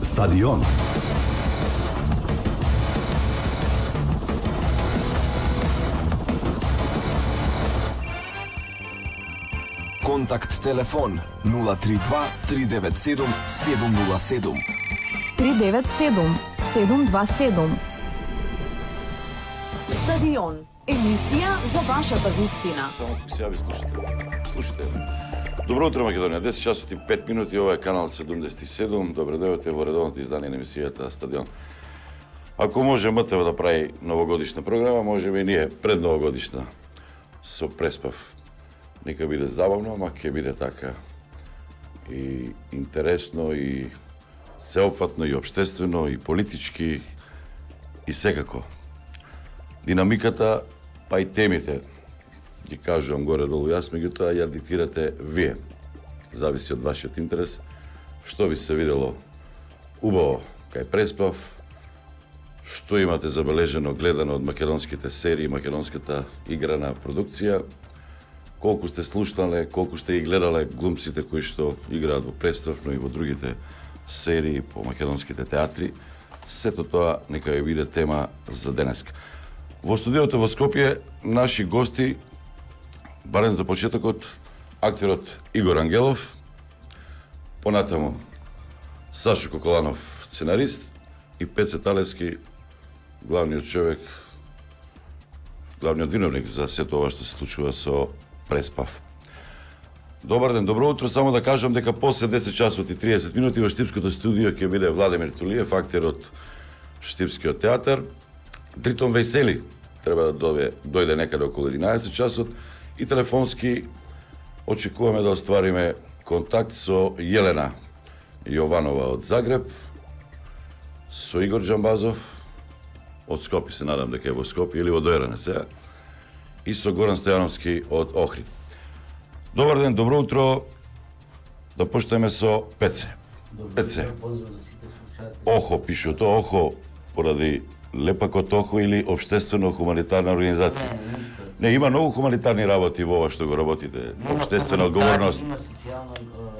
Стадион. Контакт телефон 032 397 707. 397 727. Стадион. Емисија за вашата вистина. Само тук се јави слушате. Добро утро, Македонија. 10 часот и 5 минути, ова е канал 77. Добре дојдовте во редовното издание на емисијата Стадион. Ако може МТВ да прави новогодишна програма, можеме и ние пред новогодишна со преспав. Нека биде забавно, ама ќе биде така и интересно, и сеопфатно, и обштествено, и политички, и секако. Динамиката, па и темите, ги кажувам горе-долу јас, меѓутоа ја диктирате вие. Зависи од вашиот интерес, што ви се видело убаво кај преспав, што имате забележено, гледано од македонските серии, македонската играна продукција, колку сте слушнале, колку сте ги гледале глумците кои што играат во преспав, но и во другите серии по македонските театри. Сето тоа нека ја биде тема за денеска. Во студиото во Скопје наши гости, барем за почетокот, актерот Игор Ангелов, понатаму Сашо Коколанов, сценарист, и Пеце Талевски, главниот човек, главниот виновник за сето ова што се случува со преспав. Добар ден, добро утро, само да кажам дека после 10 часот и 30 минути во Штипското студио ќе биде Владимир Тулиев, актер од Штипскиот театар. Дритон Весели треба да дојде некаде околу 11 часот и телефонски очекуваме да оствариме контакт со Јелена Јованова од Загреб, со Игор Џамбазов од Скопје, се надам дека е во Скопје или во Дојране сега, и со Горан Стојановски од Охрид. Добар ден, добро утро. Да почнеме со Пеце. Пеце. Охо пише тоа, Охо поради лепакот Охо или обштествено-хуманитарна организација? Не, има многу хуманитарни работи во ова што го работите. Обштествена одговорност. Има социјално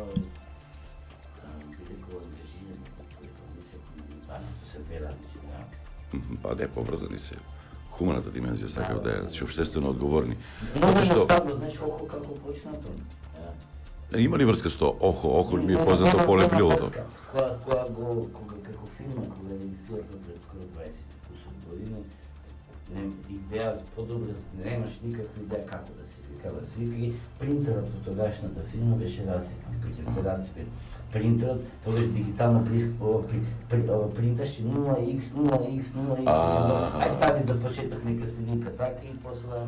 се две различни. Па не, поврзани се. Хуманата димензија сакав да е, че обштествено одговорни. Много едноставно, знаеш, Охо како почна тоа. Има ли врска со Охо? Охо ми е познато по лепилото. Кога како филма, кога е регистрирано пред скоро 20 години, идеја подобра, немаш никаква идеја како да се викава. Свики, принтерот во тогашната филма беше расипан, кога се расипи принтерот, тогаш дигитално принташ 0x, 0x, 0x, ај стави за почеток, нека се вика така и после...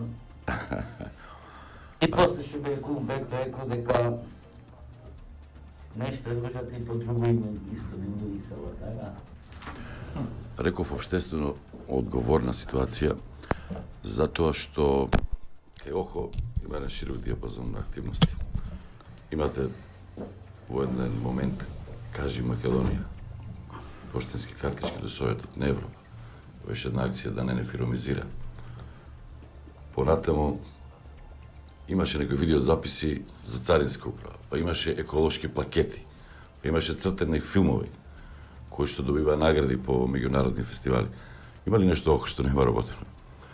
И после што бе Кулбек рекол дека нешто ружат и по друго име исто би му рисала, така? Реков обштествено одговорна ситуација, затоа што кај Охо има еден широк диапазон на активности. Имате во еден момент Кажи Македонија, поштенски картички до Советот на Европа. Беше една акција да не фиромизира. Понатаму имаше некои видеозаписи за царинска управа, па имаше еколошки плакети, па имаше цртени филмови кои што добива награди по меѓународни фестивали. Има ли нешто Охо што нема работено?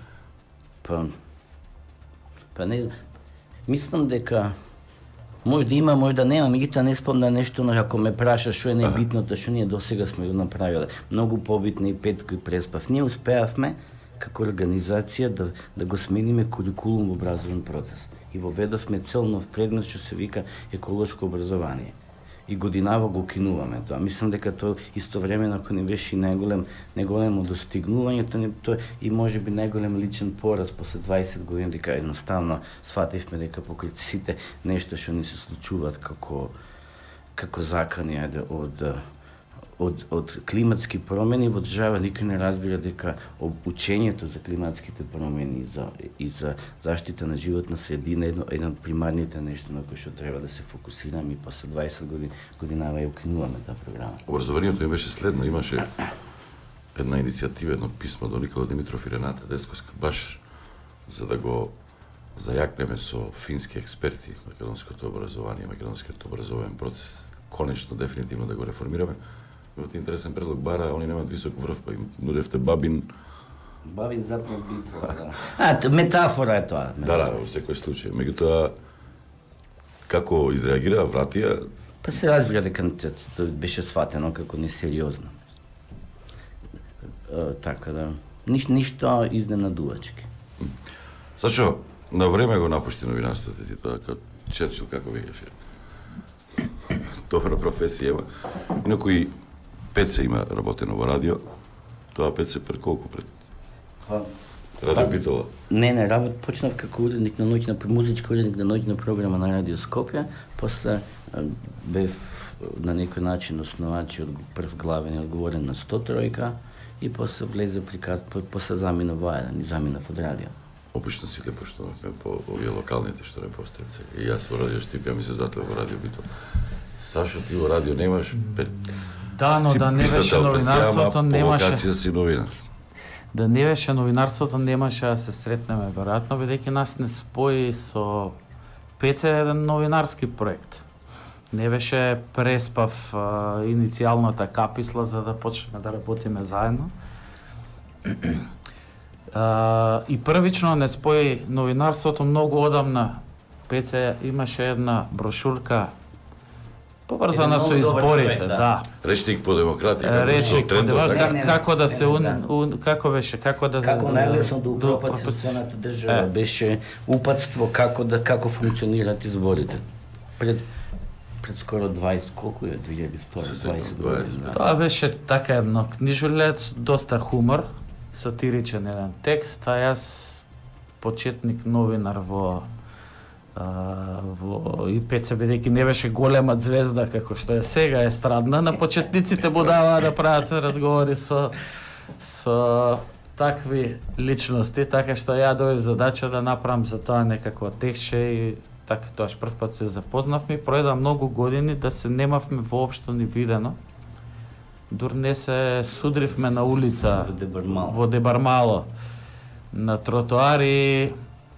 Па не, мислам дека може да има, може да нема, меѓутоа не спомна нешто, но ако ме праша што е најбитното што ние досега сме го направиле. Многу побитно и Петко и Преспав. Ние успеавме како организација да го смениме курикулум во образовен процес. И воведовме цел нов предмет што се вика еколошко образование. И годинава го кинуваме тоа. Мислам дека тоа истовремено ако не беше и најголемо достигнување, тоа и можеби најголем личен пораз после 20 години, дека едноставно свативме дека покрај сите нешто што ни се случуваат како закани од климатски промени во држава, никој не разбира дека учењето за климатските промени и за заштита на животна средина е едно од примарните нешто на кој што треба да се фокусираме и после 20 годинава ја укинуваме таа програма. Образованието им беше следно, имаше една иницијатива, едно писмо до Никола Димитров и Рената Десковска, баш за да го зајакнеме со фински експерти македонското образование, македонскиот образовен процес, конечно, дефинитивно да го реформираме. Имате интересен предлог. Бара, они немаат висок врв, па им нудевте бабин. Бабин запнат битва, да. Метафора е тоа. Да, во секој случај. Меѓутоа, како изреагира, вратија? Па се разбира дека тоа беше сватено како несериозно. Така да, ништо изненадувачки. Сашо, на време го напушти новинарството ти тоа, како Черчил, како викаше. Добра професија има. Инаку и Пеце има работено во радио. Тоа Пеце пред колку? Пред Радио Битола? Не, почнав како уредник на ноќна музички уредник на ноќна програма на Радио Скопје, после бев на некој начин основач и прв главен и одговорен на 103 и после влезе приказ, после замина во Ајдан и заминав од радио. Обично сите поштовавме по овие локалните што не постојат сега. И јас во Радио Штип, ја мислев затоа во Радио Битола. Сашо, ти во радио немаш Да, но да не беше новинарството, немаше... Локација си новинар. Да не беше новинарството, немаше да се сретнеме, веројатно, бидејќи нас не спои со Пеце еден новинарски проект. Не беше преспав иницијалната каписла за да почнеме да работиме заедно. И првично не спои новинарството многу одамна. Пеце имаше една брошурка поврзана со изборите, да. Речник по демократија, Речник по демократија, како да се како беше, како најлесно да упропати социјалната држава, беше упатство како функционираат изборите. Пред скоро 20, колку е 2002-20 година. Тоа беше така едно книжуле, доста хумор, сатиричен еден текст, а јас почетник новинар во и Пеце, бидејќи не беше голема звезда како што е сега естрадна, на почетниците му даваа да прават разговори со такви личности, така што ја дојдов задача да направам за тоа некакво текстче и така тоаш прв пат се запознавме и пројда многу години да се немавме воопшто ни видено. Дур не се судривме на улица во Дебармало на тротоари.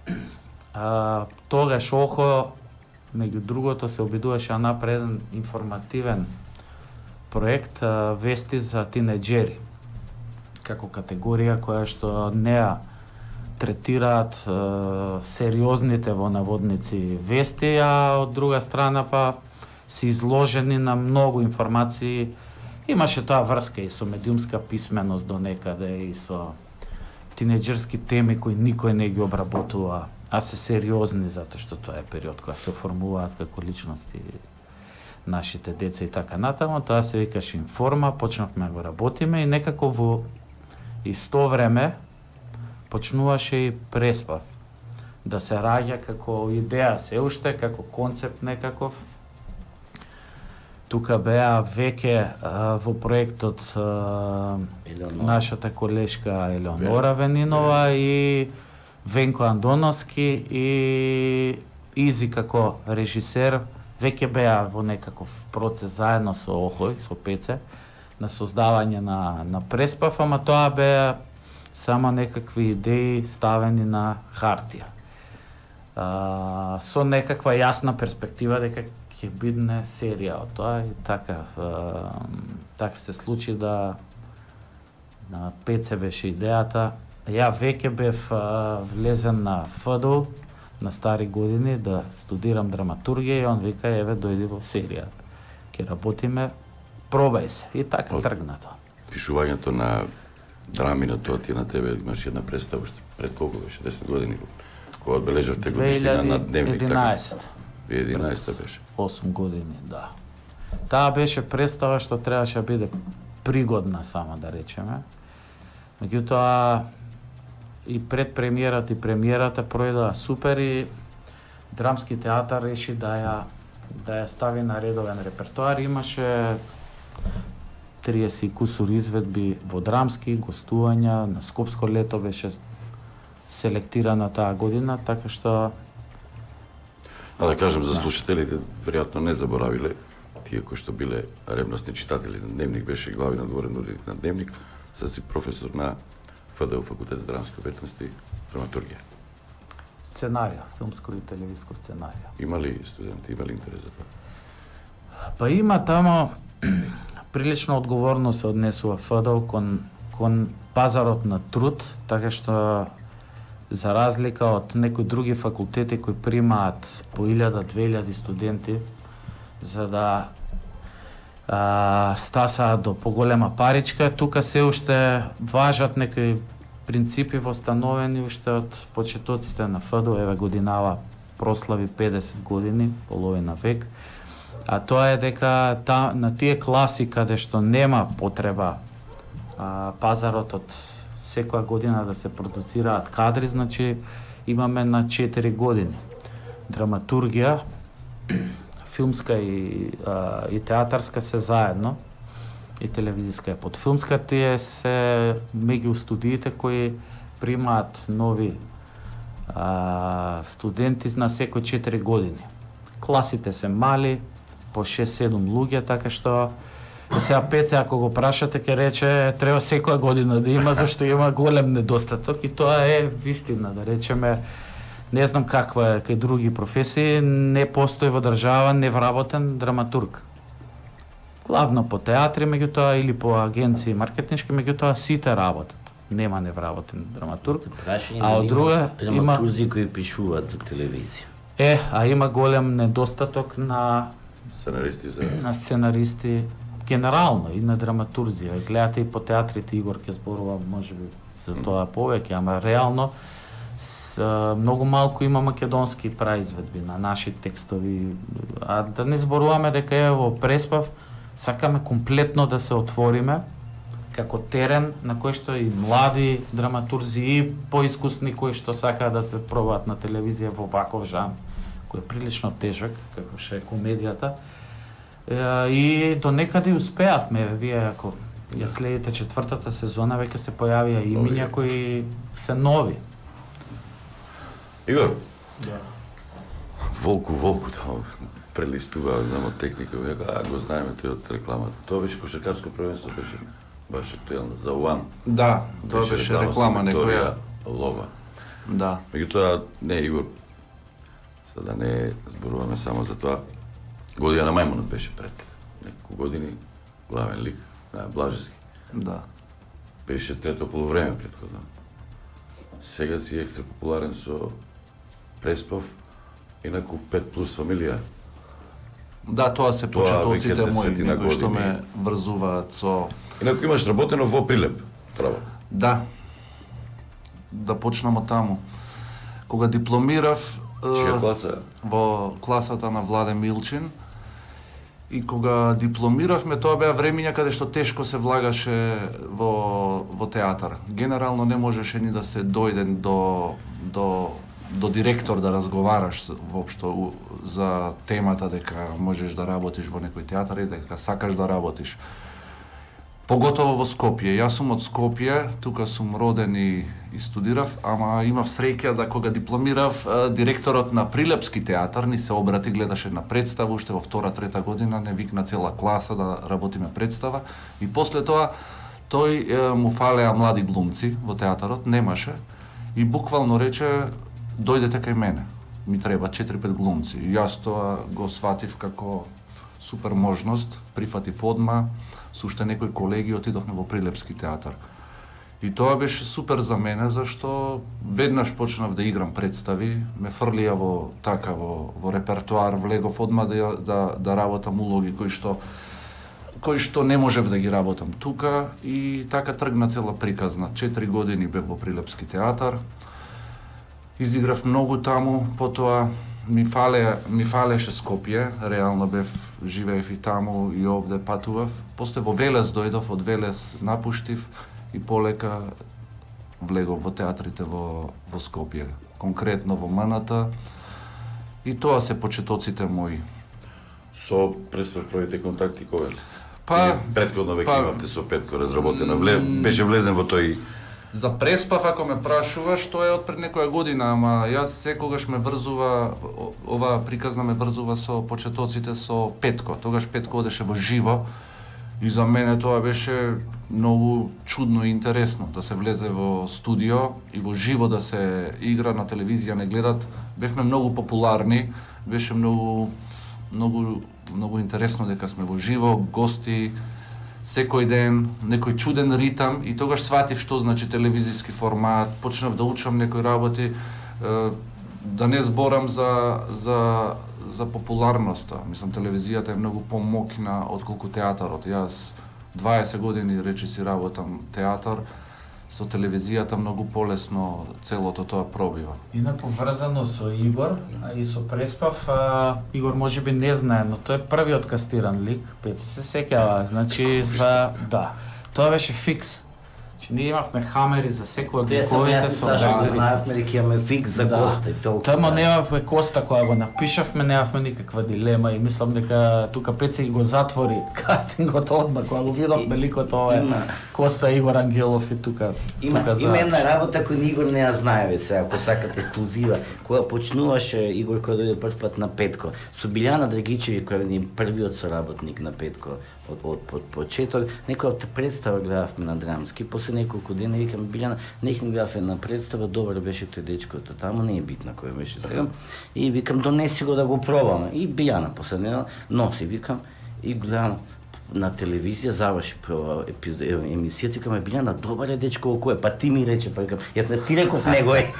Тогаш Охо, меѓу другото, се обидуваше да направи еден информативен проект, вести за тинеџери, како категорија која што не ја третираат сериозните во наводници вести, а од друга страна па се изложени на многу информации. Имаше тоа врска и со медиумска писменост до некаде и со тинеџерски теми кои никој не ги обработува, а се сериозни затоа што тоа е период кога се оформуваат како личности нашите деца и така натаму. Тоа се викаше Информа, почнавме да го работиме и некако во исто време почнуваше и Преспав да се раѓа како идеја се уште, како концепт некаков. Тука беа веќе во проектот нашата колешка Елеонора Венинова и Венко Андоновски и Изи како режисер. Веќе беа во некаков процес заедно со Охо и со Пеце на создавање на Преспав, ама тоа беа само некакви идеи ставени на хартија. Со некаква јасна перспектива дека ќе бидне серија од тоа и така се случи да на Пеце беше идејата. Ја веќе бев влезен на ФДУ на стари години да студирам драматургија и он вика еве дојди во серија. Ќе работиме, пробај се. И така тргна тоа. Пишувањето на драми на тоа ти на тебе имаш една представа уште пред колку беше 10 години кога одбележавте годишнина на Дневник. 2011. 2011 беше. 8 години, да. Таа беше представа што требаше да биде пригодна само да речеме. Меѓутоа и пред премиерата и премиерата пројдоа супер и Драмски театар реши да ја стави на редовен репертоар. Имаше 30 и кусур изведби во Драмски, гостувања, на Скопско лето беше селектирана таа година, така што... Да кажем за слушателите, веројатно не заборавиле, тие кои што биле ревностни читатели на Дневник, беше главен одговорен уредник на Дневник, са си професор на ФДУ, Факултет за драмски уметности и драматургија. Сценарија, филмско и телевизиско сценарија. Има ли студенти, има ли интерес за тоа? Па има тамо прилично одговорно се однесува ФДО кон пазарот на труд, така што за разлика од некои други факултети кои примаат по 1000-2000 студенти за да стасаат до поголема паричка, тука се уште важат некои принципи востановени уште од почетоците на ФДО, еве годинава прослави 50 години, половина век. А тоа е дека на тие класи каде што нема потреба пазарот од секоја година да се продуцираат кадри, значи имаме на 4 години. Драматургија, филмска и театарска се заедно, и телевизиска е под филмска, тие се меѓу студиите кои примаат нови студенти на секој 4 години. Класите се мали, по 6-7 луѓе, така што сега Пеце, ако го прашате, ќе рече треба секоја година да има, зашто има голем недостаток и тоа е вистина, да речеме, не знам каква е кај други професии, не постои во држава невработен драматург. Главно по театри, меѓутоа, или по агенции маркетиншки, меѓутоа сите работат. Нема невработен драматург. А од друга има драматурзи кои пишуваат за телевизија. А има голем недостаток на сценаристи генерално и на драматурзија. Гледате и по театрите, Игор ќе зборува можеби за тоа повеќе, ама реално многу малку има македонски произведби на наши текстови. А да не зборуваме дека е во Преспав сакаме комплетно да се отвориме како терен на кој што и млади драматурзи и поискусни кои што сакаат да се пробаат на телевизија во ваков жанр, кој е прилично тежок, како што е комедијата. И до некаде успеавме, вие ако ја следите четвртата сезона, веќе се појавија имиња кои се нови. Игор, Волку таму прелистува, знамо техника, река, го знаеме тој од рекламата. Тоа беше кошаркарско првенство, беше баш актуелно за Уан. Да, тоа беше реклама некоја Лова. Да. Меѓутоа, не Игор, сега не зборуваме само за тоа. Година на Мајмунот беше пред неколку години, главен лик на Блажевски. Да. Беше трето полувреме претходно. Сега си екстра популарен со Преспав, инаку 5 плюс фамилија. Да, тоа се почетоците мои, кои што ме врзуваат со... Инаку имаш работено во Прилеп, право? Да. Да почнемо таму. Кога дипломирав... Чија класа? Во класата на Владе Милчин. И кога дипломиравме, тоа беа времиња каде што тешко се влагаше во театар. Генерално не можеше ни да се дојде до директор да разговараш воопшто за темата дека можеш да работиш во некој театар и дека сакаш да работиш. Поготово во Скопје. Јас сум од Скопје, тука сум роден и студирав, ама имав среќа да кога дипломирав, директорот на Прилепски театар ни се обрати, гледаше на представа, уште во 2-3 година, не викна цела класа да работиме представа. И после тоа, тој му фалеа млади глумци во театарот, немаше, и буквално рече, дојдете кај мене, ми треба 4-5 глумци. И јас тоа го сватив како супер можност, прифатив одма, со уште некои колеги отидовме во Прилепски театар. И тоа беше супер за мене, зашто веднаш почнав да играм представи, ме фрлија во репертоар, влегов одма да работам улоги кои што не можев да ги работам тука, и така тргна цела приказна. 4 години бев во Прилепски театар, изиграв многу таму, потоа ми фалеше Скопје, реално живеев и таму и овде патував. После во Велес дојдов, од Велес напуштив и полека влегов во театрите во Скопје, конкретно во МНТ. И тоа се почетоците мои. Со Преспав првите контакти кога се? Претходно веќе имавте со Петко разработено, беше влезен во тој... За Преспав, ако ме прашуваш, тоа е од пред некоја година, ама јас секогаш ме врзува, оваа приказна ме врзува со почетоците со Петко. Тогаш Петко одеше во живо и за мене тоа беше многу чудно и интересно да се влезе во студио и во живо да се игра, на телевизија не гледат. Бевме многу популарни, беше многу интересно дека сме во живо, гости секој ден, некој чуден ритам и тогаш сватив што значи телевизиски формат, почнав да учам некои работи, да не зборам за популарноста. Мислам, телевизијата е многу помоќна отколку театарот. Јас 20 години речиси работам театар, со телевизијата многу полесно целото тоа пробива. Инаку врзано со Игор, а и со Преспав, Игор можеби не знае, но тој е првиот кастиран лик, Пети се сеќава, значи да. Тоа беше фикс. Значи ние имавме хамери за секој од ликовите со Саша знаевме дека имаме фикс за Коста и толку. Тоа немавме Коста кога го напишавме, немавме никаква дилема и мислам дека тука Пеци го затвори кастингот одма кога го видовме ликот ова Коста Игор Ангелов и тука. Има една работа која Игор не ја знае сега, ако сакате ексклузива. Кога почнуваше Игор кога дојде прв пат на Петко, со Билјана Драгичеви која е првиот соработник на Петко од почеток, некоја представа гледавме на Драмски, после неколку дена викам Билјана, нехни гледав една представа, добар беше тој дечкото таму, не е битна кој беше сега. И викам донеси го да го пробаме. И Билјана после неделя носи, викам и гледам на телевизија заврши емисијата, викам Билјана, добар е дечко кој е, па ти ми рече, па викам, јас не ти реков него е.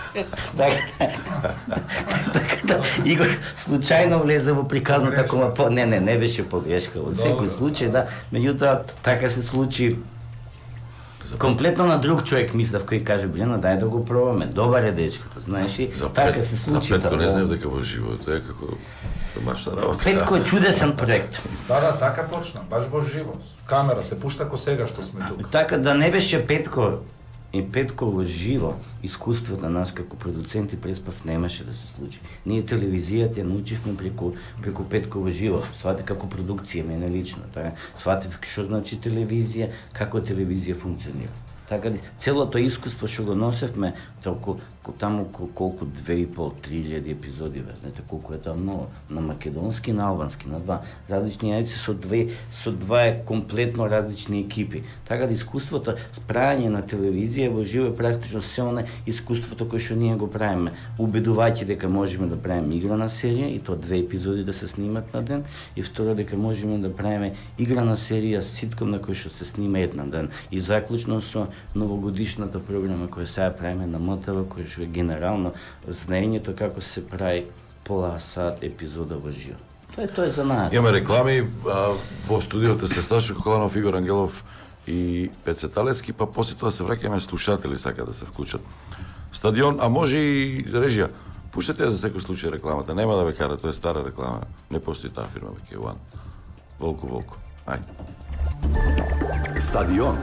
Така да Игор случајно влезе во приказната кома, не беше погрешка, во секој случај, да, меѓутоа така се случи. Комплетно на друг човек мислев кој каже Билјана, дај да го пробаме, добар е дечкото, знаеш и така се случи. За Петко не знаев дека во живо, тоа е како домашна работа. Петко е чудесен проект. Да, така почна, баш во живо. Камера се пушта ко сега што сме тука. Така да не беше Петко и Петко во живо, искуството на нас како продуценти Преспав немаше да се случи. Ние телевизијата ја научивме преку Петко во живо, свати како продукција, мене лично, така. Сватив што значи телевизија, како телевизија функционира. Така целото искуство што го носевме, таму колку 2.5-3.000 епизоди, знаете колку е тоа многу, на македонски, на албански, на два различни јајци со два комплетно различни екипи. Така да искуството правење на телевизија во живо е практично се оне искуството кое што ние го правиме, убедувајќи дека можеме да правиме играна серија и тоа 2 епизоди да се снимат на ден, и второ дека можеме да правиме играна серија ситком на кој што се снима една ден. И заклучно со новогодишната програма која сега правиме на МТВ, која што е генерално знаењето како се прави пола сат епизода во живо. Тоа е за нас. Имаме реклами, во студиото се Сашо Коланов, Игор Ангелов и Пеце Талески, па после тоа се враќаме слушатели сака да се вклучат. Стадион, а може и режија. Пуштете за секој случај рекламата, нема да ве кара, тоа е стара реклама. Не постои таа фирма веќе One. Волку. Ајде. Стадион.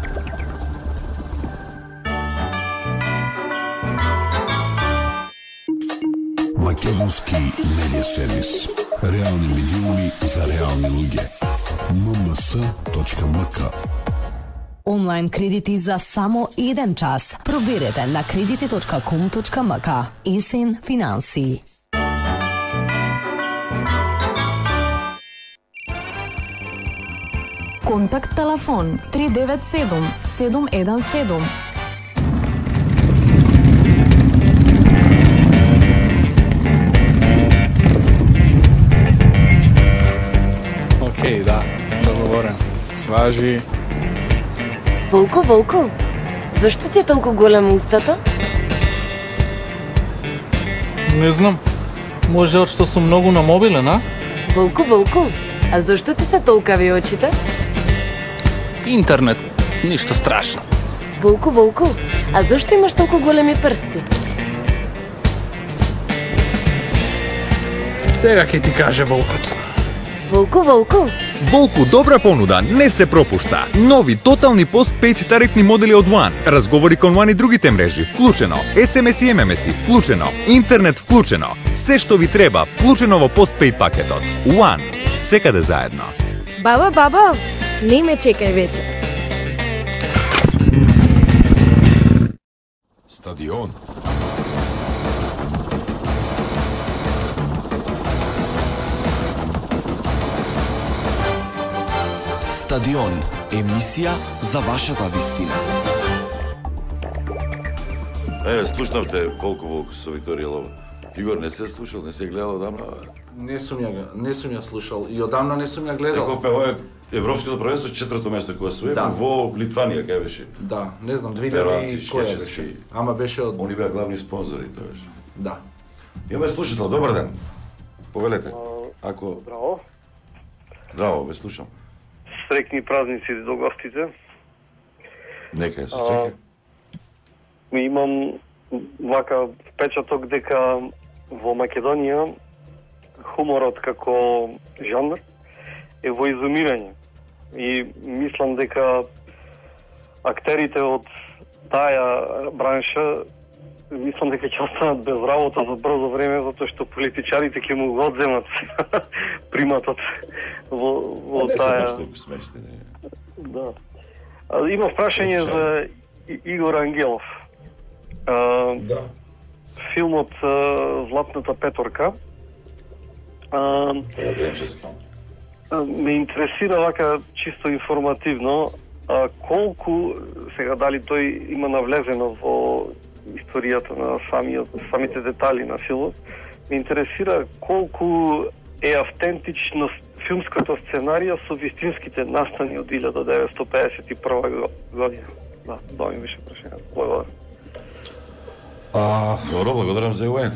Македонски медиа сервис. Реални медиуми за реални луѓе. mms.mk. Онлайн кредити за само 1 час. Проверете на кредити.com.mk. Исин финанси. Контакт телефон 397 717. Океј, да, договорен. Важи. Волко, зашто ти е толку голема устата? Не знам. Може од што сум многу на мобилен, а? Волко, а зашто ти се толкави очите? Интернет, ништо страшно. Волко, а зашто имаш толку големи прсти? Сега ќе ти каже Волкото. Волко. Волку, добра понуда, не се пропушта. Нови тотални постпейд тарифни модели од One. Разговори кон One и другите мрежи вклучено. SMS и MMS вклучено. Интернет вклучено. Се што ви треба вклучено во постпейд пакетот. One. Секаде заедно. Баба, не ме чекај вече. Стадион. Стадион, емисија за вашата вистина. Слушнавте Волку со Викторија Лова. Игор не се слушал, не се гледал одамна? Не сум ја слушал и одамна не сум ја гледал. Некој Европското првенство четврто место кога освои Да. во Литванија, кај беше? Да, не знам, 2000 Перанти, која Шкечевски. беше. Ама беше од... Они беа главни спонзори, тоа беше. Да. Имаме слушател, добар ден. Повелете. Ако... Здраво. Здраво, ве слушам. Среќни празници до гостите. Нека е, се среќа. Имам вака впечаток дека во Македонија хуморот како жанр е во изумирање. И мислам дека актерите од таа бранша мислам дека ќе останат без работа за брзо време затоа што политичарите ќе му го одземат приматот во Не се таа. баш толку смешни, не. Да. Има прашање за Игор Ангелов. Да. Филмот Златната петорка. Ме интересира вака чисто информативно колку сега дали тој има навлезено во историјата на самите детали на филмот. Ме интересира колку е автентично филмската сценарија со вистинските настани од 1951 година. Да, тоа ми беше прашање. Благодарам. Добро, благодарам за евојето.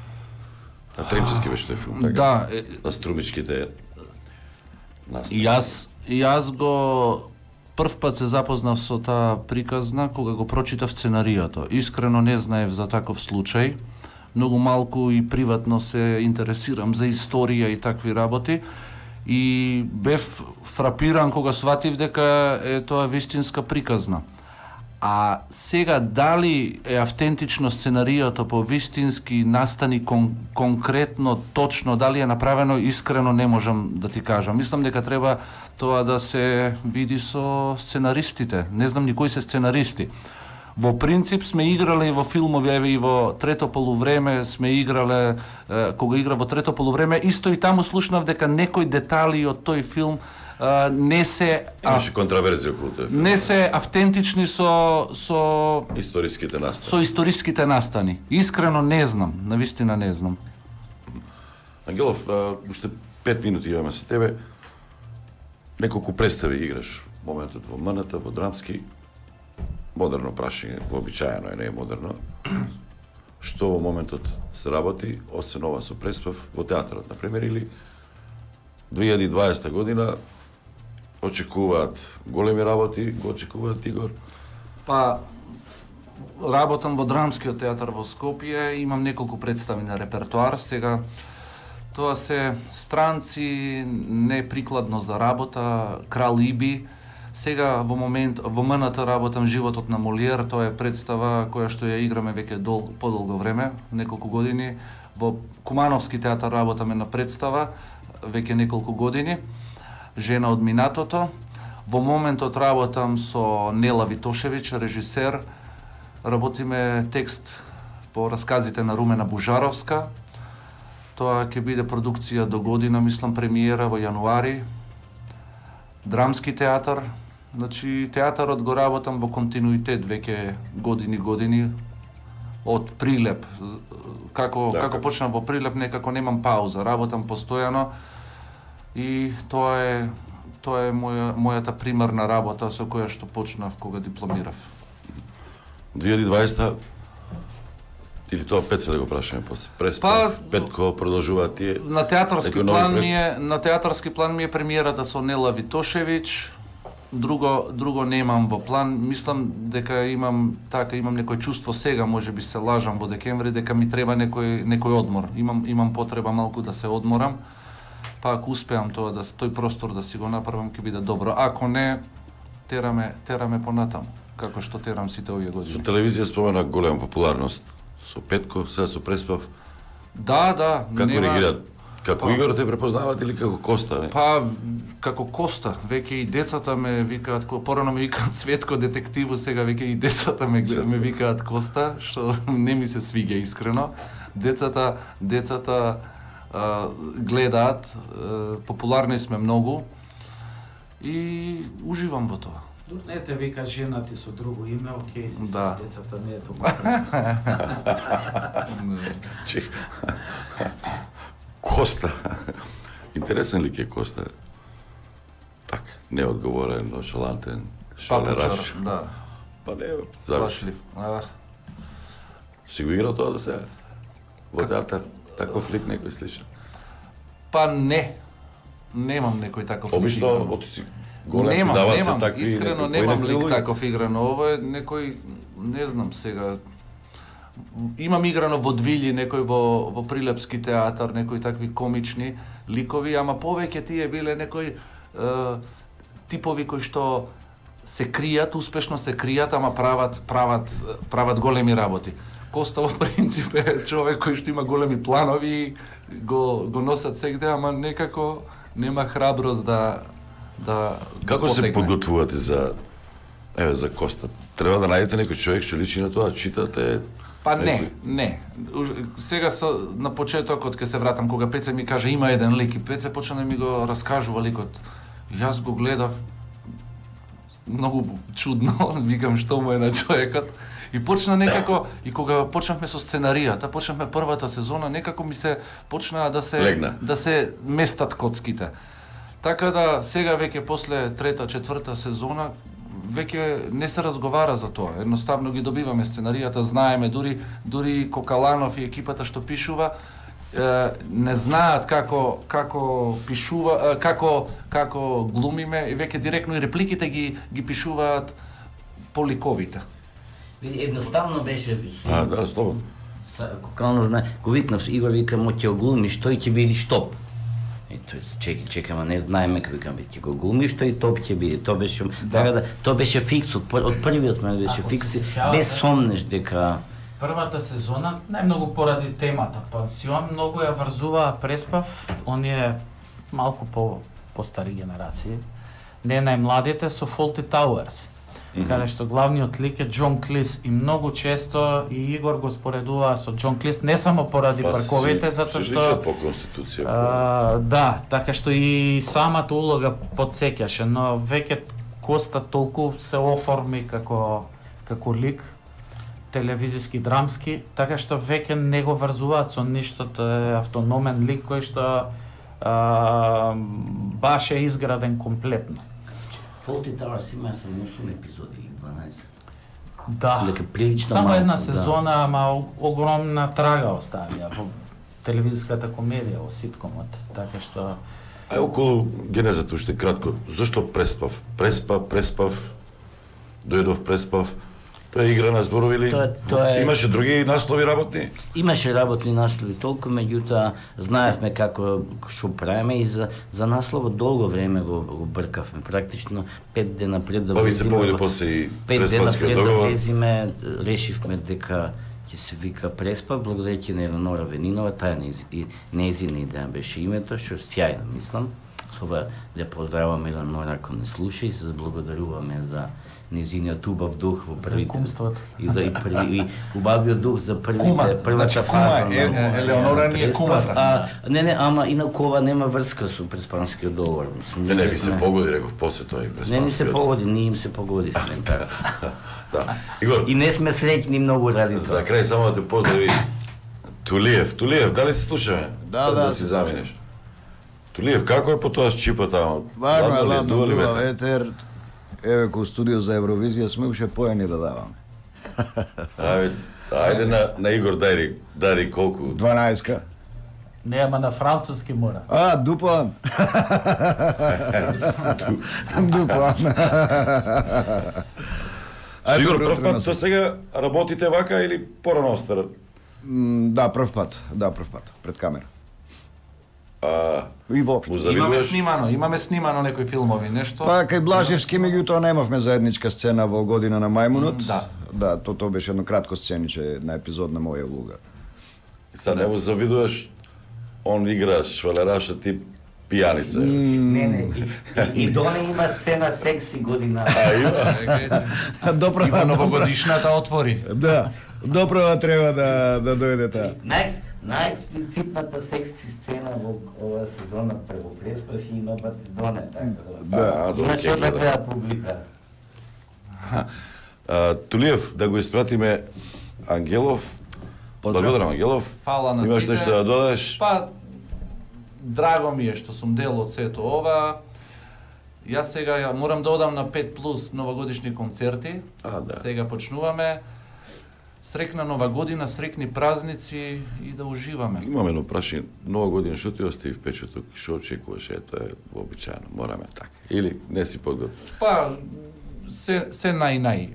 А Тремчески беше тој филм, така? Да. На Струмичките настани. Јас го прв пат се запознав со таа приказна кога го прочитав сценаријата. Искрено не знаев за таков случај. Многу малку и приватно се интересирам за историја и такви работи. И бев фрапиран кога сватив дека е тоа вистинска приказна. А сега дали е автентично сценаријата по вистински настани конкретно, точно, дали е направено, искрено не можам да ти кажам. Мислам дека треба тоа да се види со сценаристите. Не знам ни кои се сценаристи. Во принцип сме играле и во филмови, еве и во трето полувреме сме играле, кога игра во трето полувреме, исто и таму слушнав дека некои детали од тој филм не се Имаше контраверзија околу тој филм. не се автентични со историските настани. Со историските настани. Искрено не знам, навистина не знам. Ангелов, уште 5 минути имаме со тебе. Неколку представи играш моментот во МНТ, во драмски. Модерно прашање, вообичаено е, не е модерно. Што во моментот се работи, освен ова со преспав, во театарот, например, или 2020 година очекуваат големи работи, го очекуваат Игор? Па, работам во Драмскиот театар во Скопје, имам неколку представи на репертоар, сега тоа се странци, неприкладно за работа, Крал Иби. Сега во МНТ работам Животот на Молиер, тоа е представа која што ја играме веќе подолго време, неколку години. Во Кумановски театар работаме на представа веќе неколку години, Жена од минатото. Во моментот работам со Нела Витошевиќ, режисер. Работиме текст по расказите на Румена Бужаровска. Тоа ќе биде продукција до година, мислам премиера во јануари. Драмски театар. Значи, театарот го работам во континуитет веќе години, од Прилеп. Како почнам во Прилеп, некако немам пауза, работам постојано и тоа е мојата примарна работа со која што почнав кога дипломирав. 2020 или тоа пет се да го прашаме после. Преспав, Петко продолжува тие. На театарски план ми е премиерата со Нела Витошевиќ. Друго немам во план. Мислам дека имам некој чувство сега, можеби се лажам во декември, дека ми треба некој одмор. Имам потреба малку да се одморам. Па ако успеам тој простор да си го направам, ќе биде добро. Ако не, тераме понатаму, како што терам сите овие години. Со телевизија спомена голема популарност. Со Петко, сега со Преспав. Да. Како реагираат? Како Игор те препознаваат или како Коста, не? Па, како Коста. Веќе и децата ме викаат, порано ме викаат Цветко детективу, сега веќе и децата ме викаат Коста, што не ми се свиѓа искрено. Децата гледаат, популарни сме многу и уживам во тоа. Не те вика жена ти со друго име, окей, да. Децата не е тоа. Коста. Интересен лик е Коста. така, неодговорен, ношалантен, шалераш. Да. Па не, зависи. Си го играл тоа до сега? Во театар? Таков лик некој сличен? Па не. Немам некој таков лик. Обично, отици голем ти дават се такви... Искрено немам лик таков играно. Ово е некој, не знам сега, имам играно во Двили, некој во Прилепски театар, некои такви комични ликови, ама повеќе тие биле некои типови кои што се кријат, успешно се кријат, ама прават големи работи. Коста во принцип е човек кој што има големи планови и го носат сегде, ама некако нема храброст да Како потегне. се подготвувате за Коста? Треба да најдете некој човек што личи на тоа, читате? Па не. Сега на почетокот ке се вратам кога Пеце ми каже има еден лик и Пеце почна да ми го раскажува ликот. Јас го гледав многу чудно, викам што му е на човекот. И почна некако, и кога почнавме со сценаријата, почнавме првата сезона, некако ми се почнаа да се местат коцките. Така да сега веќе после трета, четврта сезона веќе не се разговара за тоа. Едноставно ги добиваме сценаријата, знаеме, дури Кокаланов и екипата што пишува не знаат како пишува, како глумиме и веќе директно и репликите ги пишуваат по ликовите. Едноставно беше... Да, слободно. Кокаланов знае, го викнав, Игор вика, мо ќе глумиш, тој ќе биде штоп. Чекай, ама не знаеме како викам, ќе го глумиш, тој топ ќе биде. Тоа беше, тоа беше фикс, од првиот мене беше фикс, без сомнеш дека... Првата сезона, најмногу поради темата, пансион, многу ја врзуваа Преспав, оние малку по-стари генерации, не најмладите со Фолти Тауерс, каде што главниот лик е Џон Клис и многу често и Игор го споредува со Џон Клис, не само поради парковите, затоа што... Се по Конституција. Да, така што и самата улога подсеќаше, но веќе Коста толку се оформи како лик, телевизиски, драмски, така што веќе не го врзуваат со ништо, е автономен лик кој што баш е изграден комплетно. Фолти Тауерс има само 8 епизоди или 12. Да, само една сезона, ама огромна трага оставија во телевизиската комедија, во ситкомот, така што... Околу генезата уште кратко, зашто Преспав? Преспав, дојдов Преспав, тоа е игра на зборови или имаше други наслови работни? Имаше работни наслови толку, меѓутоа знаевме како што правиме и за насловот долго време го бркавме, практично 5 дена пред да влезиме. Па ви се повеќе после и Преспавскиот договор? 5 дена пред да влезиме, решивме дека ќе се вика Преспав, благодарејќи на Елеонора Венинова, таа нејзина идеја беше името, што сјајно мислам. Соба да поздраваме Елеонора ако не слуша и се заблагодаруваме за незиниот убав дух во првите и убавиот дух за првата фаза на Елеонора ни е кумата. Не, ама инаку ова нема врска со Преспанскиот договор. Не ви се погоди, реков, после тој Преспанскиот. Не ни се погоди, ние им се погодивме. Да. Игор. И не сме среќни многу ради тоа. За крај само да те поздрави Тулиев. Тулиев, дали се слушаме? Да, си заминеш. Тулиев, како е по тоа с чипата? Важно е, ладно, дува ветер. Еве, ко студио за Евровизија сме уште поени да даваме. Ајде на Игор, дари колку? 12-ка. Не, ама на француски мора. Дуплан. Дуплан. Игор, прв пат за сега работите вака или порано остара? Да, прв пат, пред камера. И воопшто. Имаме снимано некои филмови, нешто. Па кај Блажевски меѓутоа немавме заедничка сцена во Година на мајмунот. Да, тоа беше едно кратко сцениче на епизод на Моја улога. И сад не му завидуваш, он игра швалераша тип пијаница. Не. И Доне има сцена секси Година. И во новогодишната отвори. Да. Доправа треба да дојде таа. Најексплицитната секси сцена во оваа сезона прво Преспав има Доне, така да. Иначе да гледа публика. Тулиев, да го испратиме Ангелов. Благодарам, Ангелов. Фала на сите. Имаш нешто да додадеш? Па, драго ми е што сум дел од сето ова. Јас сега морам да одам на 5 плюс новогодишни концерти. Да. Сега почнуваме. Срекна нова година, срекни празници и да уживаме. Имаме едно прашање, нова година, што ти остави впечаток, што очекуваш, ето е вообичаено, мораме така. Или не си подготвен? Па, се нај.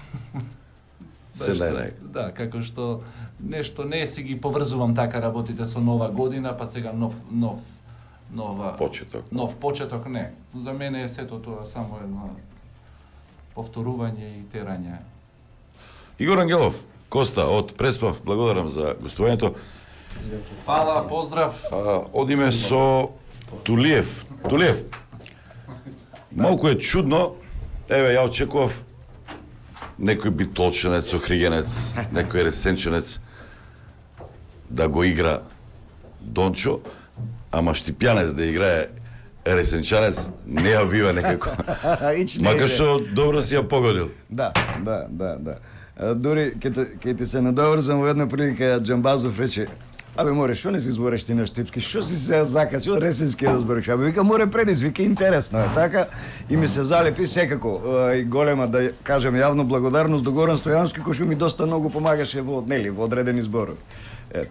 Се нај. Да, како што нешто не си ги поврзувам така работите со нова година, па сега нова почеток. Нов почеток не. За мене е сето тоа само едно повторување и терање. Игор Ангелов, Коста од Преспав, благодарам за гостувањето. Фала, поздрав. Одиме со Тулиев. Тулиев, малку е чудно, еве ја очекував некој битолченец, охригенец, некој ресенченец да го игра Дончо, ама Штипјанец да играе ресенчанец не ја бива некако. Макар што добро си ја погодил. Да. Дори ке ти се надоврзам во една прилика Џамбазов рече: "Абе море, што не си збориш ти на штипски? Што си се закачил ресенски да збориш?" Абе вика море предизвика, интересно е така и ми се залепи секако и голема да кажем јавно благодарност до Горан Стојановски кој што ми доста многу помагаше во одредени зборови. Ето.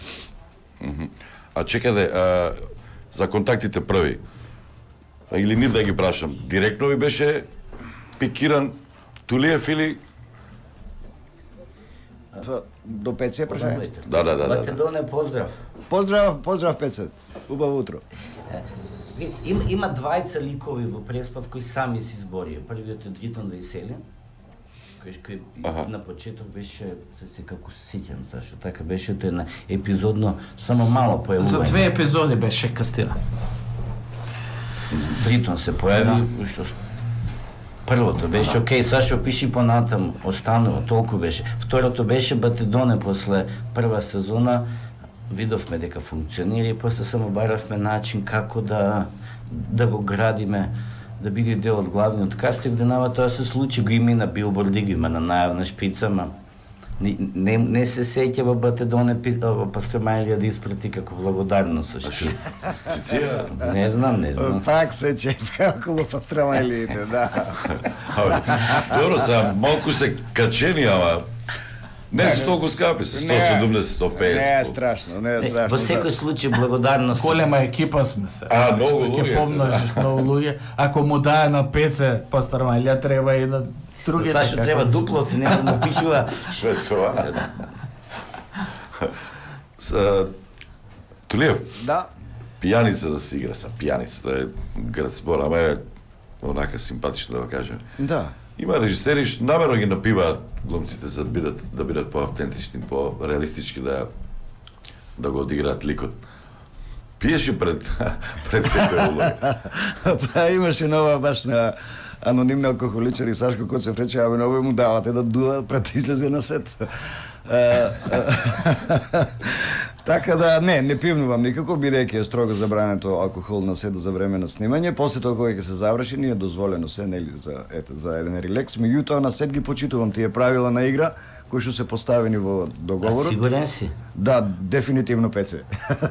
А чекајте, за контактите први. Или нив да ги прашам, директно ви беше пикиран Тулиев или до Пеце прашање? Да. Македоне, поздрав. Поздрав Пеце. Убаво утро. Има двајца ликови во Преспав кои сами си зборија. Првиот е Дритон Веселин, кој на почеток беше, се како се сеќам, зашто така беше една епизодно, само мало појавување. За 2 епизоди беше кастиран. Дритон се појави, уште првото беше окей, Сашо пиши понатам, останува, толку беше. Второто беше Батедоне после прва сезона, видовме дека функционира и после само баравме начин како да го градиме, да биде дел од главниот каст и вденава тоа се случи, го има и на билборди, го има на најавна шпица, ма не се сеќа во Батедоне Пастрамајлија да испрати како благодарност со шпица. Циција? Не знам. Пак се чека околу Пастрамајлиите, да. Добро, сега малку се качени, ама не се толку скапи, се 170, 150. Не е страшно. Во секој случај благодарност. Голема екипа сме се. Многу луѓе. Ќе помножиш многу луѓе. Ако му дае на Пеце Пастрамајлија, треба и на другите. Сашо треба дупло, не да му пишува. Швецова. Тулиев. Да. Пијаница да се игра са пијаница, тоа е град спор, ама е онака симпатично да го кажем. Да. Има режисери што намерно ги напиваат глумците за да бидат по-автентични, по-реалистички, да го одиграат ликот. Пиеш и пред секој улога. Па имаше нова баш на анонимни алкохоличари Сашко Коцев рече, абе нови му давате да дува пред да излезе на сет. Така да, не пивнувам никако, бидејќи е строго забрането алкохол на сет за време на снимање. После тоа кога ќе се заврши, ни е дозволено се, нели, за еден релекс. Меѓутоа на сет ги почитувам тие правила на игра кои што се поставени во договорот. Сигурен си? Да, дефинитивно Пеце.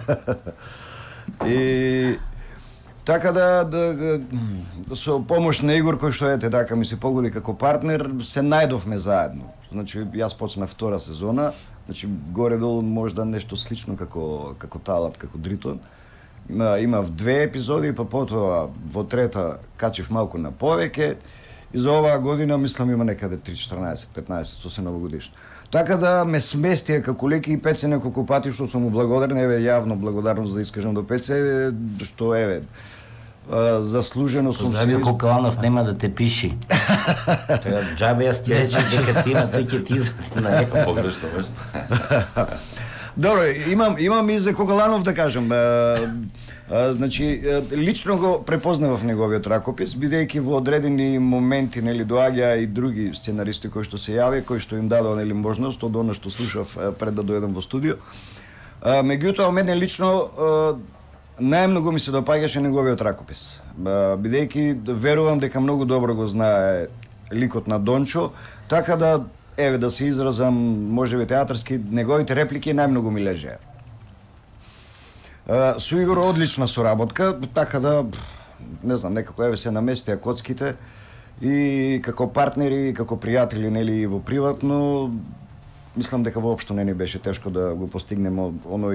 И така со помош на Игор кој што така ми се погоди како партнер, се најдовме заедно. Значи јас почнав втора сезона, значи горе-долу можда нешто слично како Талат, како Дритон. Имав 2 епизоди, па потоа во трета качив малку на повеќе и за оваа година мислам има некаде 3-14-15 со се новогодишно. Така да ме сместија како леки и Пеце неколку пати, што сум му благодарен, еве јавно благодарност да искажам до Пеце, што еве заслужено сум се... Поздравио Кокаланов, нема да те пиши. Джабе јас ти речем дека ти има, тој ќе ти извади на него. Погрешно место. Добро, имам и за Кокаланов да кажам. Значи, лично го препознавав неговиот ракопис, бидејќи во одредени моменти, нели, доаѓа и други сценаристи кои што се јавија, кои што им дадоа, нели, можност од она што слушав пред да дојдам во студио. Меѓутоа, мене лично најмногу ми се допаѓаше неговиот ракопис, бидејќи верувам дека многу добро го знае ликот на Дончо, така да, еве, да се изразам, можеби театарски, неговите реплики најмногу ми лежеа. Со Игор одлична соработка, така да не знам, некако еве се наместија коцките и како партнери, како пријатели, нели, и во приватно, мислам дека воопшто не ни беше тешко да го постигнеме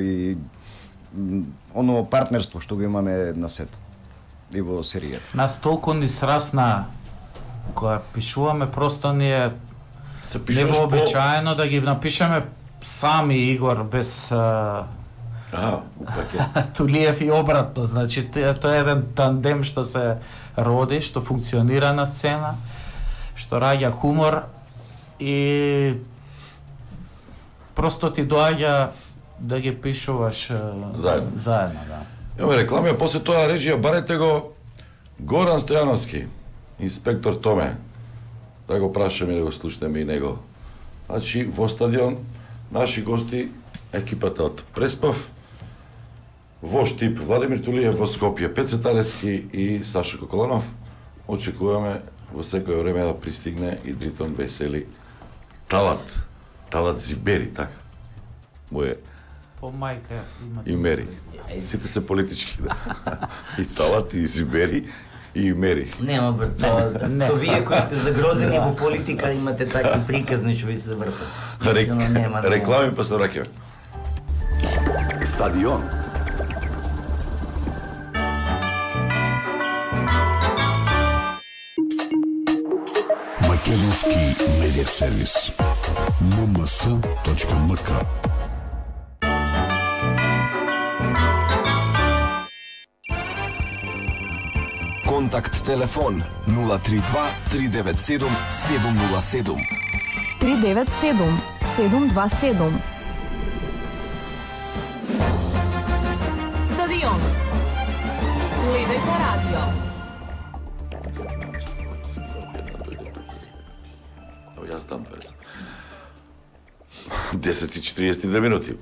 оно партнерство што го имаме на сет и во серијата. Нас толку ни срасна кога пишуваме, просто ни е невообичаено да ги напишеме сами, Игор, без Тулиев и обратно. Значи, тоа е еден тандем што се роди, што функционира на сцена, што раѓа хумор и просто ти доаѓа да ги пишуваш заедно, да. Имаме реклами, а после тоа режија барете го Горан Стојановски, инспектор Томе. Да го прашаме и да го слушнеме и него. Значи, во стадион, наши гости, екипата од Преспав, во Штип, Владимир Тулиев во Скопје, Пеце Талевски и Сашо Коколанов. Очекуваме во секој време да пристигне и Дритон Весели Талат Зибери, така. Моје по мајка и Мери. Сите се политички, да. И Талат, и Зибери, и Мери. Нема брат, то вие кои сте загрозени во политика имате такви приказни што ви се вртат. Реклами па се враќаме. Стадион. Македонски медиа сервис. mms.mk. Контакт телефон 032 397 707 397 727. Стадион. Гледајте радио. Јас дам 10:42 минути.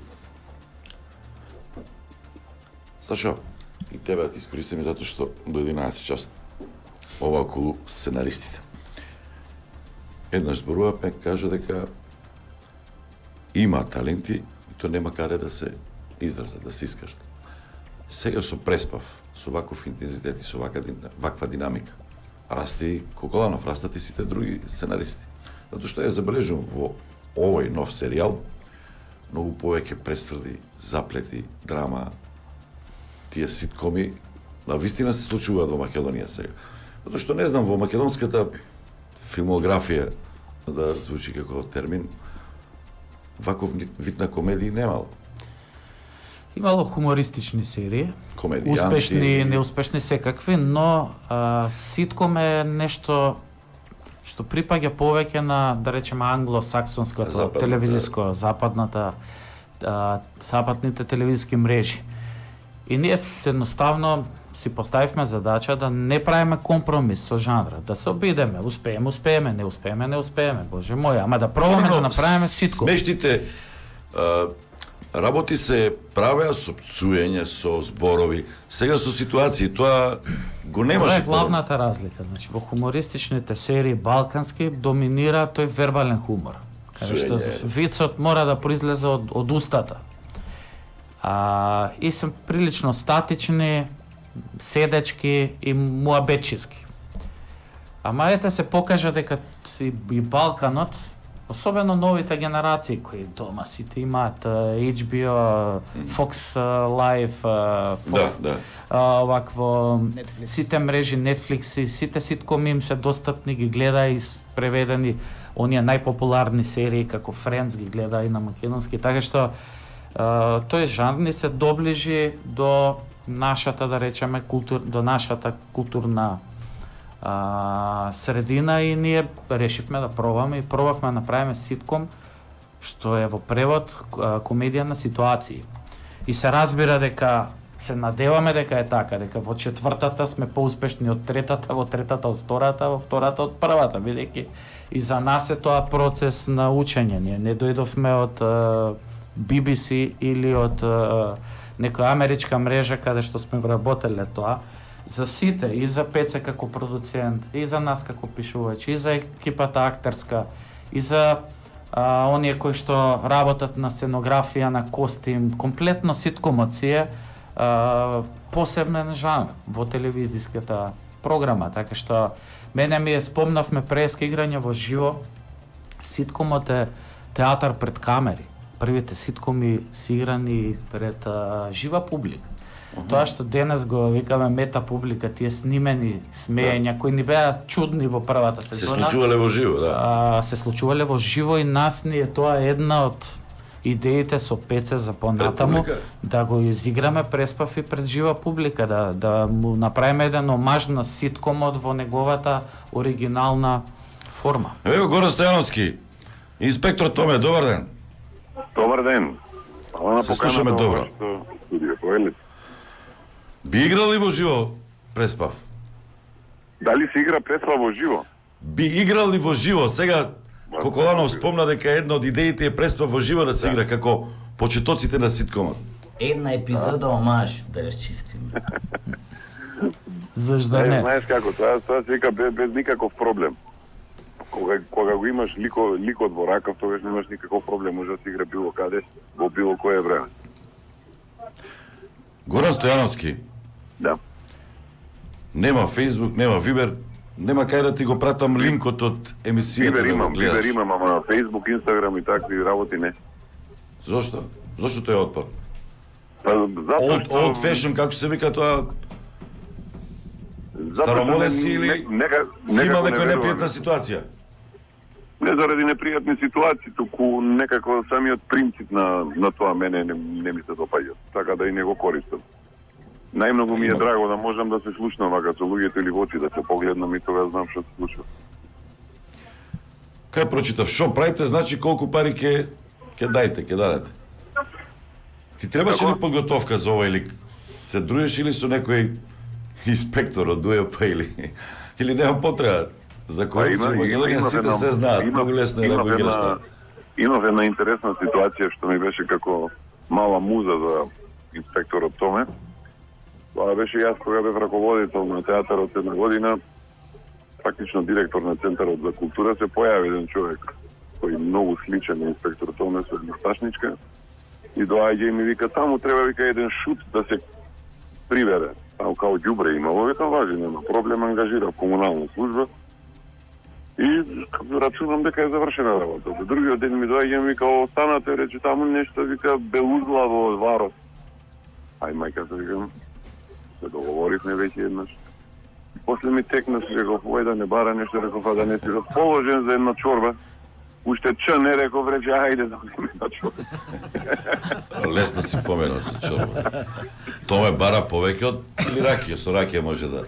Сашо, и тебе ти искористиме затоа што до 11 час ова околу сценаристите. Еднаш зборувавме, кажа дека има таленти и то нема каде да се изразат, да се искажат. Сега со Преспав, со ваков интензитет и со ваква динамика, расте и Коколанов, растат и сите други сценаристи. Затоа што ја забележувам во овој нов серијал многу повеќе престрди, заплети, драма, тие ситкоми на вистина се случуваат во Македонија сега. Затоа што не знам во македонската филмографија, да звучи како термин, ваков вид на комедии немало. Имало хумористични серии, комедијанти, успешни, неуспешни секакви, но ситком е нешто што припаѓа повеќе на, да речеме, англосаксонското телевизиско, западните телевизиски мрежи. И ние едноставно си поставивме задача да не правиме компромис со жанра, да се обидеме, успееме, не успееме, боже мој, ама да пробаме да направиме ситком. Смешните работи се правеа со пцуење, со зборови, сега со ситуации, тоа го немаше. Тоа е главната разлика, значи во хумористичните серии балкански доминира тој вербален хумор. Каде што вицот мора да произлезе од устата. И се прилично статични, седечки и муабетчиски. Ама ете се покажа дека и Балканот, особено новите генерации кои дома сите имаат HBO, Fox Live, Fox, овакво сите мрежи, Netflix, сите ситкоми им се достапни, ги гледа и преведени оние најпопуларни серии како Friends ги гледа и на македонски, така што тој жанр ни се доближи до нашата, да речеме, до нашата културна средина и ние решивме да пробаме и пробавме да направиме ситком што е во превод комедија на ситуации. И се разбира дека се надеваме дека е така, дека во четвртата сме поуспешни од третата, во третата од втората, во втората од првата, бидејќи и за нас е тоа процес на учење. Ние не дојдовме од BBC или од некоја америчка мрежа каде што сме вработеле тоа. За сите, и за Пеце како продуцент, и за нас како пишувач, и за екипата актерска, и за оние кои што работат на сценографија, на костим, комплетно ситкомот си е посебен жанр во телевизиската програма, така што мене ми е спомнавме преска играње во живо. Ситкомот е театар пред камери. Првите ситкоми се играни пред жива публика. Тоа што денес го викаме мета публика, тие снимени смеења кои ни беа чудни во првата сезона. Се случувале во живо, да. Се случувале во живо и нас ни е тоа една од идеите со Пеце за понатаму, да го изиграме Преспав и пред жива публика, да му направиме еден омаж на ситкомот во неговата оригинална форма. Ево Горан Стојановски, инспектор Томе, добар ден. Добар ден. Се слушаме добро. Би играли во живо Преспав? Дали се игра Преспав во живо? Би играли во живо. Сега Коколанов спомна дека една од идеите е Преспав во живо да се игра како почетоците на ситкомот. Една епизода омаж да расчистиме. Зашто не? Знаеш како, тоа се вика без никаков проблем. Кога го имаш ликот во ракав, тогаш немаш никаков проблем, може да се игра било каде, во било кое време. Горан Стојановски. Да. Нема Facebook, нема Viber, нема кај да ти го пратам линкот од емисијата да го гледаш. Viber имам, ама на Facebook, Instagram и такви работи не. Зошто? Зошто тој отпад? Old fashion, како се вика тоа? Старомоден си или си имал некоја непријатна ситуација? Не заради непријатни ситуации, туку некако самиот принцип на тоа мене не ми се допаѓа, така да и не го користам. Најмногу ми е драго да можам да се слушнам вака со луѓето или во очи, да се погледнам и тога знам што се случува. Кај прочитав, шо правите, значи колку пари ќе дадете. Ти требаше ли подготовка за ова или се дружиш или со некој инспектор од ДУЕП или нема потреба? За корупција во Македонија сите се знаат, многу лесно е да го играш тоа. Имав една интересна ситуација што ми беше како мала муза за инспекторот Томе. Тоа беше јас кога бев раководител на театарот една година, практично директор на Центарот за култура, се појави еден човек кој многу сличен на инспектор Томе со една сташничка и доаѓа и ми вика, таму треба вика еден шут да се прибере. Таму као ѓубре имало, вика важи, нема проблем, ангажира комунална служба. И рачунам дека е завршена работа. Другиот ден ми доаѓа и ми вика, останате, рече таму нешто, вика, белузла во варот. Ај мајка се викам, се договоривме веќе еднаш. После ми текна, се реков, да не бара нешто, реков, да не си расположен за една чорба. Уште не реков, рече, ајде да одиме на чорба. Лесно си поменал се чорба. Томе бара повеќе од или ракија, со ракија може да...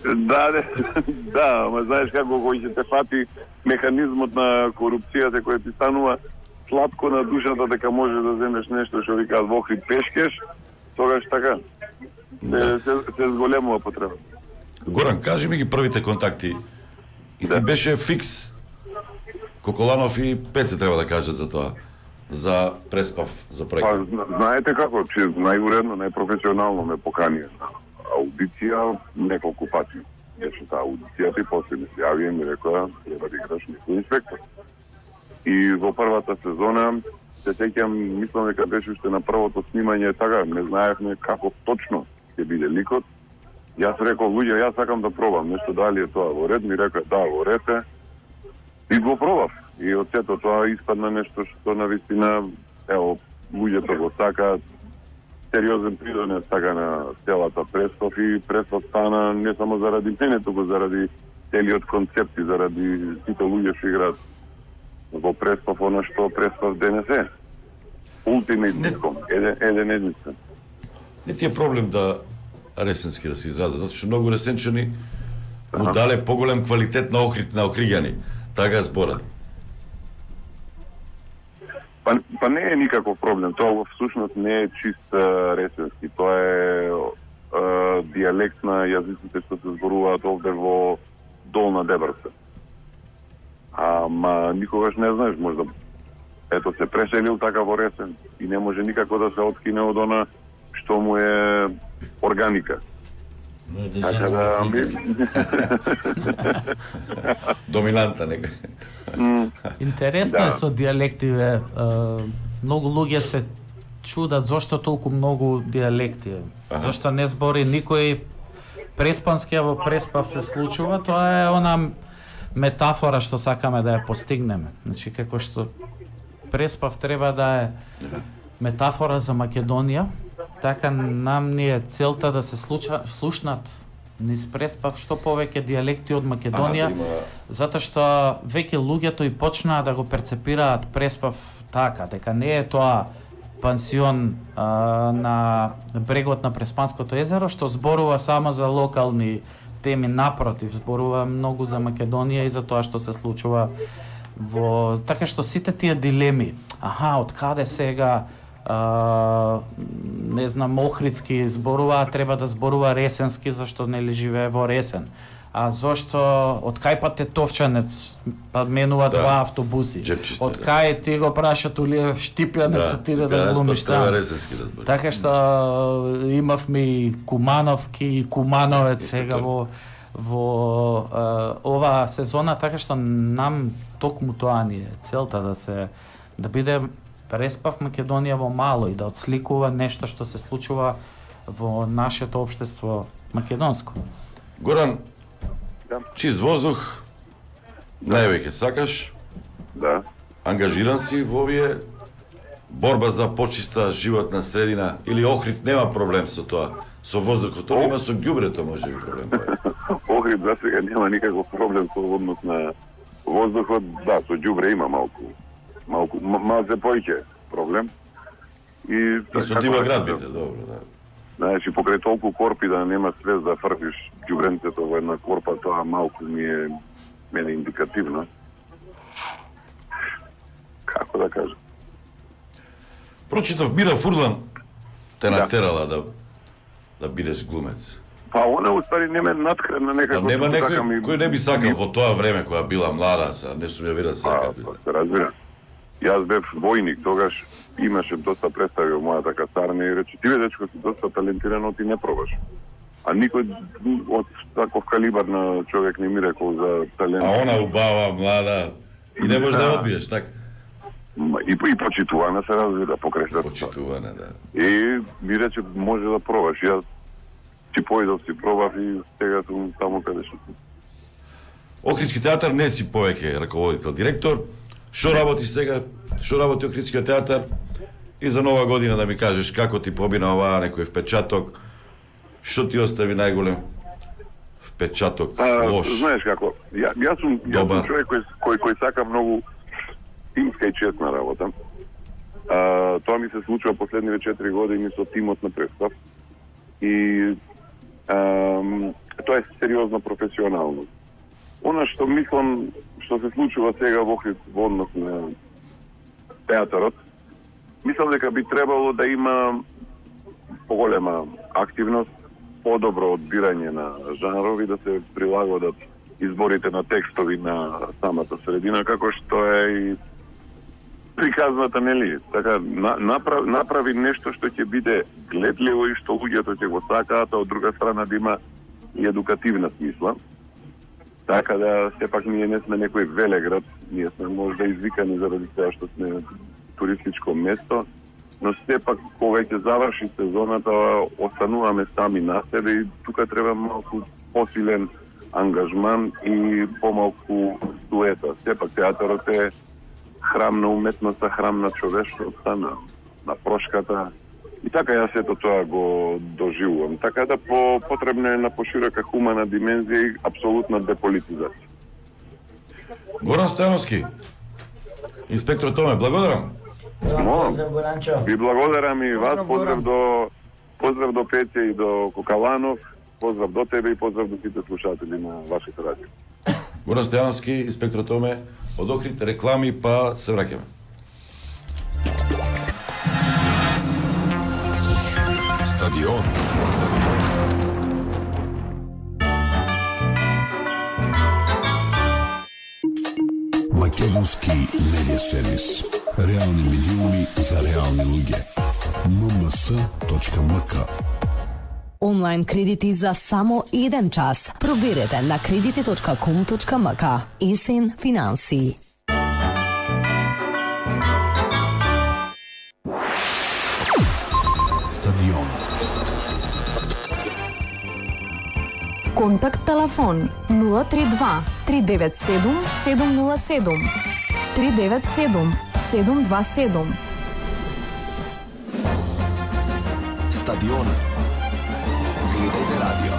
Да, ама знаеш како кој ќе те фати механизмот на корупцијата кој ти станува сладко на душата дека може да земеш нешто што викаат во Охрид пешкеш, тогаш така се зголемува потреба. Горан, кажи ми ги првите контакти. И ти беше фикс Коколанов и Пеце треба да кажат за тоа, за Преспав, за проект. Знаете како, че најуредно, најпрофесионално ме поканија на аудиција неколку пати. Беше таа аудицијата и после ми се јави и ми рекоа треба да играш некој инспектор. И во првата сезона се сеќам, мислам дека беше уште на првото снимање, така не знаевме како точно ќе биде ликот. Јас реков, луѓе, јас сакам да пробам нешто, дали е тоа во ред, ми рекоа да, во ред е. И го пробав. И од сето тоа испадна нешто што навистина, ево, луѓето го сакаат, сериозен придонес така на целата Преспав и Преспав стана не само заради мене, туку заради целиот концепт и заради сите луѓе што играат во Преспав, оно што Преспав денес е. Ултимейт ситком, еден единствен. Не ти е проблем да ресенски да се израза, затоа што многу ресенчани му дале поголем квалитет на Охрид, на охриѓани. Така зборат. Па не е никаков проблем, тоа всушност не е чист ресенски, тоа е диалект на јазиците што се зборуваат овде во Долна Дебрца. Ама никогаш не знаеш, можда ето се преселил така во ресен и не може никако да се откине од она што му е органика. Така да... Доминанта нека. Интересно е со диалективе. Многу луѓе се чудат зошто толку многу дијалекти. Зошто не збори никој преспански, а во Преспав се случува, тоа е она метафора што сакаме да ја постигнеме. Значи, како што Преспав треба да е метафора за Македонија, така нам ни е целта да се слушнат низ Преспав што повеќе дијалекти од Македонија, затоа што веќе луѓето и почнаа да го перцепираат Преспав така, дека не е тоа пансион на брегот на Преспанското езеро, што зборува само за локални теми, напротив, зборува многу за Македонија и за тоа што се случува во... Така што сите тие дилеми, од каде сега не знам, Охридски зборува, треба да зборува Ресенски, зашто нели живее во Ресен. А зошто од кај па Тетовчанец падменува два автобуси? Од кај ти го прашат Улиев Штипјанец отиде да глумиш таму? Така што имавме и Кумановки и Кумановец сега во оваа сезона, така што нам токму тоа ни е целта да биде Преспав Македонија во мало и да отсликува нешто што се случува во нашето општество македонско. Горан, чист воздух, највеќе сакаш? Да. Ангажиран си во овие борба за почиста животна средина или Охрид нема проблем со тоа? Со воздухот, има со ѓубрето може би проблем. Охрид за сега нема никаков проблем со однос на воздухот, да, со ѓубре има малку малце поиќе проблем. И со Дивоград бите, добро, да. Значи, покрај толку корпи да нема свест да фркиш ѓубренцето во една корпа, тоа малку ми е мене индикативно. Како да кажам? Прочитав Мира Фурлан те натерала да бидеш глумец. Па она уствари не ме надхрана некако. Нема некој кој не би сакал во тоа време кога била млада, не сум ја видел сега. Па, разбирам. Јас бев војник, тогаш имаше доста представи во мојата касарна и рече, ти бе дечко си доста талентиран, но ти не пробаш. А никој од таков калибар на човек не ми рекол за талент. А она убава, млада, и не можеш да одбиеш, така? И почитувана се разбира, покрај почитувана, да. И ми рече, може да пробаш. Јас си појдов, си пробав и сега сум таму каде што сум. Охридски театар не си повеќе раководител, директор. Што работиш сега? Што работи Охридскиот театар? И за нова година да ми кажеш како ти побина оваа некој впечаток. Што ти остави најголем впечаток? Лош. Знаеш како, јас сум човек кој сака многу тимска и честна работа. Тоа ми се случува последниве 4 години со тимот на Преспав. И тоа е сериозно професионално. Она што мислам, што се случува сега во Охрид во однос на театарот, мислам дека би требало да има поголема активност, подобро одбирање на жанрови, да се прилагодат изборите на текстови на самата средина, како што е и приказната, нели? Така, направи нешто што ќе биде гледливо и што луѓето ќе го сакаат, а од друга страна да има и едукативна смисла. Така да, сепак ние не сме некој велеград, ние сме можда извикани заради тоа што сме туристичко место, но сепак кога ќе заврши сезоната, остануваме сами на себе и тука треба малку посилен ангажман и помалку суета. Сепак театарот е храм на уметноста, храм на човештвото, на прошката. И така јас ето тоа го доживувам. Така да потребна е на поширока хумана димензија и апсолутна деполитизација. Горан Стојановски, инспектор Томе, благодарам. Поздрав, Горанчо. Ви благодарам и вас, поздрав до Пеќе и до Кокаланов, поздрав до тебе и поздрав до сите слушатели на вашите радио. Горан Стојановски, инспектор Томе, од Охрид, реклами, па се враќаме. Стадион. Македонски медиа сервис. Реални медиуми за реални луѓе. mms.mk. Онлайн кредити за само 1 час. Проверете на кредити.com.mk. Есен финанси. Контакт телефон 032 397 707 397 727. Стадион. Гледайте радио.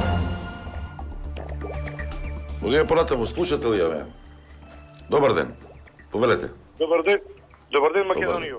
Одиме понатаму, слушате ли ја ме? Добар ден. Повелете. Добар ден. Добар ден, Македонија.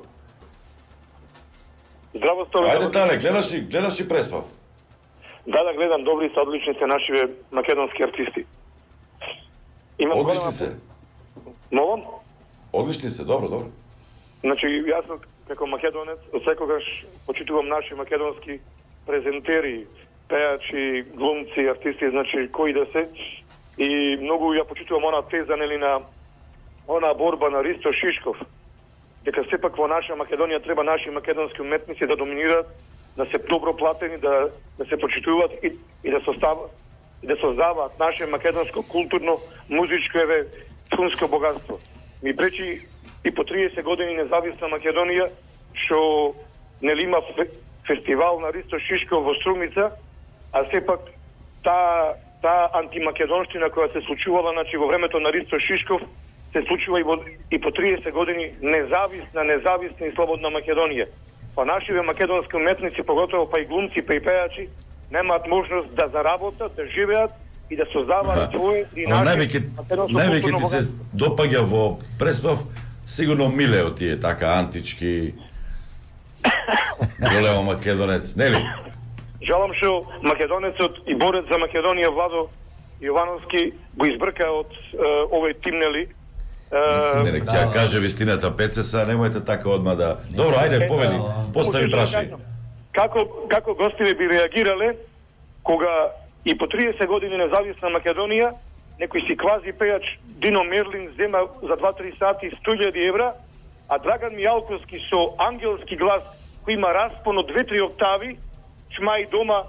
Здраво сте. Ајде, Тале, гледаш ли Преспав? Да, гледам, добри се, одлични се нашиве македонски артисти. Одлични се? Молам? Одлични се, добро. Значи, јас како македонец, од секогаш почитувам наши македонски презентери, пејачи, глумци, артисти, значи, кои да се. И многу ја почитувам она теза, нели, на она борба на Ристо Шишков, дека сепак во наша Македонија треба наши македонски уметници да доминираат, да се добро платени, да се почитуваат и да создаваат наше македонско културно, музичко фунско богатство. Ми пречи и по 30 години независна Македонија, што нели има фестивал на Ристо Шишков во Струмица, а сепак таа антимакедонштина која се случувала, значи во времето на Ристо Шишков, се случува и по 30 години независна и слободна Македонија. Па нашиве македонски уметници, поготово па и глумци, па и пејачи, немаат можност да заработат, да живеат и да создаваат своје и наше највеќе ти се допаѓа во Преспав, сигурно Миле од тие така антички големо македонец, нели? Жалам што македонецот и борец за Македонија Владо Јовановски го избрка од овој тим, нели? Не, ќе ја каже вистината Пецеса, немојте така одма да... Добро, ајде, повели, постави прашај. Како гостиве би реагирале кога и по 30 години независна Македонија некој си квази пејач Дино Мерлин зема за 2-3 сати 100.000 евра, а Драган Мијалковски со ангелски глас кој има распон од 2-3 октави чма и дома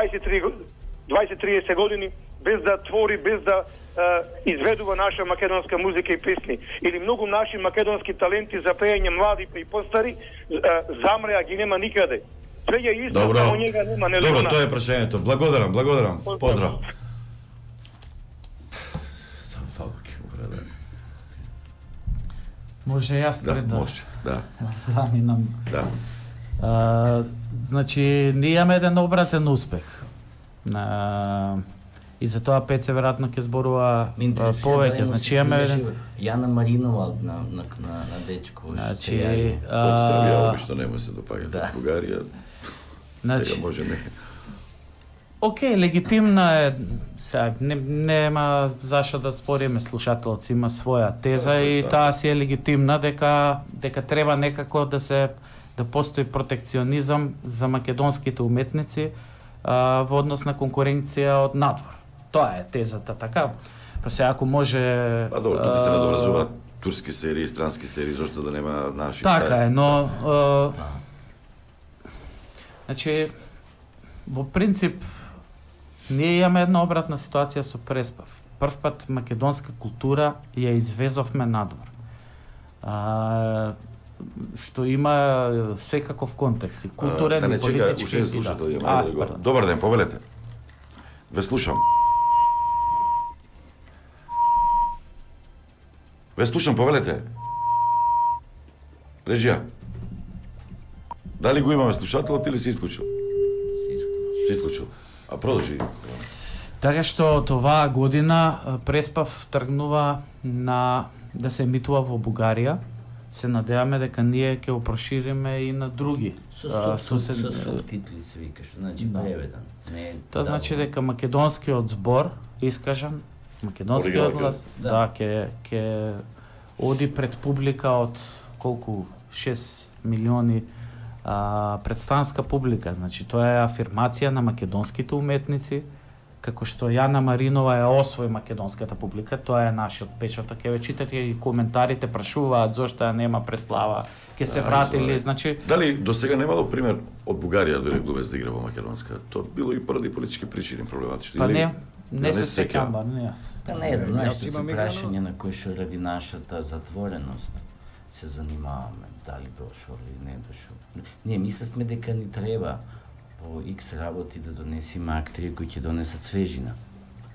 20-30 години без да твори, без да изведува наша македонска музика и песни. Или многу наши македонски таленти за пеење, млади и постари, замреа, ги нема никаде. Свеќе исто, само njega нема, нели? Добро, тоа е прашањето. Благодарам. Поздрав. Може јас пред да... Може, да. Заминам. Да. Значи, ние имаме еден обратен успех. И за тоа Пеце веројатно ќе зборува повеќе. Значи имаме Јана Маринова на дечко. Значи од Србија обично нема се допаѓа. Бугарија сега може не. Океј, легитимна е. Нема зашто да спориме, слушателот има своја теза и таа си е легитимна дека треба некако да постои протекционизам за македонските уметници во однос на конкуренција од надвор. Тоа е тезата, така. Па се ако може... Па добро, тука се надоврзуваат турски серии, странски серии, зашто да нема наши... Така е, но... Значи, во принцип, ние имаме една обратна ситуација со Преспав. Прв пат македонска култура ја извезовме надвор. Што има секаков контекст, и културен, и политички. Добар ден, повелете. Ве слушам. Повелете. Режија. Дали го имаме слушателот или се исклучил? Се исклучил. А продолжи. Така што од оваа година Преспав тргнува да се емитува во Бугарија. Се надеваме дека ние ќе го прошириме и на други. Со субтитли се вика, што значи преведен. Тоа значи дека македонскиот збор искажан, македонскиот глас, ќе оди пред публика од колку 6 милиони представнска публика. Значи тоа е афирмација на македонските уметници, како што Јана Маринова ја освои македонската публика, тоа е нашиот печаток. Ќе ве читате и коментарите, прашуваат зошто ја нема преслава, ќе се вратили, значи... Дали до сега немало пример од Бугарија дори глумец да игра во македонска? Тоа било и поради политички причини проблематично. Па не се сеќам, не јас. Па не знам, нашите се прашање на кои што ради нашата затвореност се занимаваме, дали дошол или не дошол. Ние мислевме дека ни треба по X работи да донесиме актери кои ќе донесат свежина.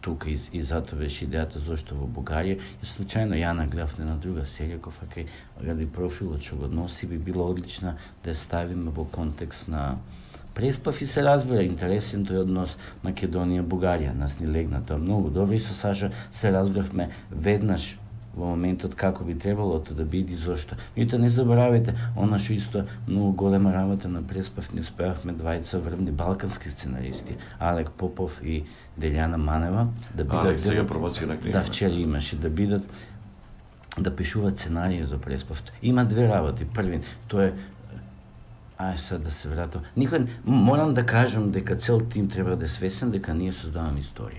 тука и затоа беше идејата зашто во Бугарија. И случајно ја нагледав на друга серија, кој ради профилот што го носи би било одлична да ја ставиме во контекст на Преспав и се разбира интересен тој однос Македонија-Бугарија. Нас ни легна тоа многу добро и со Саша се разбравме веднаш во моментот како би требало тоа да биде и зошто. Меѓутоа не заборавајте, она што исто многу голема работа на Преспав не успеавме двајца врвни балкански сценаристи, Алек Попов и Дељана Манева, да бидат Алек сега промоција на книга. Да, вчера имаше да бидат да пишуваат сценарија за Преспав. Има две работи. Први, тоа е сега да се вратам. Никој морам да кажам дека цел тим треба да е свесен дека ние создаваме историја.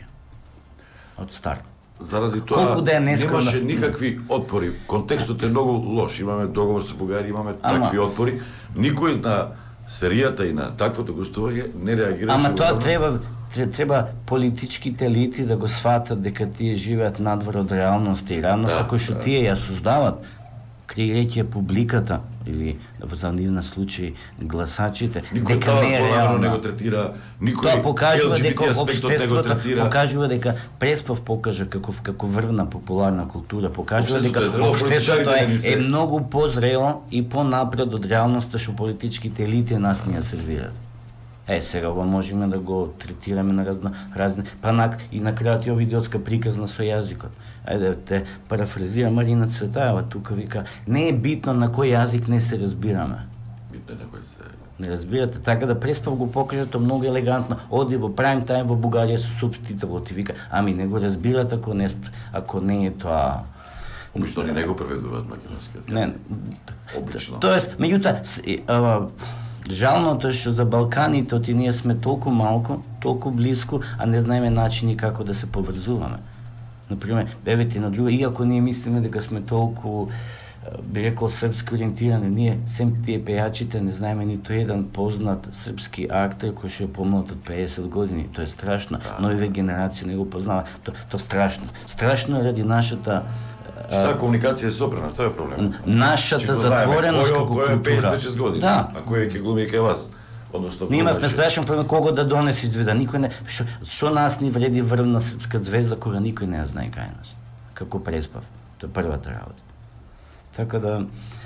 Од старт. Заради тоа да немаше никакви отпори. Контекстот е многу лош. Имаме договор со Бугарија, имаме такви отпори. Никој на серијата и на таквото гостување не реагираше. Ама тоа треба политичките елити да го сватат дека тие живеат надвор од реалноста и реалноста кој што тие ја создават, креирајќи ја публиката или за нивна случај гласачите, дека не е реално. Не го третира, никој тоа покажува дека општеството покажува дека Преспав покажа како врвна популарна култура, покажува дека општеството е многу позрело и понапред од реалноста што политичките елити нас ни ја сервираат. Сега ова можеме да го третираме на разни, и на крајот ја идиотска приказна со јазикот. Ајде те парафразира Марина Цветаева, тука вика, не е битно на кој јазик не се разбираме. Битно е на кој се... Не разбирате, така да Преспав го покажа тоа многу елегантно. Оди во прайм тајм во Бугарија со субтитул, ти вика, ами не го разбират ако не е тоа... Обично не го преведуваат македонскиот. Не, обично. Тоест, меѓутоа, жалното е што за Балканите оти ние сме толку малку, толку близко, а не знаеме начини како да се поврзуваме. Например, евете на друго, иако ние мислиме дека сме толку, би рекол, српски ориентирани, ние, сем тие пејачите, не знаеме нито еден познат српски актер кој што е помлад од 50 години. Тоа е страшно. Новите генерации не го познаваат. Тоа страшно. Страшно е ради нашата комуникација е сопрена, тоа е проблем. Нашата затвореност како култура. Кој е 55 години, да. А кој ќе глуми кај вас? Ние имавме страшен проблем кого да донеси звезда. Никој не... Што нас ни вреди врвна српска звезда кога никој не ја знае кај нас? Како Преспав. Тоа е првата работа. Така да...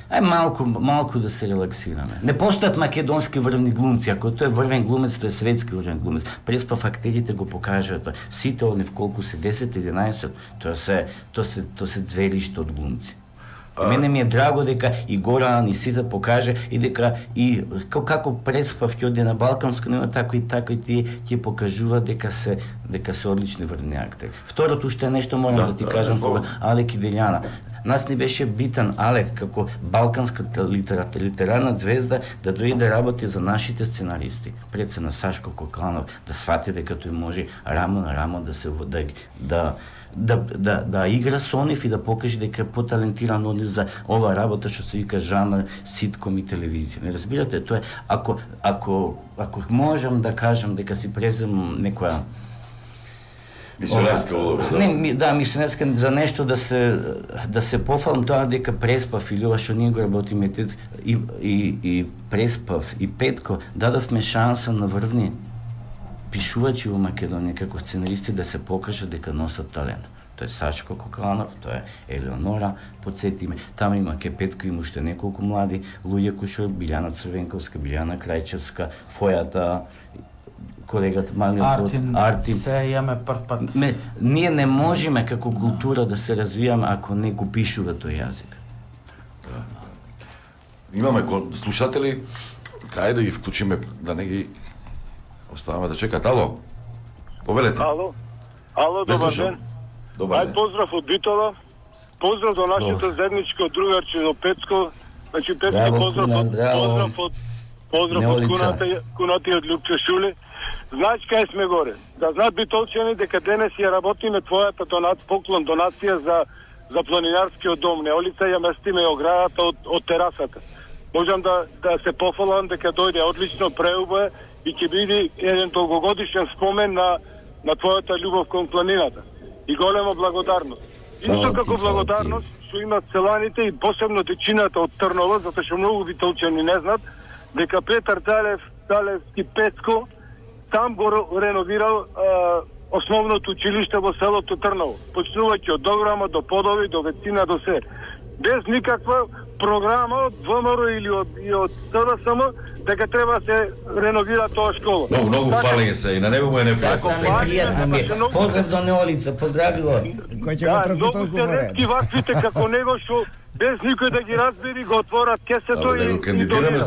малку да се релаксираме. Не постојат македонски врвни глумци. Ако тој е врвен глумец, тој е светски врвен глумец. Преспав актерите го покажаат тоа. Сите они вколку се 10-11, тоа се звериште од глумци. Мене ми е драго дека и Горан и сите покаже и дека и како Преспав ќе оди на балканско ниво, така и тие ќе покажува дека се одлични врвни актери. Второто што е нешто морам да ти кажам кога Алек и Дељана. Нас ни беше битен Алек како балканската литерарна звезда да дојде да работи за нашите сценаристи. Пред се на Сашко Кокланов, да свати дека тој може рамо на рамо да се да игра со нив и да покаже дека е поталентиран од за ова работа што се вика жанр ситком и телевизија. Не разбирате, тоа е ако можам да кажам дека си презем некоја мисионерска улога. Да, мисионерска за нешто да се пофалам тоа дека Преспав или ова што ние го работиме и Преспав и Петко дадовме шанса на врвни пишувачи во Македонија како сценаристи да се покажат дека носат талент. Тоа е Сашко Кокланов, тоа е Елеонора, подсетиме. Таму има ке Петко, има уште неколку млади луѓе кои што Билјана Црвенковска, Билјана Крајчевска, Фојата, колегата Артин. Се јаме прв пат. Ние не можеме како култура да се развијаме ако не го пишува тој јазик. Имаме слушатели, трај да ги вклучиме, да не ги оставаме да чекат. Ало, повелете. Ало, добар ден. Ајде поздрав од Битола, поздрав до нашето заедничко другарче до Пецко, значи Пецко поздрав од Куната и од Лјупче Шуле. Знаеш кај сме горе? Да знаат битолчани дека денес ја работиме твојата поклон донација за планинарскиот дом Неолица, ја местиме оградата од терасата. Можам да се пофалам дека дојде одлично преубе и ќе биде еден долгогодишен спомен на твојата љубов кон планината. И голема благодарност. Исто како благодарност што имат селаните и посебно течината од Трнова, затоа што многу битолчани не знаат дека Петар Далевски Петко там го реновирал основното училиште во селото Трново, почнувајќи од Дограма до Подови, до Вецина, до се. Без никаква програма од ВМРО или од СДСМ дека треба се реновира тоа школа. Многу фалење се и на него му е непријатно. Пријатно ми е. Поздрав до Неолица, поздрави го. Кој ќе го трпи толку во ред? Многу ваквите како него што без никој да ги разбери го отворат кесето и го кандидираме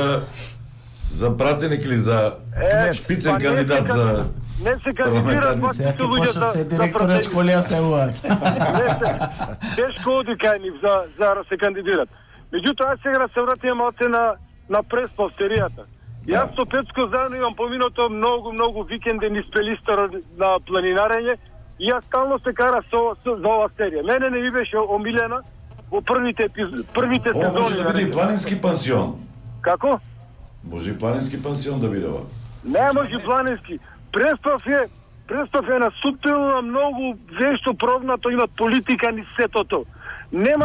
за пратеник или за шпицен кандидат за не се кандидираат ваквите луѓе се директорот школија се уат. Тешко оди кај нив за да се кандидират. Меѓутоа, ај сега да се вратиме малце на пресповстеријата. Јас со Пецко заедно имам поминото многу викенди низ Пелистар на планинарење и јас стално се кара за ова серија. Мене не ми беше омилена во првите сезони. Може да биде и планински пансион. Како? Може и планински пансион да биде ова. Не може планински. Преспав е на суптилно многу вешто провнато, има политика низ сетото. Нема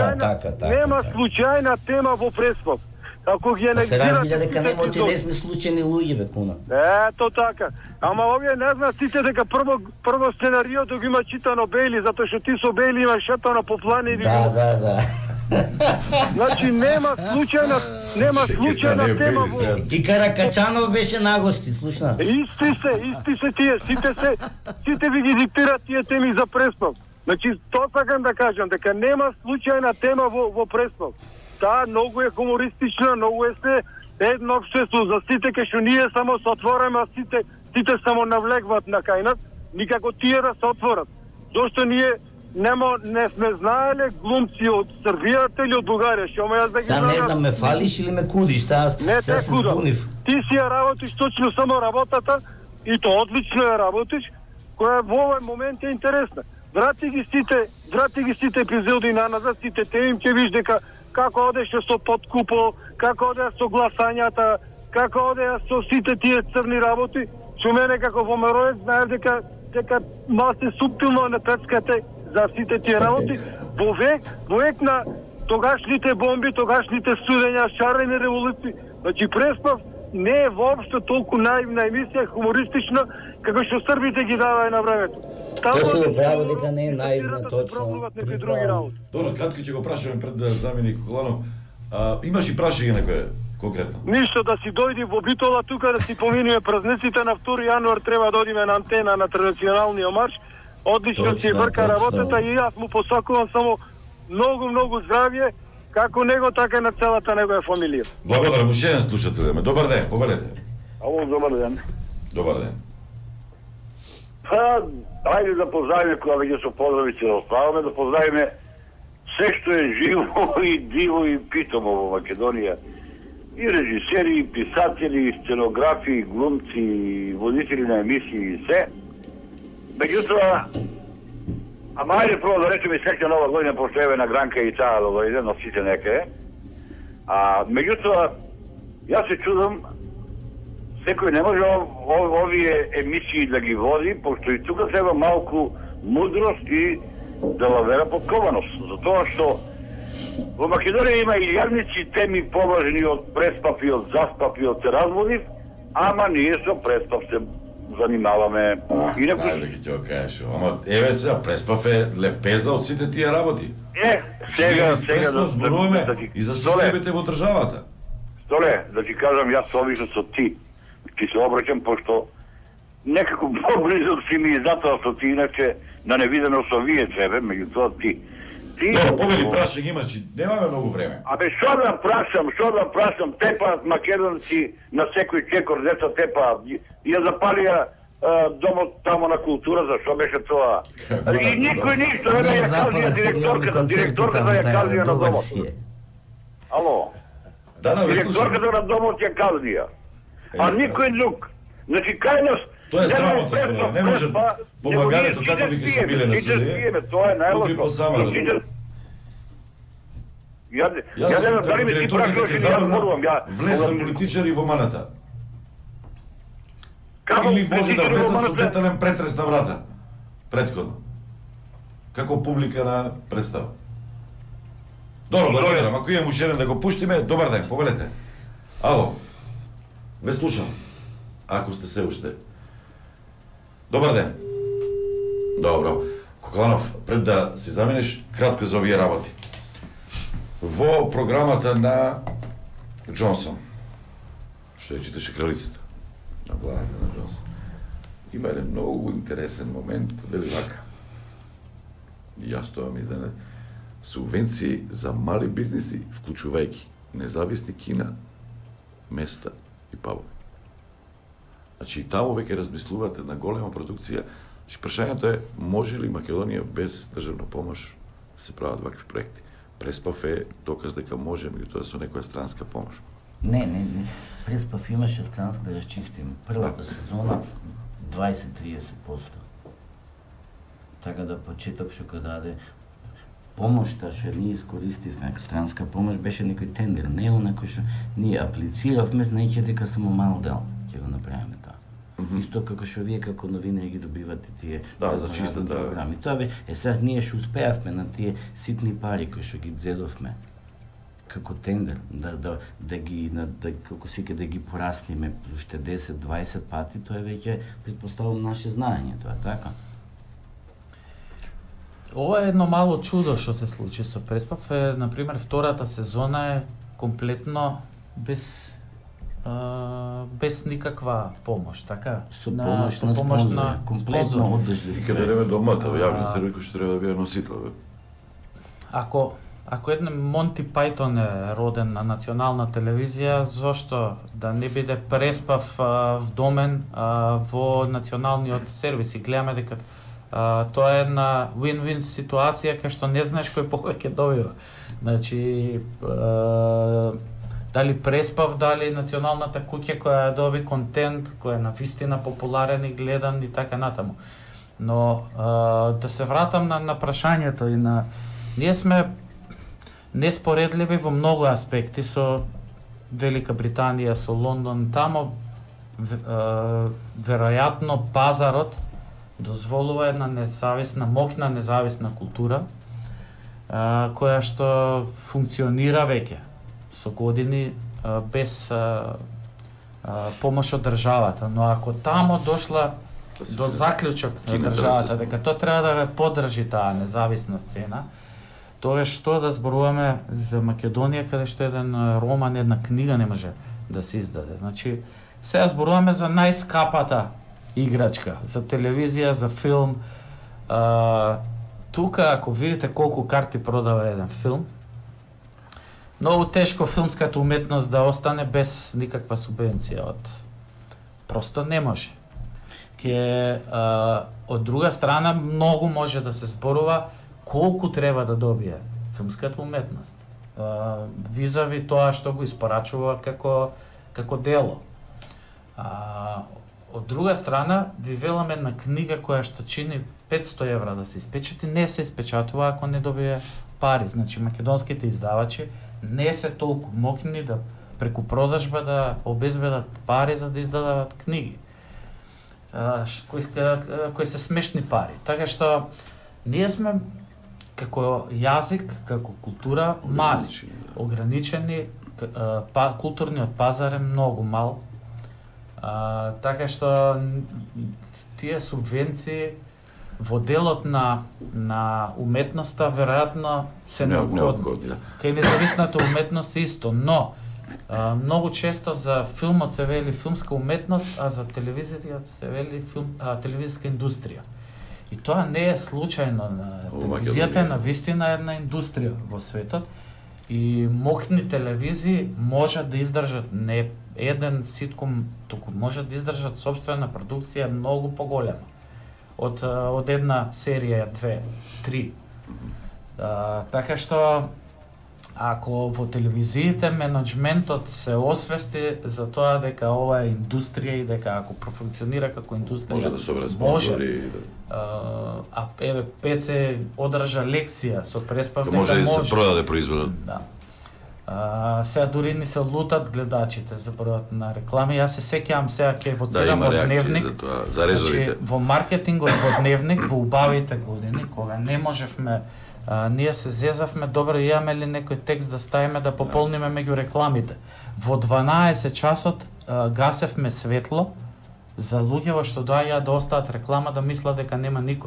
случајна тема во Преспав. Ако ги се разбира дека немоти не сме случајни луѓе, бе, куна. Ето така. Ама овие не знаат сите дека прво сценариото го има читано Бейли, затоа што ти со Бейли имаш шетано по планини. Да. Значи нема случајна тема во... И Каракачанов беше на гости, слушна. Исти се тие, сите ви ги диктират тие теми за Преспав. Значи, тоа сакам да кажам, дека нема случајна тема во Преспав. Таа многу е хумористична, многу е се едно општество за сите, кај што ние само се отвораме, а сите само навлегват на кај нас, никако тие да се отворат. Зошто ние не сме знаеле глумци од Србијата или од Бугарија, што ме јас да ги знам. Сега не знам, ме фалиш или ме кудиш, сега се збунив. Ти си ја работиш точно само работата, и то одлично ја работиш, која во овој момент е интересна. Врати ги сите епизоди назад, сите теми, ќе виж дека како одеше со подкупо, како одеа со гласањата, како одеа со сите тие црни работи, што мене како ВМРО знаев дека малце суптилно не пецкате за сите тие работи, во век на тогашните бомби, тогашните судења, шарени револуции. Значи Преспав не е воопшто толку наивна емисија, хумористична, како што србите ги даваја на времето. Тоа се право дека не е наивна, точно. Добро, кратко ќе го прашаме пред да замени Коланов. Имаш и прашање некој конкретно? Ништо, да си дојди во Битола тука, да си поминиме празниците на 2 јануар, треба да одиме на антена на традиционалниот марш. Одлично си врка работата и јас му посакувам само многу здравје, како него, така и на целата негова фамилија. Благодарам, уште еден слушател. Добар ден, повелете. Ало, добар ден. Добар ден. Ајде да поздравиме, кога веќе со поздрави се оставаме, да поздравиме се што е живо и диво и питомо во Македонија. И режисери, и писатели, и сценографи, и глумци, и водители на емисии и се. Меѓутоа, ама ајде прво да речеме среќна нова година, пошто еве на Гранка и таа да дојде, но сите некаде. Меѓутоа, јас се чудам, секој не може овие емисии да ги води, пошто и тука треба малку мудрост и делавера подкованост. Затоа што во Македонија има и јавници теми поважни од Преспав и од Заспав и од се разбудив, ама ние со Преспав се занимаваме. Ајде да ги ќе го кажеш, ама еве сега Преспав е лепеза од сите тие работи. Сега да зборуваме и за состојбите во државата. Столе, да ти кажам, јас обично со ти се обраќам, пошто некако поблизок си ми и затоа со ти, иначе на невидено со вие себе, меѓутоа ти. Добро, повели прашање имаш, немаме многу време. Абе, што да прашам, тепаат македонци на секој чекор, деца тепаат, ја запалија домот тамо на култура, зашто беше тоа? И никој ништо, не ја казија директорката ја казија на домот. Ало? Директорката на домот ја казија. А никој друг. Значи, кај нас... Тоа е срамота, според не може помагањето како ви ги се биле на судија. Тоа е најлошо. Ја не знам дали ми ти прашуваш или ја зборувам. Влезат политичари во маната. Или може да влезат со детален претрес на врата. Претходно. Како публика на представа. Добро, благодарам. Ако имам уште еден да го пуштиме, добар ден, повелете. Ало. Ве слушам. Ако сте се уште. Добар ден. Добро. Кокланов, пред да си замениш, кратко за овие работи. Во програмата на Джонсон, што ја читаше Кралицата, на главата на Джонсон, има еден многу интересен момент, вели вака. И јас тоа ми изненад. Субвенции за мали бизнеси, вклучувајќи независни кина, места и пабови. Значи и таму веќе размислуваат една голема продукција. Прашањето е, може ли Македонија без државна помош да се прават вакви проекти? Преспав е доказ дека може, меѓутоа со некоја странска помош. Не. Преспав имаше странска, да расчистим. Првата сезона 20-30%. Така да почеток што кога даде помошта што ние искористивме, странска помош беше некој тендер, не е онако што ние аплициравме, знаејќи дека само мал дел ќе го направиме тоа. Исто како што вие како новинari ги добивате тие за чистата програми. Тоа бе, сега ние што успеавме на тие ситни пари кои што ги зедовме како тендер, да ги како сека да ги порасниме уште 10-20 пати, тоа е веќе претпоставувам наше знаење, тоа така. Ова е едно мало чудо што се случи со Преспав е, например, втората сезона е комплетно без никаква помош, така? Со помош на спонзори, комплетно оддржливи. И каде време домата, во јавен сервис што треба да биде носител, бе. Ако еден Монти Пајтон е роден на национална телевизија, зошто да не биде Преспав вдомен во националниот сервис? И гледаме дека тоа е една win-win ситуација кај што не знаеш кој повеќе добива. Значи, дали Преспав, дали националната куќа која доби контент, кој е навистина популарен и гледан и така натаму. Но да се вратам на прашањето и на ние сме неспоредливи во многу аспекти со Велика Британија, со Лондон, тамо веројатно пазарот дозволува една независна, моќна независна култура која што функционира веќе со години без помош од државата, но ако тамо дошла до заклучок на државата дека тоа треба да ве поддржи таа независна сцена, тоа е што да зборуваме за Македонија каде што еден роман, една книга не може да се издаде. Значи, сега зборуваме за најскапата играчка, за телевизија, за филм. Тука, ако видите колку карти продава еден филм, многу тешко филмската уметност да остане без никаква субвенција просто не може. Од друга страна, многу може да се зборува колку треба да добие филмската уметност. Визави тоа што го испорачува како дело. Од друга страна, ви велам една книга која што чини 500 евра да се испечати, не се испечатува ако не добие пари. Значи, македонските издавачи не се толку моќни да преку продажба да обезбедат пари за да издадат книги. Кои се смешни пари. Така што ние сме како јазик, како култура мали, ограничени, културниот пазар е многу мал. Така што тие субвенции во делот на уметноста веројатно се необходни. Кај независната уметност исто, но многу често за филмот се вели филмска уметност, а за телевизијата се вели телевизиска индустрија. И тоа не е случајно. Телевизијата е навистина една индустрија во светот и моќни телевизии можат да издржат не еден ситком, туку можат да издржат собствена продукција многу поголема од една серија, 2, 3. Така што ако во телевизиите менеджментот се освести за тоа дека ова е индустрија и дека ако профункционира како индустрија може да собере спонзори, еве ПЦ одржа лекција со Преспав дека може да се продаде производот. Да. Сега дури ни се лутат гледачите за бројот на реклами. Јас се сеќавам сега ке во цитам во Дневник. За тоа, за резовите. Во маркетингот во Дневник во убавите години кога не можевме ние се зезавме, добро, имаме ли некој текст да ставиме да пополниме меѓу рекламите. Во 12 часот гасевме светло за луѓето што доаѓаат да остават реклама да мислат дека нема никој.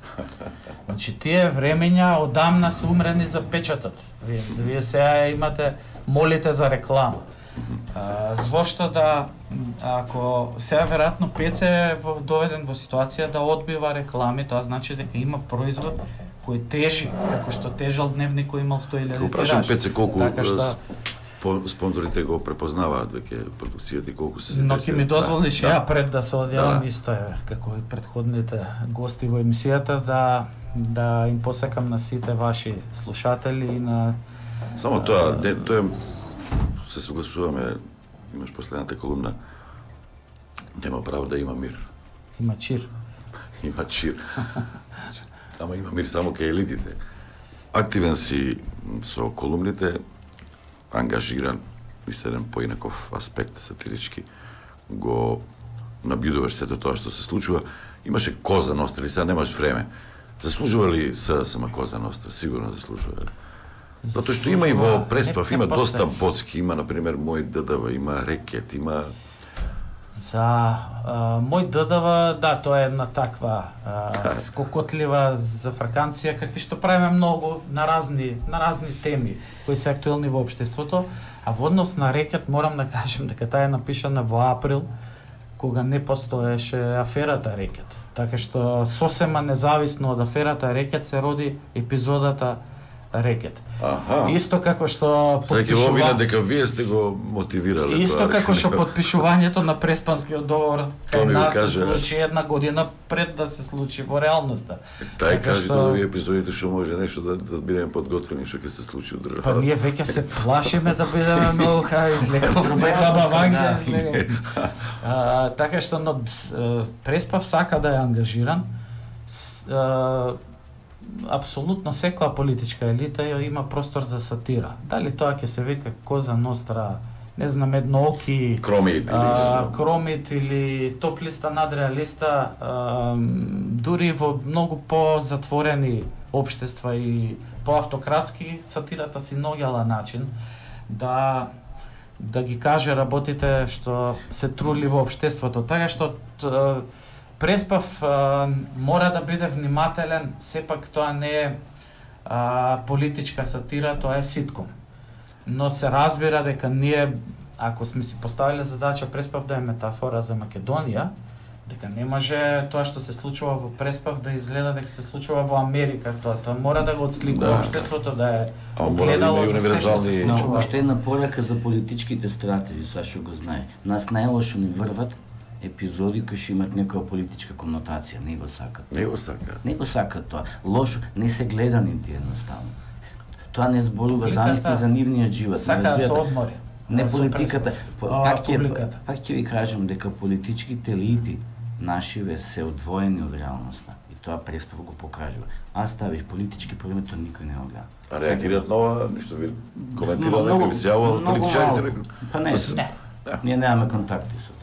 Значи тие времења одамна се умрени за печатот. Вие сега имате, молите за реклама. Зошто да, ако сега веројатно Пеце е доведен во ситуација да одбива реклами, тоа значи дека има производ кој тежи, како што тежал Дневник кој имал 100.000 тираж. Прашам Пеце колку така што спонзорите го препознаваат веќе продукцијата и колку се но ќе ми дозволиш ја пред да се одјавам исто како и предходните гости во емисијата да им посекам на сите ваши слушатели и на само тоа се согласуваме, имаш последната колумна, нема право да има мир. Има чир. Има чир. Ама има мир само кај елитите. Активен си со колумните, ангажиран и седен поинаков аспект сатирички, го набидуваш сето тоа што се случува. Имаше Коза Ностра, или сега немаш време. Заслужува ли СДСМ Коза Ностра? Сигурно заслужува. Затоа што има и во Преспав, има доста боцки, има, например, Мој ДДВ, има Рекет, има... За Мој ДДВ, да, тоа е една таква скокотлива зафрканција, какви што правиме многу на разни теми, кои се актуелни во општеството, а во однос на Рекет морам да кажем дека таа е напишана во април, кога не постоеше аферата Рекет. Така што сосема независно од аферата Рекет се роди епизодата Рекет. Исто како што Сега ќе во обвинат дека вие сте го мотивирале тоа. Исто како што подпишувањето на Преспанскиот договор кај нас се случи една година пред да се случи во реалноста. Тај кажи да овие епизодите што може нешто да бидеме подготвени што ќе се случи во државата. Па ние веќе се плашиме да бидеме многу излегов. Така што Преспав сака да е ангажиран. Апсолутно секоја политичка елита има простор за сатира. Дали тоа ќе се вика Коза Ностра, не знам, еднооки, Кромит или топ листа, надреалиста, дури во многу по-затворени општества и по-автократски, сатирата си наоѓала начин да ги каже работите што се трули во општеството. Така што Преспав мора да биде внимателен, сепак тоа не е политичка сатира, тоа е ситком. Но се разбира дека ние, ако сме си поставиле задача Преспав да е метафора за Македонија, дека не може тоа што се случува во Преспав да изгледа дека се случува во Америка. Тоа мора да го отсликува општеството, да е огледало за се што се случува. Уште една порака за политичките стратези, Сашо го знае. Нас најлошо ни врват епизоди кои што имат некоја политичка конотација, не го сакат. Не го сакат. Не го сакат тоа. Лошо, не се гледа нити едноставно. Тоа не зборува за нив и за нивниот живот. Сака да се одмори. Не политиката. Пак ќе ви кажам дека политичките елити нашиве се одвоени од реалноста. И тоа Преспав го покажува. Аз ставиш политички проблеми, тоа никој не го гледа. А реагираат нова, ништо ви коментирал некој ви се јавува политичарите? Па не. Ние немаме контакти со.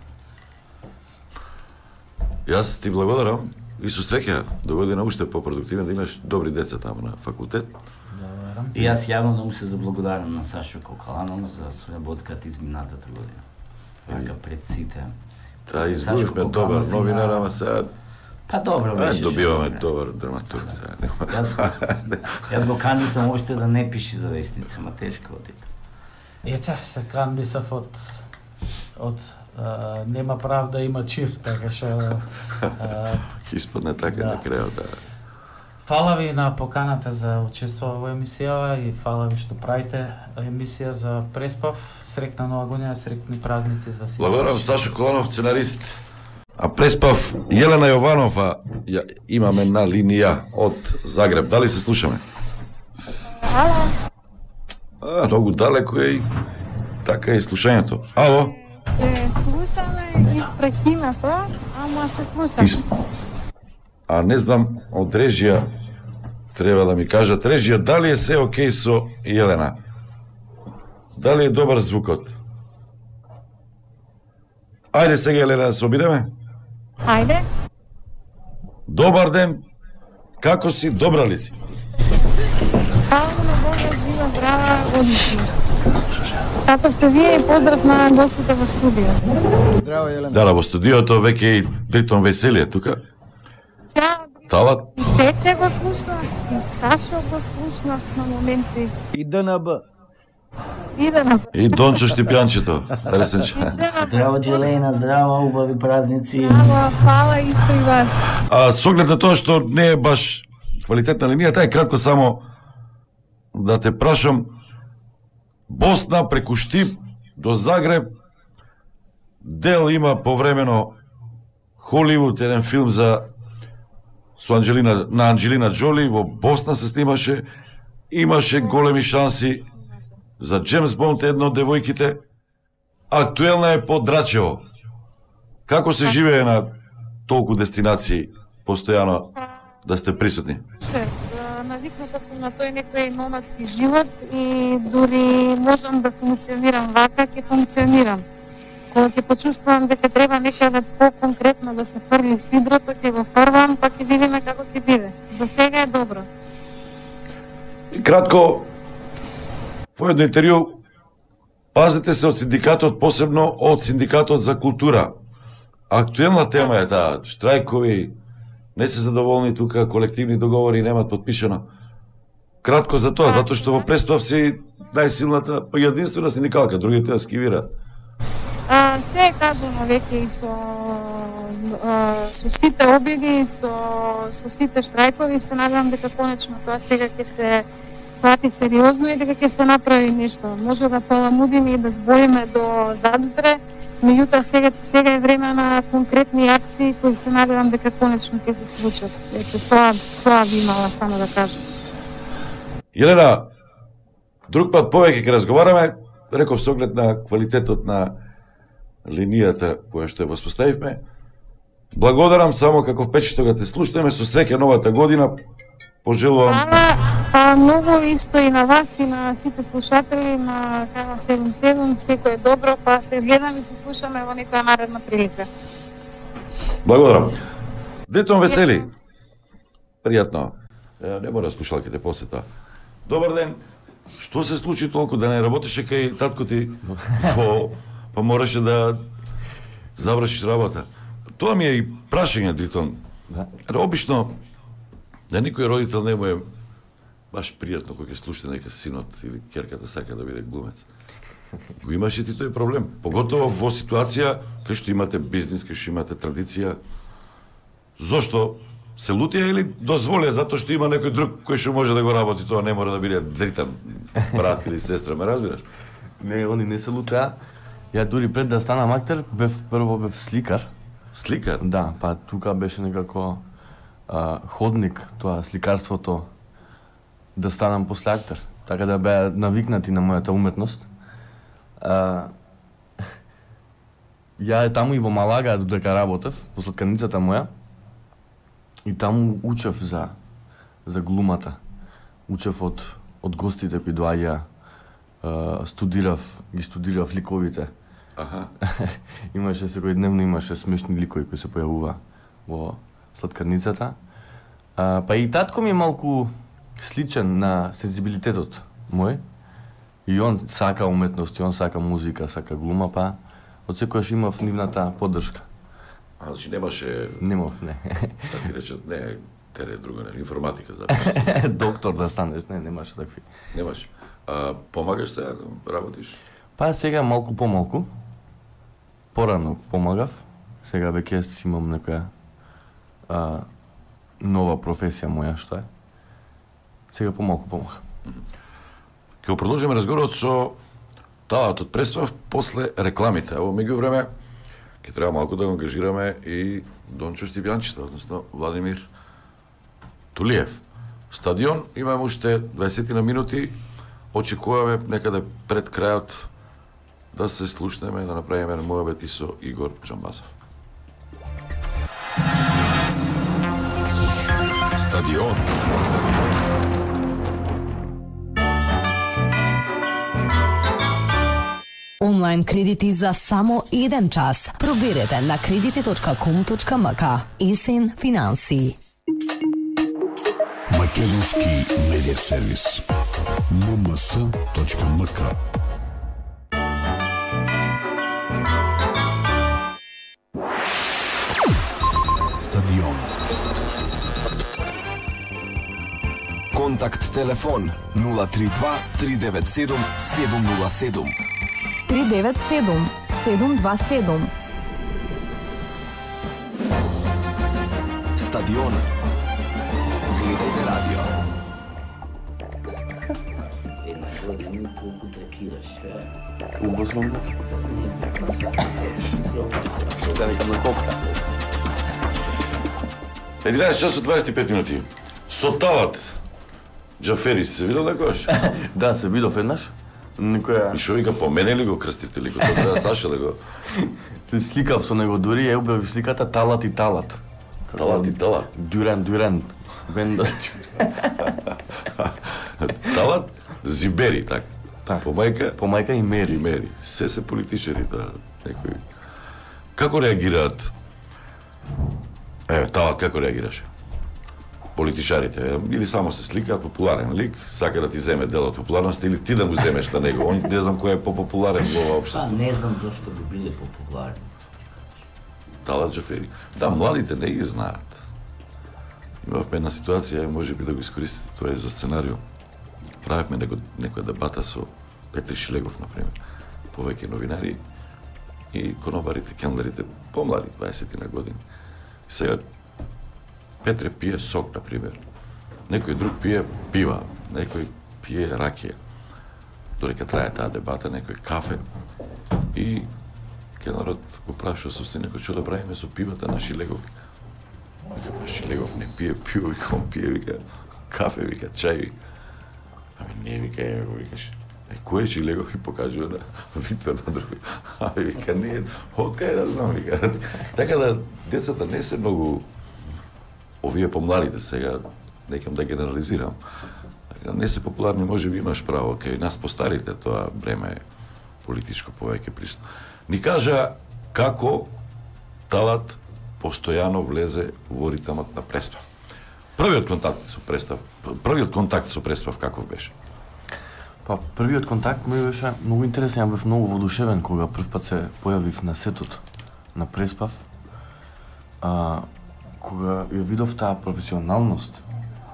Јас ти благодарам и со среќа до година уште по-продуктивен да имаш добри деца таму на факултет. И јас јавно да му се заблагодарам на Сашо Кокаланов за соработката изминатата година. Така пред сите. Та избавивме добар новинар, ама сега па добро беше. Добиваме добар драматург сега. Јас го кандисам уште да не пиши за вестници, ама тешко одите. Ете, се кандисав од нема правда, има чир, така што испадне така на крајот, да. Фала ви на поканата за учество во емисија и фала ви што правите емисија за Преспав. Среќна нова година, среќни празници за сите. Благодарам Сашо Коланов, сценарист. А Преспав Јелена Јованова ја имаме на линија од Загреб. Дали се слушаме? Ало. Многу далеко е и така е слушањето. Ало? Се слушаме, испрекинато, ама се слушаме. А не знам, од режија треба да ми кажат, режија, дали е се окей со Јелена? Дали е добар звукот? Ајде сега, Јелена, да се обидеме? Ајде. Добар ден, како си, добра ли си? Фала на Бога, жива, здрава, одлично. Како сте вие и поздрав на гостите во студио. Здраво, Јелена. Да, во студиото веќе и Дритон Веселие тука. Ćao. Talat. Цеце го слушнав, и Сашо го слушнав на моменти. И ДНБ. И Дончо Штипјанчето, Ресенче. Здраво, Джелена, здраво, убави празници. Здраво, фала исто и вас. С оглед на тоа што не е баш квалитетна линија, тај кратко само да те прашам, Босна преку Штип до Загреб, дел има повремено Холивуд, еден филм на Анджелина Джоли, во Босна се снимаше, имаше големи шанси за Джеймс Бонд, една од девојките, актуелна е по Драчево. Како се живее на толку дестинации, постојано да сте присутни? Навикната сум на тој некој номадски живот и дури можам да функционирам вака, ќе функционирам. Кога ќе почувствувам дека треба некаде по-конкретно да се фрли сидрото, ќе го фрвам, па ќе видиме како ќе биде. За сега е добро. И кратко, во едно интервју, пазите се од синдикатот, посебно од синдикатот за култура. Актуелна тема е таа, штрајкови, не се задоволни тука, колективни договори немат подпишано. Кратко за тоа, затоа што во Престоав си најсилната, па единствена синдикалка, другите скивираат. Се кажано веќе и со сите обиди, со сите штрајкови, се надевам дека конечно тоа сега ќе се свати сериозно и дека ќе се направи нешто. Може да поламудиме и да збориме до задутре, меѓутоа сега е време на конкретни акции кои се надевам дека конечно ќе се случат. Ето тоа би имала само да кажам. Елена, друг пат повеќе ќе разговараме, реков со оглед на квалитетот на линијата која што ја воспоставивме. Благодарам само како впечаток да те слушнеме, со среќа новата година. Пожелувам. Многу исто и на вас и на сите слушатели на Канал 77, секој е добро, па се гледаме и се слушаме во некоја наредна прилика. Благодарам. Детон весели. Пријатно. Не мора слушалките после тоа. Добар ден. Што се случи толку да не работеше кај татко ти? Па мораше да завршиш работа. Тоа ми е и прашање, Дритон. Обично, да никој родител не му е баш пријатно кога ќе слуша нека синот или ќерката сака да биде глумец. Го имаш и ти тој проблем. Поготово во ситуација кај што имате бизнис, кај што имате традиција. Зошто се лутија или дозволија затоа што има некој друг кој што може да го работи, тоа не мора да биде Дритан, брат или сестра, ме разбираш? Не, они не се лутеа. Ја дури пред да станам актер, прво бев сликар. Сликар? Да, па тука беше некако ходник, тоа сликарството, да станам после актер. Така да беа навикнати на мојата уметност. Ја таму и во Малага додека работев, во сладкарницата моја, и таму учев за глумата. Учев од гостите кои доаѓаа, ги студирав ликовите. Аха. Имаше секојдневно имаше смешни ликови кои се појавува во сладкарницата. Па и татко ми е малку сличен на сензибилитетот мој. И он сака уметност, и он сака музика, сака глума, па од секојаш имав нивната поддршка. Значи немаше... Немав, не. Да ти речат, не, тере друго, не, информатика за доктор да станеш, не, немаше такви. Немаш. Помагаш сега да работиш? Па сега малку помалку. Порано помагав. Сега веќе имам некоја нова професија моја, што е. Сега помалку помагав. Ќе продолжиме разговорот со талат од Престоав после рекламите. Во меѓувреме ќе треба малку да го ангажираме и Дончо Штипјанчето, односно Владимир Тулиев. Стадион имаме уште 20 на минути. Очекуваме некаде пред крајот да се слушнеме, да направиме мојабет и со Игор Джамбазов. Стадион. Онлайн кредити за само 1 час. Проверете на кредити.com.mk. Есен финанси. Македонски медиа сервис. mms.mk. Стадион. контакт телефон 032 397 707. 397 727. Стадион. Гледайте радио. Една година колко тракираш, Убасно го. Да не на копка. 11 часот 25 минути. Со Талат Џафери се видел некојаш? Да, се видов еднаш. Никоја... И шо вика, помене ли го крстивте ли го? Тоа треба Саша да го... Се сликав со него, дури ја убав сликата Талат и Талат. Талат и Талат? Дюрен. Бенда. Талат Зибери, така. По мајка и Мери. Мери. Се политичари, тоа, некои. Како реагираат? Талат, како реагираше? Политичарите, или само се сликаат, популарен лик, сака да ти земе дел од популарност, или ти да му земеш на него. Он не знам кој е попопуларен во ова општество. Не знам зашто би биле популарни. Талат Џафери. Да, младите не ги знаат. Имавме една ситуација, може би да го искористите, тоа е за сценарио. Правевме некоја дебата со Петри Шилегов, например, повеќе новинари и конобарите, кенлерите, помлади, 20 на години. И сега Петре пие сок, например. Некој друг пие пива, некој пие ракија. Додека трае таа дебата, некој кафе. И кенлерот го прашува собственикот што да правиме со пивата на Шилегов. Вика, па Шилегов не пие пиво, вика, он пие, вика, кафе, вика, чај. Ами не, вика, го викаш. Кој е Шилегов и покажува на Виктор на други. Ами вика, не, откај да знам, вика. Така да, децата не се многу овие помладите сега, некам да генерализирам. Така, не се популарни, може би имаш право, кај нас постарите тоа бреме е политичко повеќе присно. Ни кажа како Талат постојано влезе во ритмот на Преспав. Првиот контакт со Преспав каков беше? Па, првиот контакт ми беше многу интересен, ја бев многу воодушевен кога прв пат се појавив на сетот на Преспав. Кога ја видов таа професионалност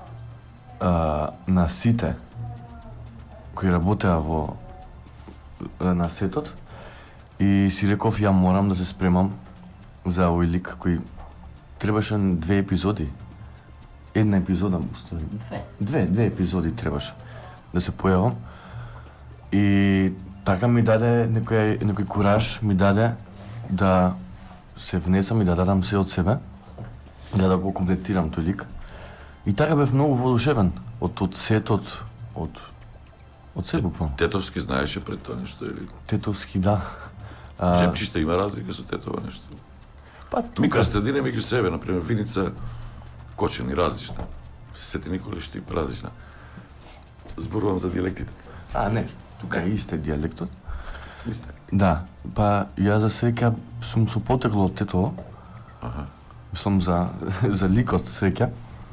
на сите кои работеа на сетот и си реков ја морам да се спремам за овој лик кој требаше 2 епизоди. Една епизода му стои. Две епизоди требаше да се појавам. И така ми даде некој кураж, ми даде да се внесам и да дадам се од себе, да го комплетирам тој лик. И така бев многу воодушевен од сетот, од се буквално. Тетовски знаеше пред тоа нешто или? Тетовски, да. Джепчиште има разлика со Тетова нешто? Па тука. Ми крстедине меѓу себе, например, Виница Кочени различна. Свети Николи Штип различна. Зборувам за дијалектите. Не, тука е исте дијалектот. Исте? Да, па ја за среќа сум со потекло од Тетово. Мислам за ликот среќа.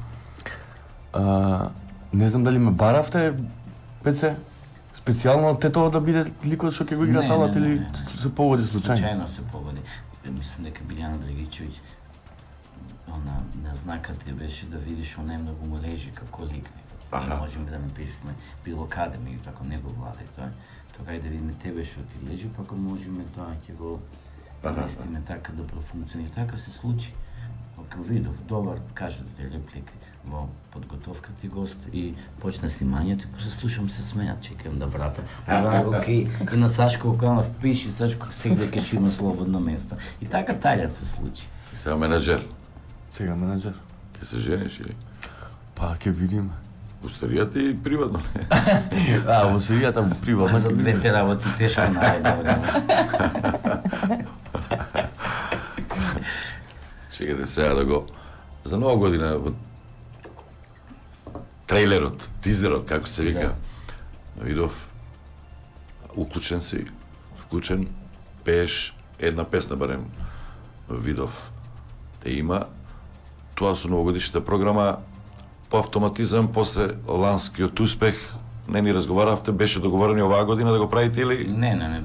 Не знам дали ме баравте, Пеце, специјално од Тетово да биде ликот што ќе го игра Талат или се погоди случајно? Случајно се погоди. Мислам дека Билјана Драгичевиќ на знакът ти беше да видиш, он многу му лежи како лик. Не можеме да напишеме било каде, ако не го владе тоа. Тоа да видиме тебе што ти лежи, па ако можеме тоа ќе го наместиме така да профункционира. Така се случи. Ако видов добар, кажат реплики во подготовката и гост и почна снимањето и после слушам се смеат, чекам да врата. И на Сашко Оканов пиши, Сашко сега ќе има слободно место. И така талјат се случи. И сега менаџер? Сега менаџер. Ке се жениш или? Па, ќе видиме. Во серијата и приватно? Во серијата приватно. За двете работи тешко најдобро. Чекайте сега да го... За нова година, во трейлерот, тизерот, како се вика, видов, уклучен си, вклучен, пееш една песна барем, видов, те има. Тоа со новогодишната програма, по автоматизам, после ланскиот успех, не ни разговаравте, беше договорено оваа година да го правите или? Не,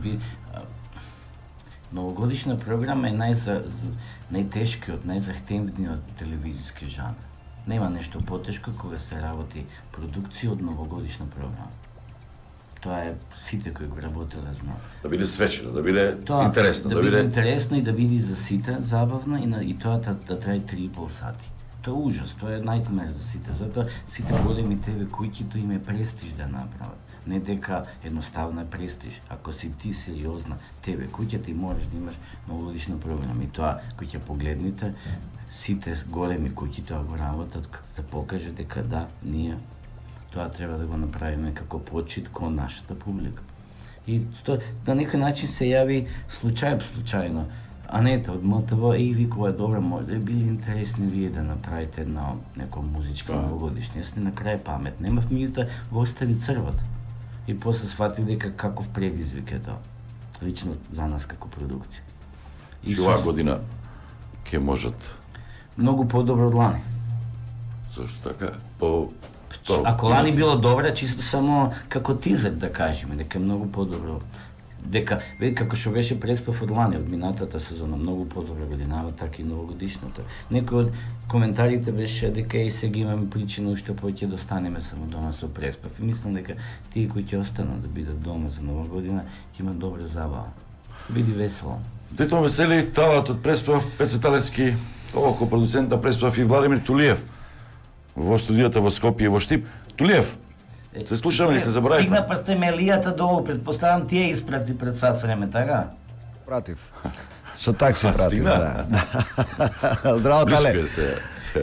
новогодишна програма е најтешкиот, најзахтевниот телевизиски жанр. Нема нешто потешко кога се работи продукција од новогодишна програма. Тоа е сите кои го работеле знаат. Да биде свечено, да биде интересно, да биде интересно и да види за сите забавно и тоа да трае 3,5 сати. Тоа е ужас, тоа е најтмер за сите. Затоа сите големи ТВ куќи тоа им е престиж да направат. Не дека едноставно е престиж. Ако си ти сериозна ТВ куќа, ти можеш да имаш новогодишна програма. И тоа, кој ќе погледнете, сите големи куќи тоа го работат, да покаже дека да, ние тоа треба да го направиме како почит кон нашата публика. И на некој начин се јави случајно. Анета од МТВ и викува добро, може да били интересни вие да направите една некоја музичка новогодишна. Јас на крај памет немав, меѓутоа го остави црвата. И после сватив дека каков предизвик е тоа. Лично за нас како продукција. И оваа година ќе можат многу подобро од лани. Зошто така? Ако лани било добра, чисто само како тизер да кажеме, дека е многу подобро. Дека, како што беше преспав од лани, од минатата сезона, многу подобра годинава, така и новогодишната. Некој од коментарите беше дека и сега имаме причина уште повеќе да останеме само дома со преспав. И мислам дека тие кои ќе останат да бидат дома за нова година, ќе имат добра забава. Биди весело. Детон Весели, талат од преспав, Пеце Талецки, око продуцента преспав и Владимир Тулиев во студијата во Скопје и во Штип. Тулиев, се слушаме ли, те заборавивме? Стигна па сте мелијата долу, предпоставам тие испрати пред сат време, така? Пратив. Со такси пратив, да. Здраво, Тале. Близко се.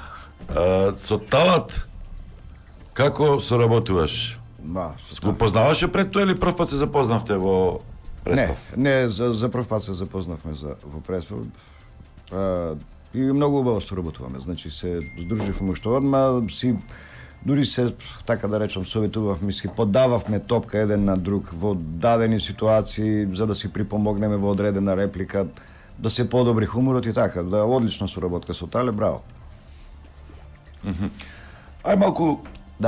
Со талат, како соработуваш? Го познаваше пред тоа или прв пат се запознавте во преспав? Не, за прв пат се запознавме во преспав. И многу убаво соработуваме. Значи се здруживме уште одма, дури се, така да речам, советувавме, си подававме топка еден на друг во дадени ситуации, за да си припомогнеме во одредена реплика, да се подобри хуморот и така, да одлична соработка со Тале, браво. Ај малку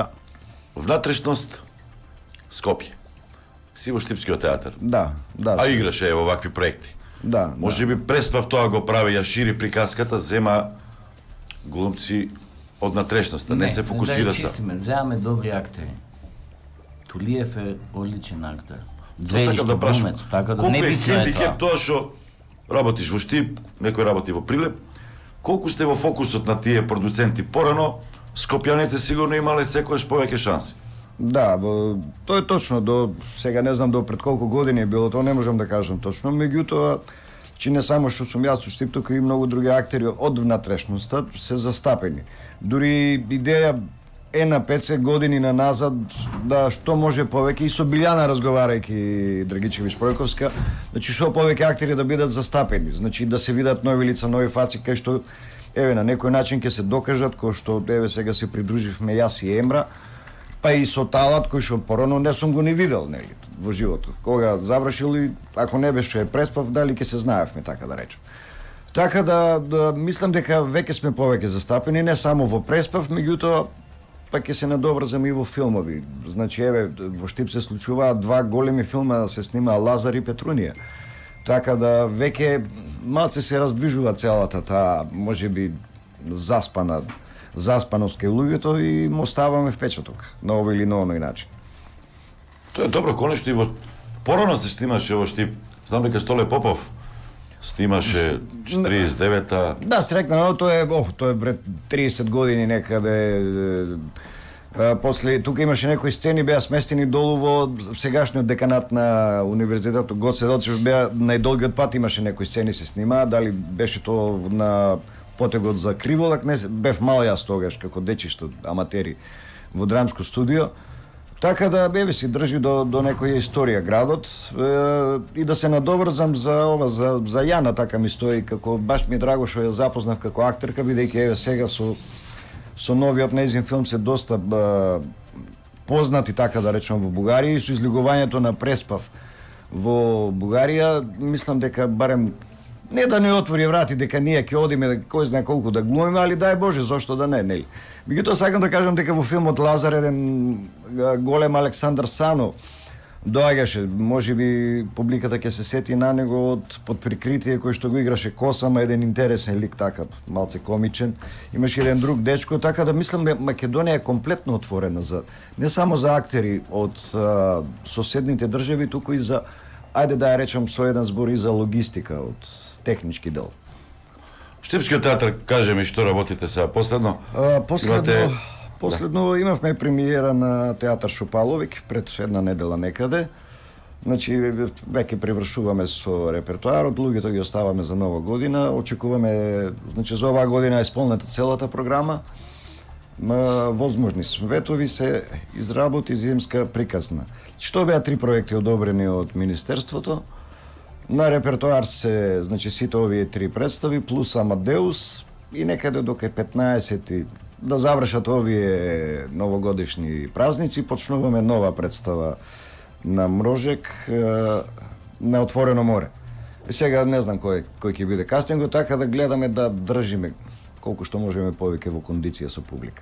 внатрешност Скопје. Си во Штипскиот театар. Да. А играше во вакви проекти. Да. Може би преспав тоа го прави, ја шири приказката, зема глумци од натрешноста, не се фокусира са. Не, земаме добри актери. Тулиев е одличен актер. Сакам да прашам, така да колку не е битно е хендикеп тоа што работиш во Штип, некој работи во Прилеп, колку сте во фокусот на тие продуценти порано, скопјаните сигурно имале секојаш повеќе шанси. Да, тоа е точно, до сега не знам до пред колку години е било, тоа не можам да кажам точно, меѓутоа, че не само што сум јас во Штип, туку и многу други актери од внатрешноста се застапени. Дури идеја е на 5 години на назад да што може повеќе и со Билјана разговарајќи Драгичевич Пројковска, значи што повеќе актери да бидат застапени, значи да се видат нови лица, нови фаци кај што еве на некој начин ќе се докажат, кој што еве сега се придруживме јас и Емра, па и со талат кој што порано не сум го ни видел нели во животот. Кога завршил и ако не беше преспав, дали ќе се знаевме, така да речем. Така да мислам дека веќе сме повеќе застапени не само во преспав, меѓутоа па ќе се надоврзаме и во филмови. Значи еве во Штип се случуваат два големи филма да се снима Лазар и Петрунија. Така да веќе малце се раздвижува целата таа можеби заспаност кај луѓето и му оставаме впечаток на овој или на оној начин. Тоа е добро, конечно и во порано се снимаше во Штип. Знам дека Столе Попов снимаше 49-та. Да, стрекна, тоа е пред 30 години некаде. После тука имаше некои сцени беа сместени долу во сегашниот деканат на универзитетот Гоце Делчев, беа најдолгиот пат имаше некои сцени се снима, дали беше тоа на потегот за Криволак, не бев мал јас тогаш како дечишто аматери во драмско студио. Така да бебе си држи до некоја историја градот и да се надоврзам за Јана, така ми стои, како баш ми е драго што ја запознав како актерка, бидејќи еве сега со новиот нејзин филм се доста познати, така да речем, во Бугарија и со излигувањето на Преспав во Бугарија, мислам дека барем не да не отвори врати дека ние ќе одиме кој знае колку да глумиме, али дај Боже, зошто да не, нели? Меѓутоа сакам да кажам дека во филмот Лазар еден голем Александар Сано доаѓаше, можеби публиката ќе се сети на него од под прикритие кој што го играше Косама, еден интересен лик, така малце комичен. Имаше еден друг дечко, така да мислам дека Македонија е комплетно отворена за не само за актери од соседните држави, туку и за, ајде да ја речам со еден збор, и за логистика од технички дел. Штипскиот театар, кажи ми што работите сега последно? Последно имавме премиера на театар Шопаловик пред една недела некаде. Значи веќе привршуваме со репертоарот, луѓето ги оставаме за нова година. Очекуваме, значи за оваа година е исполнета целата програма. Возможни светови се изработи, зимска приказна. Што беа 3 проекти одобрени од Министерството. На репертоар се, значи сите овие 3 представи плюс Амадеус и некаде до кај 15 да завршат овие новогодишни празници, почнуваме нова представа на Мрожек на Отворено море. И сега не знам кој ќе биде кастингот, така да гледаме да држиме колку што можеме повеќе во кондиција со публика.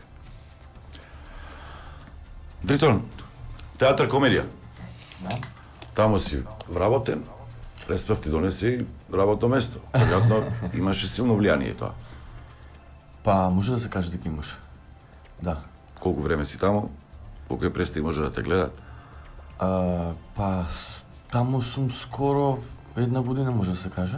Дритон, театар комедија. Таму си вработен, преспав ти донеси работно место. Веројатно имаше силно влијание тоа. Па, може да се каже дека имаш. Да. Колку време си таму? Колку представи може да те гледат? Па, таму сум скоро 1 година, може да се каже.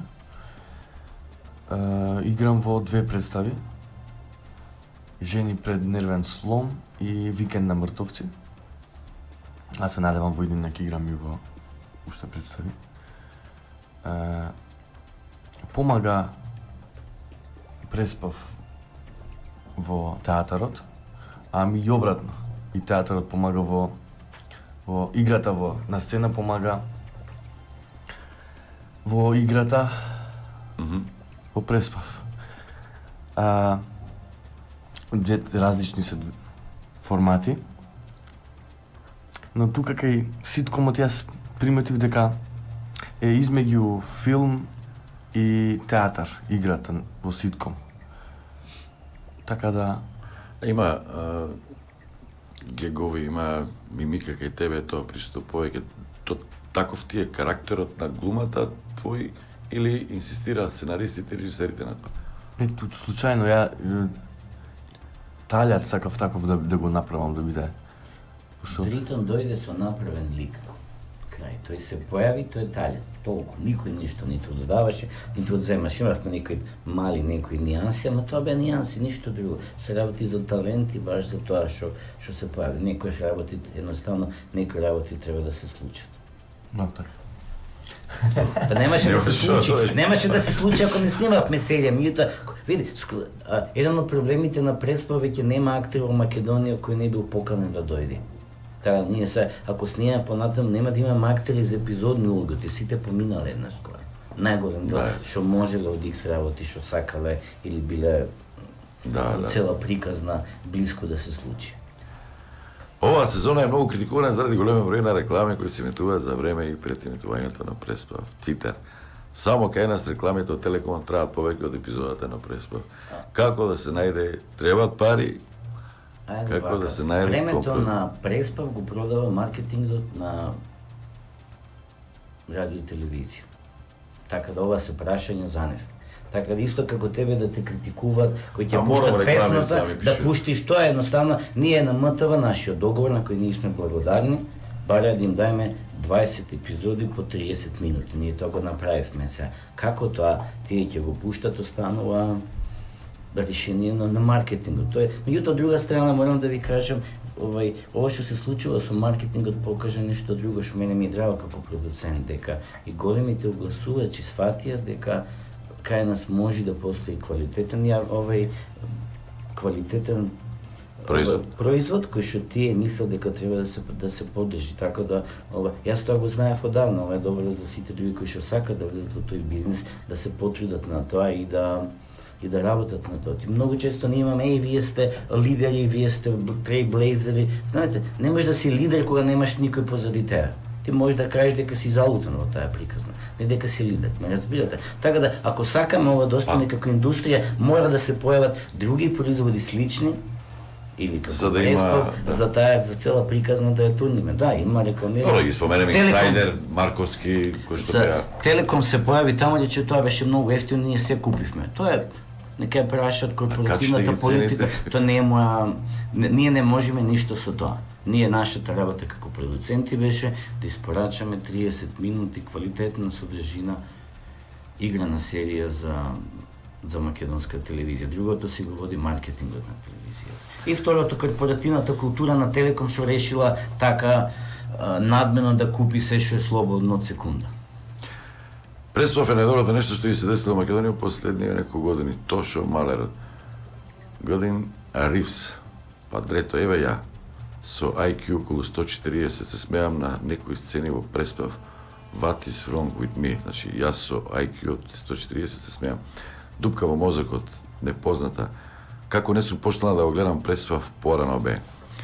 Играм во 2 представи. Жени пред нервен слом и Викенд на мртовци. Аз се надевам во еден ќе играм и во уште представи. Помага преспав во театарот, ами и обратно. И театарот помага во играта на сцена, помага во играта во преспав. Различни се формати, но тука кај ситкомот јас приметив дека е измеѓу филм и театар, играта во ситком. Така да... Има гегови, има мимика кај тебе, тоа пристап повеќе. Таков ти е карактерот на глумата твој или инсистира сценаристите и режисерите на тоа? Ето, случајно, ја Талјат сакав таков да го направам да биде. Дритон дојде со направен лик. Крај, тој се појави, тој е Талјат. Толку, никој ништо ниту додаваше, ниту одземаш. Имавме некои мали, некои нијанси, ама тоа беа нијанси, ништо друго. Се работи за таленти, баш за тоа што се појави. Некои работи, едноставно, некои работи треба да се случат. Да, така. Па немаше да се случи. Немаше да се случи ако не снимавме серија. Меѓутоа, види, еден од проблемите на преспав веќе нема актер во Македонија кој не бил поканен да дојде. Така, ние се, ако снимаме понатаму, нема да имаме актери за епизодни улоги, сите поминале една скоро. Најголем дел, што можеле од Икс работи, што сакале или биле цела приказна близко да се случи. Оваа сезона е многу критикувана заради голем број на реклами кои се емитуваат за време и пред емитувањето на преспав. Твитер. Само кај нас рекламите од Телеком траат повеќе од епизодата на преспав. Како да се најде, требаат пари, како да се најде... Времето на преспав го продава маркетингот на радио и телевизија. Така да ова се прашање за нив. Така да исто како тебе да те критикуваат, кои ќе пуштат песната, да пуштиш тоа едноставно, ние на МТВ, нашиот договор на кој ние сме благодарни, барја да им дајме 20 епизоди по 30 минути. Ние тоа го направивме сега. Како тоа тие ќе го пуштат, останува решение на маркетингот. Тоа е, меѓутоа од друга страна морам да ви кажам, ова што се случува со маркетингот покажа нешто друго што мене ми е драго како продуцент, дека и големите огласувачи сфатија дека кај нас може да постои квалитетен квалитетен производ кој што тие мислат дека треба да се поддржи. Така да јас тоа го знаев одавна, ова е добро за сите други кои што сакаат да влезат во тој бизнис, да се потрудат на тоа и да работат на тоа. Многу често ние имаме, вие сте лидери, вие сте трейблейзери. Знаете, не можеш да си лидер кога немаш никој позади тебе. Ти можеш да кажеш дека си залутен во таа приказна, не дека си лидер, ме разбирате? Така да, ако сакаме ова да остане како индустрија, мора да се појават други производи слични, или како За да Преспав, има, за цела приказна да ја турниме. Да, има рекламирано. Добро, ги споменеме Инсайдер, Марковски, кој што беа. Телеком се појави таму, че тоа беше многу ефтино, ние се купивме. Тоа е нека ја прашаат корпоративната политика, тоа не е моја, ние не можеме ништо со тоа. Ние нашата работа како продуценти беше да испорачаме 30 минути квалитетна содржина играна серија за македонска телевизија. Другото си го води маркетингот на телевизија. И второто, корпоративната култура на Телеком што решила така надмено да купи се што е слободно од секунда. Преспав е најдоброто нешто што и се десло во Македонија последниве неколку години. Тошо Малер, Годин Ривс, па дрето еве ја, со IQ околу 140 се смеам на некои сцени во Преспав. What is wrong with me? Значи, јас со IQ од 140 се смеам. Дупка во мозокот, непозната. Како не сум почнала да го гледам Преспав порано бе?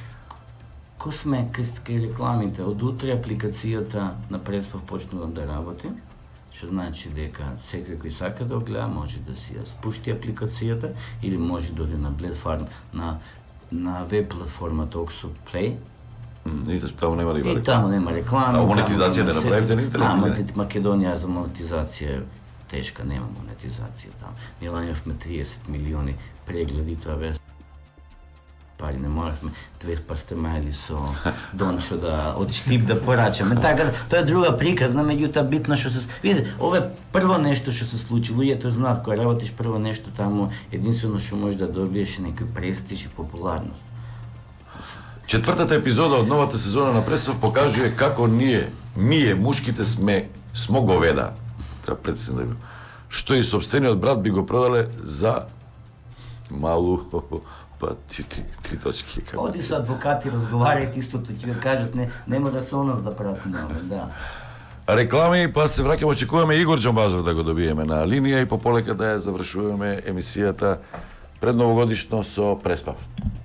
Ко сме кај рекламите? Од утре апликацијата на Преспав почнувам да работи, што значи дека секој кој сака да го гледа може да си ја спушти апликацијата или може да оди на платформа на веб платформата Oxo Play. И таму нема да има реклама. И таму нема реклама. А монетизација не направивте на интернет? Македонија за монетизација тешка, нема монетизација таму. Ние лањавме 30 милиони прегледи, тоа бе пари, не моравме 2 пастемајли со Дончо да од Штип да порачаме. Така, тоа е друга приказна, меѓутоа битно што се види, ова е прво нешто што се случи. Луѓето знаат кога работиш прво нешто таму, единствено што можеш да добиеш е некој престиж и популарност. Четвртата епизода од новата сезона на Преспав покажува како ние мушките смо говеда. Треба прецизно да го. Што и собствениот брат би го продале за малу па 3 точки. Оди со адвокати, разговарајте истото, ќе ви кажат, нема да се нас да пратиме, да. Реклами, па се враќаме, очекуваме Игор Џамбазов да го добиеме на линија и пополека да ја завршуваме емисијата пред новогодишно со Преспав.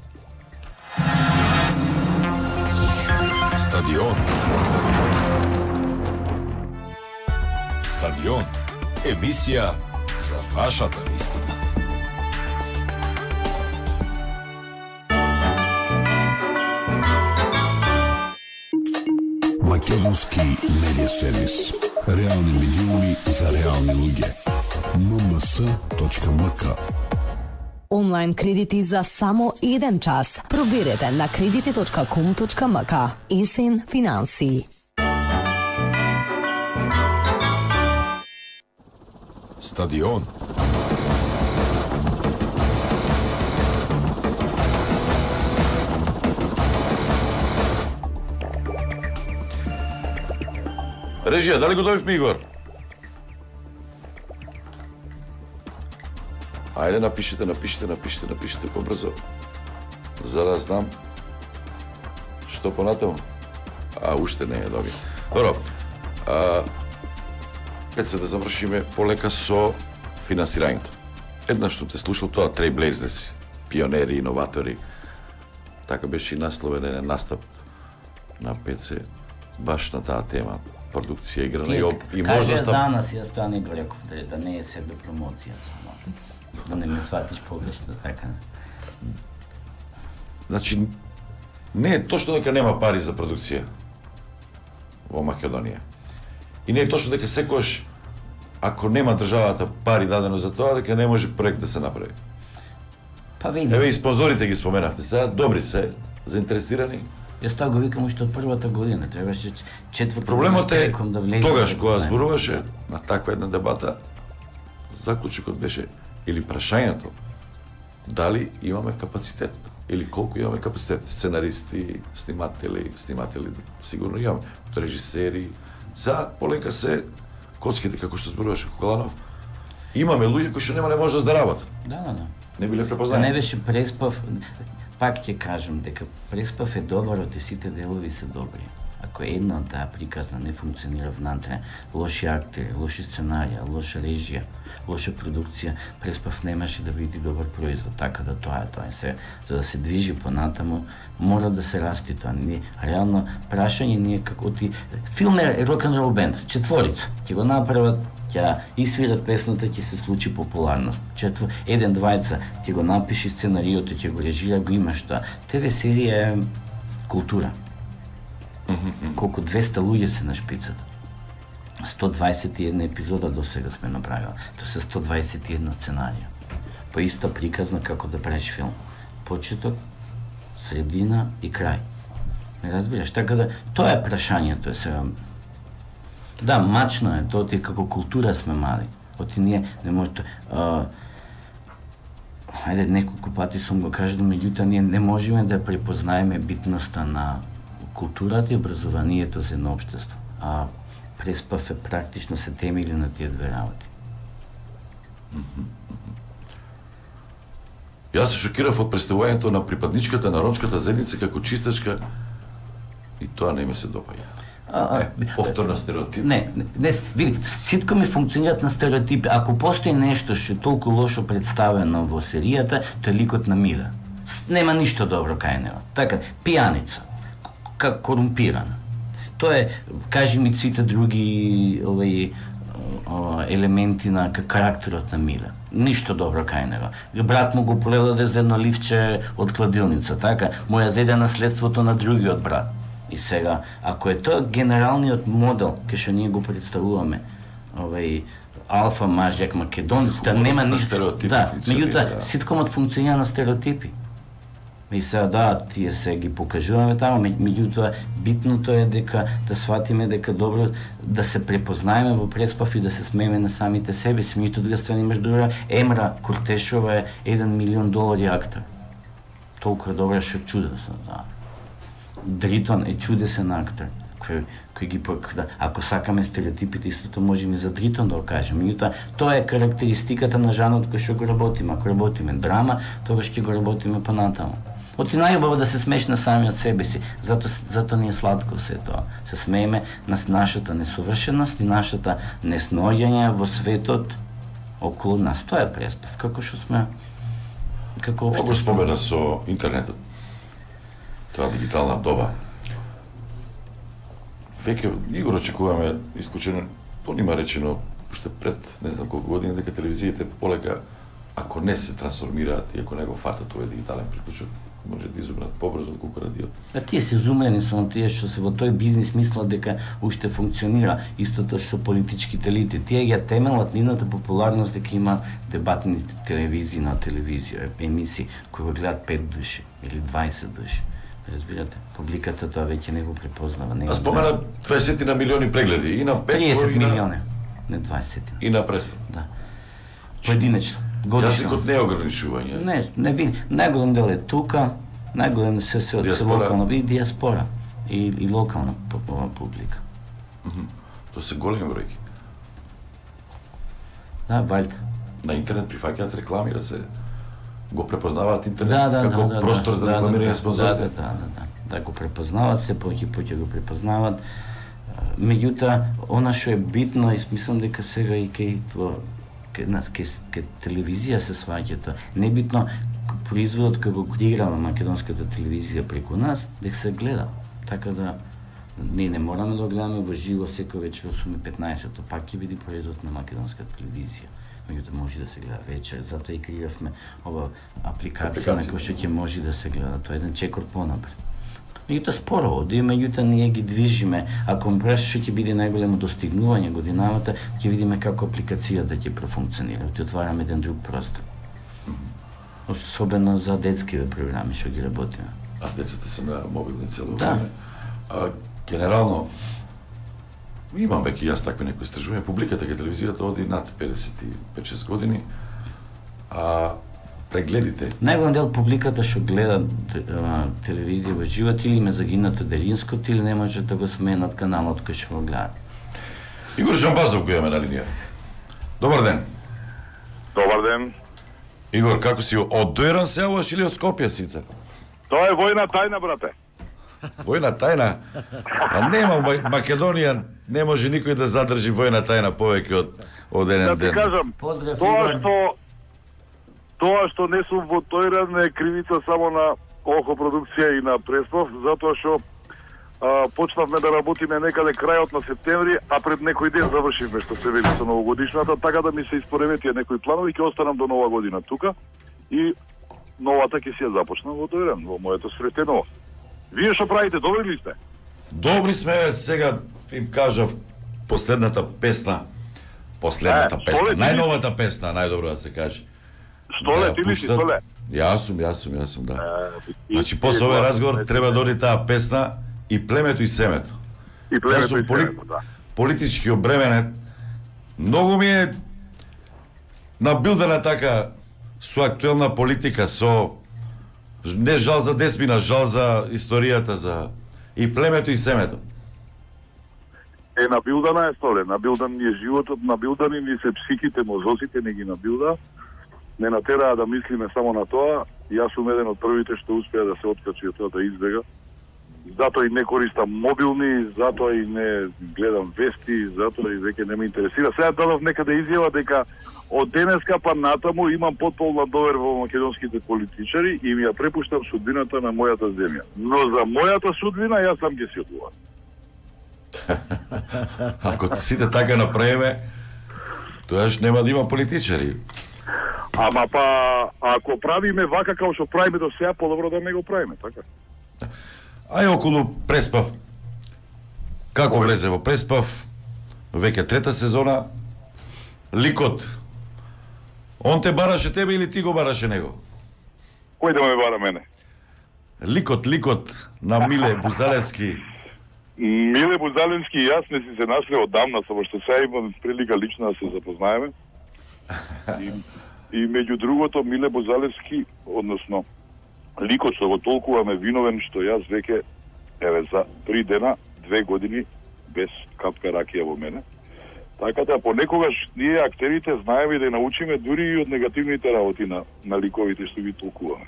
Стадион. Емисија за вашата вистина. Македонски медиа сервис. Реални медиуми за реални луѓе. mms.mk. Онлайн кредити за само 1 час. Проверете на кредити.com.mk. Исин финанси. Стадион. Режија, дали го добивме Игор? Ајде, напишете побрзо. За да знам што понатаму. Уште не е доби. Добро. Пред се да завршиме полека со финансирањето. Една што те слушал тоа Trailblazers, пионери, иноватори. Така беше и насловен настап на ПЦ баш на таа тема. Продукција играна и можност за нас, јас тоа не го реков, да не е себе промоција само. Да не ме сватиш погрешно, така. Значи, не е точно дека нема пари за продукција во Македонија. И не е точно дека секојаш, ако нема државата пари дадено за тоа, дека не може проект да се направи. Па види. Еве и спонзорите ги споменавте сега, добри се, заинтересирани. Јас тоа го викам уште од првата година, требаше четврта. Проблемот е тогаш кога зборуваше на таква една дебата, заклучокот беше или прашањето дали имаме капацитет или колку имаме капацитет, сценаристи, сниматели, сигурно имаме, режисери. Сега полека се коцките како што зборуваше Кокаланов. Имаме луѓе кои што нема можност да работат. Да. Не биле препознаени. Не беше Преспав. Пак ќе кажам дека Преспав е добар, од сите делови се добри. Ако една таа приказна не функционира внатре, лоши актери, лоши сценарија, лоша режија, лоша продукција, Преспав немаше да биде добар производ. Така да тоа е се. За да се движи понатаму, мора да се расти тоа. Реално прашање ние како ти филм е рок н рол бенд, четворица. Ќе го направат Ќе свират песната, ќе се случи популарност. Еден, двајца ќе го напиши сценариото, ќе го режира, го имаш тоа. ТВ серија е култура. Колку 200 луѓе се на шпицата. 121 епизода до сега сме направили. Тоа се 121 сценарија. По иста приказна како да правиш филм. Почеток, средина и крај. Не разбираш? Така да, тоа е прашањето сега. Да, мачно е, тоа ти како култура сме мали. Оти ние не може... Хајде, неколку пати сум го кажал, меѓутоа ние не можеме да препознаеме битноста на културата и образованието за едно општество. А Преспав е практично се темели на тие две работи. Јас се шокирав од представувањето на припадничката на ромската заедница како чистачка и тоа не ми се допаѓа. Повторна стереотип. Не, види, ситко ми функционираат на стереотипи. Ако постои нешто што е толку лошо представено во серијата, тоа е ликот на Мила. Нема ништо добро кај него. Така, пијаница, корумпирана. Тоа е, кажи ми сите други елементи на карактерот на Мила. Ништо добро кај него. Брат му го поледаде за едно ливче од кладилница, така, му ја зеде наследството на другиот брат. И сега, ако е тоа генералниот модел, кај што ние го представуваме, алфа мажјак македонец, да нема ништо. Да, меѓутоа, ситкомот функционира на стереотипи. И сега, да, тие се ги покажуваме таму, меѓутоа, битното е дека да сватиме дека добро да се препознаеме во Преспав и да се смееме на самите себе си. Меѓутоа, друга страна имаш друга, Емра Кортешова е $1 милион актор. Толку е добра што чудесно, да. Дритон е чудесен актор, кој ги да, ако сакаме стереотипите, истото можеме за Дритон да го кажеме. Меѓутоа, тоа е карактеристиката на жанрот кој што го работиме. Ако работиме драма, тогаш ќе го работиме понатаму. Оти најубаво да се смееш на самиот себе си, зато ни е сладко се тоа. Се смееме на нашата несовршеност и нашата несноѓање во светот околу нас. Тоа е Преспав, како што сме, како општество. Много спомена со интернетот. Тоа дигитална доба. Веќе ние го очекуваме исклучено, понима речено, уште пред не знам колку години, дека телевизиите полека, ако не се трансформираат и ако не го фатат овој дигитален приклучок, може да изумрат побрзо отколку радиото. Тие се изумрени само тие што се во тој бизнис мислат дека уште функционира, истото што политичките елити. Тие ја темелат нивната популарност дека има дебатни телевизии на телевизија, емисии кои го гледат 5 души или 20 души. Разбирате, публиката тоа веќе не го препознава. А спомена 20 на милиони прегледи и на 30 милиони, не 20. И на Преспав. Да. Поединечно. Јазикот не е ограничување. Не види. Најголем дел е тука, најголем се локално и диаспора и локална публика. Тоа се големи бројки. Да, валјда. На интернет прифаќаат реклами да се го препознаваат интернет како простор за рекламирање спонзорите. Да, го препознават, се поќе го препознават. Меѓутоа, она што е битно, и мислам дека сега и кај телевизија се сваќа тоа. Небитно производот кој го креира на македонската телевизија преку нас, дека се гледа. Така да ние не мораме да гледаме во живо секој вечер 8:15, пак ќе биде производ на македонската телевизија. Меѓутоа може да се гледа вечер, затоа и креиравме ова апликација на која што ќе може да се гледа. Тоа е еден чекор понапред. Меѓутоа споро оди, меѓутоа ние ги движиме. Ако ме прашаш што ќе биде најголемо достигнување годината, ќе видиме како апликацијата ќе профункционира. Ќе отвараме еден друг простор. Особено за детскиве програми што ги работиме. А децата се на мобилни цело време. Генерално имам веќе јас такви некои истражувања. Публиката кај телевизијата оди над 55-6 години. А прегледите. Најголем дел публиката што гледа телевизија во живот или ме загинато делинското или не може да го сменат каналот кој што го гледа. Игор Жамбазов го имаме на линија. Добар ден. Добар ден. Игор, како си, од Дојран се јавуваш или од Скопје сица? Тоа е војна тајна, брате. Војна тајна? А нема Македонија, не може никој да задржи војна тајна повеќе од еден ден. Да ти кажам, тоа што не сум во Дојран е кривица само на Охо продукција и на Преспав, затоа што почнавме да работиме некаде крајот на септември, а пред некој ден завршивме што се вели со новогодишната, така да ми се испореметија некои планови, ќе останам до нова година тука и новата ќе си ја започнам во тој ден, во моето сретено. Вие што правите, добри ли сте? Добри сме, сега им кажав последната песна, најновата песна, најдобро да се каже. Столе, ти ли си Столе? Јас сум, да. Значи, после овој разговор треба да оди таа песна и племето и семето. И племето и семето, да. Политички обременет. Многу ми е набилдена така со актуелна политика, со не жал за деспина, жал за историјата, за и племето и семето. Набилдана е Столе, набилдан ни е животот, набилдани ни се психите, мозоците не ги набилда. Не натераа да мислиме само на тоа. Јас сум еден од првите што успеа да се откачи од тоа, да избега. Затоа и не користам мобилни, затоа и не гледам вести, затоа и веќе не ме интересира. Сега дадов некаде изјава дека од денеска па натаму имам потполна довер во македонските политичари и ми ја препуштам судбината на мојата земја. Но за мојата судбина јас сам ќе си одговарам. Ако сите така направиме, тоаш нема да има политичари. Ама па, ако правиме вака како што правиме до сега, подобро да не го правиме, така? Ај околу Преспав. Како влезе во Преспав? Веќе трета сезона. Ликот. Он те бараше тебе или ти го бараше него? Кој да ме бара мене? Ликот на Миле Бузалевски. Миле Бузалевски и јас не си се нашли одамна, само што сега имам прилика лично да се запознаеме. И меѓу другото, Миле Бузалевски, односно, ликот што го толкуваме виновен, што јас веќе, еве, за 3 дена, 2 години, без капка ракија во мене. Така да, понекогаш ние актерите знаеме да научиме дури и од негативните работи на ликовите што ги толкуваме.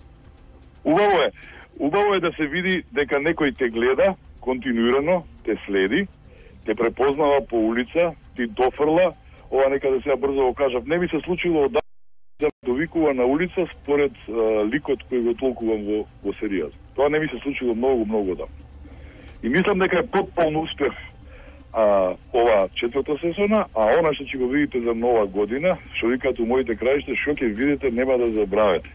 Убаво е да се види дека некој те гледа, континуирано, те следи, те препознава по улица, ти дофрла, ова некаде сега брзо го кажав, не ми се случило да довикува на улица според ликот кој го толкувам во серијата. Тоа не ми се случило многу давно. И мислам дека е потполн успех ова четврта сезона, а она што ќе го видите за нова година, што викаат у моите краишта, што ќе видите нема да забравете.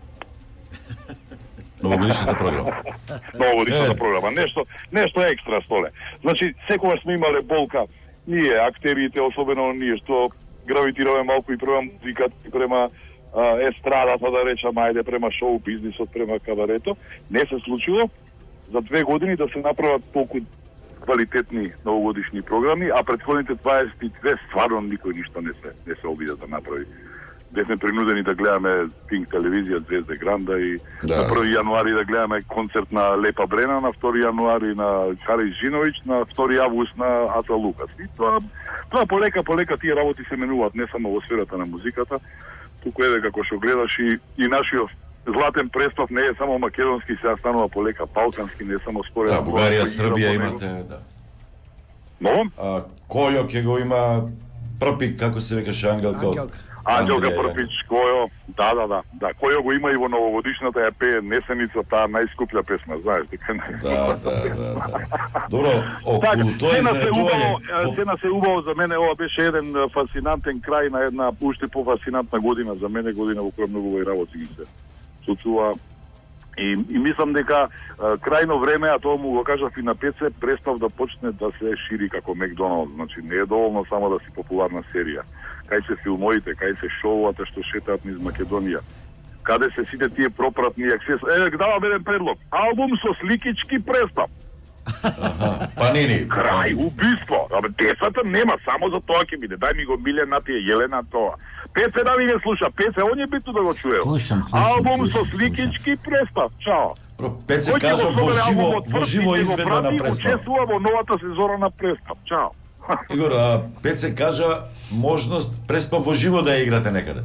Новогодишната програма. Новогодишната програма. Нешто екстра, Столе. Значи, секогаш сме имале болка, ние, актерите, особено ние, што гравитираме малку и према музиката, и према естрадата, да речам, ајде, према шоу бизнисот, према кабарето. Не се случило за 2 години да се направат толку квалитетни новогодишни програми, а предходните 22 стварно никој ништо не се обида да направи. Бевме принудени да гледаме Пинк телевизија, Звезде Гранда и на 1 јануари да гледаме концерт на Лепа Брена, на 2 јануари на Карис Жиновиќ, на 2 август на Ата Лукас. И тоа полека тие работи се менуваат не само во сферата на музиката, туку е како што гледаш и нашиот Златен Преспав не е само македонски, сега станува полека балкански, не само според... Да, Бугарија, Србија имате, да. Но? Којо ќе го има Прпик, како се викаше Ангелка? Ангелка Прпич, Којо, да. Којо го има и во новогодишната ја пее Несеница, таа најскупља песма, знаеш, дека не. Да. Добро, околу тоа изненадување. Сена се убаво за мене, ова беше еден фасцинантен крај на една уште пофасцинантна година за мене, година во која многу убави работи ги се случува. И мислам дека крајно време, а тоа му го кажав и на Пеце, Преспав да почне да се шири како Макдоналд. Значи, не е доволно само да си популарна серија. Кај се филмовите, кај се шоуата што шетаат низ Македонија. Каде се сите тие пропратни аксес... давам еден предлог. Албум со сликички Преспав. Панини. Крај, убиство. Децата нема, само за тоа ќе биде. Дај ми го Милена, тие Јелена, тоа. Пеце да ви не слуша, Пеце, он е битно да го чуе. Слушам. Албум со сликички Преспав. Чао. Пеце кажа во живо изведба на Преспав. Учествува во новата сезона на Преспав. Чао. Игор, Пеце кажа можност Преспав во живо да ја играте некаде.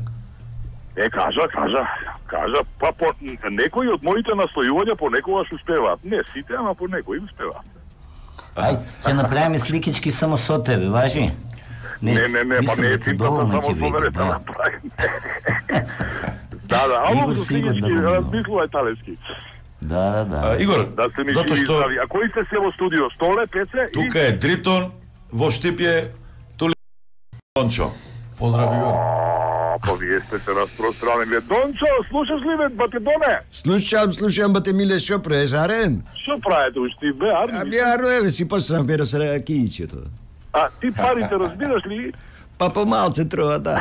Кажа, па некои од моите настојувања понекогаш успеваат. Не сите, ама понекои успеваат. Ајде, ќе направиме сликички само со тебе, важи? Не, па не е цимпата само со мене да направим. Да, албум со сликички, размислувај талевски. Да. Игор, Да сте ми затоа живи и што здрави. А кои сте се во студио? Столе, Пеце? тука е Дритон, во Штипје Тули Дончо. Поздрав, Игор. Па вие сте се распространили. Дончо, слушаш ли бе, бате Доне? Слушам, бате Миле, што правиш, Арен? Што правите у Штип, бе, Арен? Ами, Аро, си почнам бе с ракијичето. А, ти парите разбираш ли? Па помалце трува, да.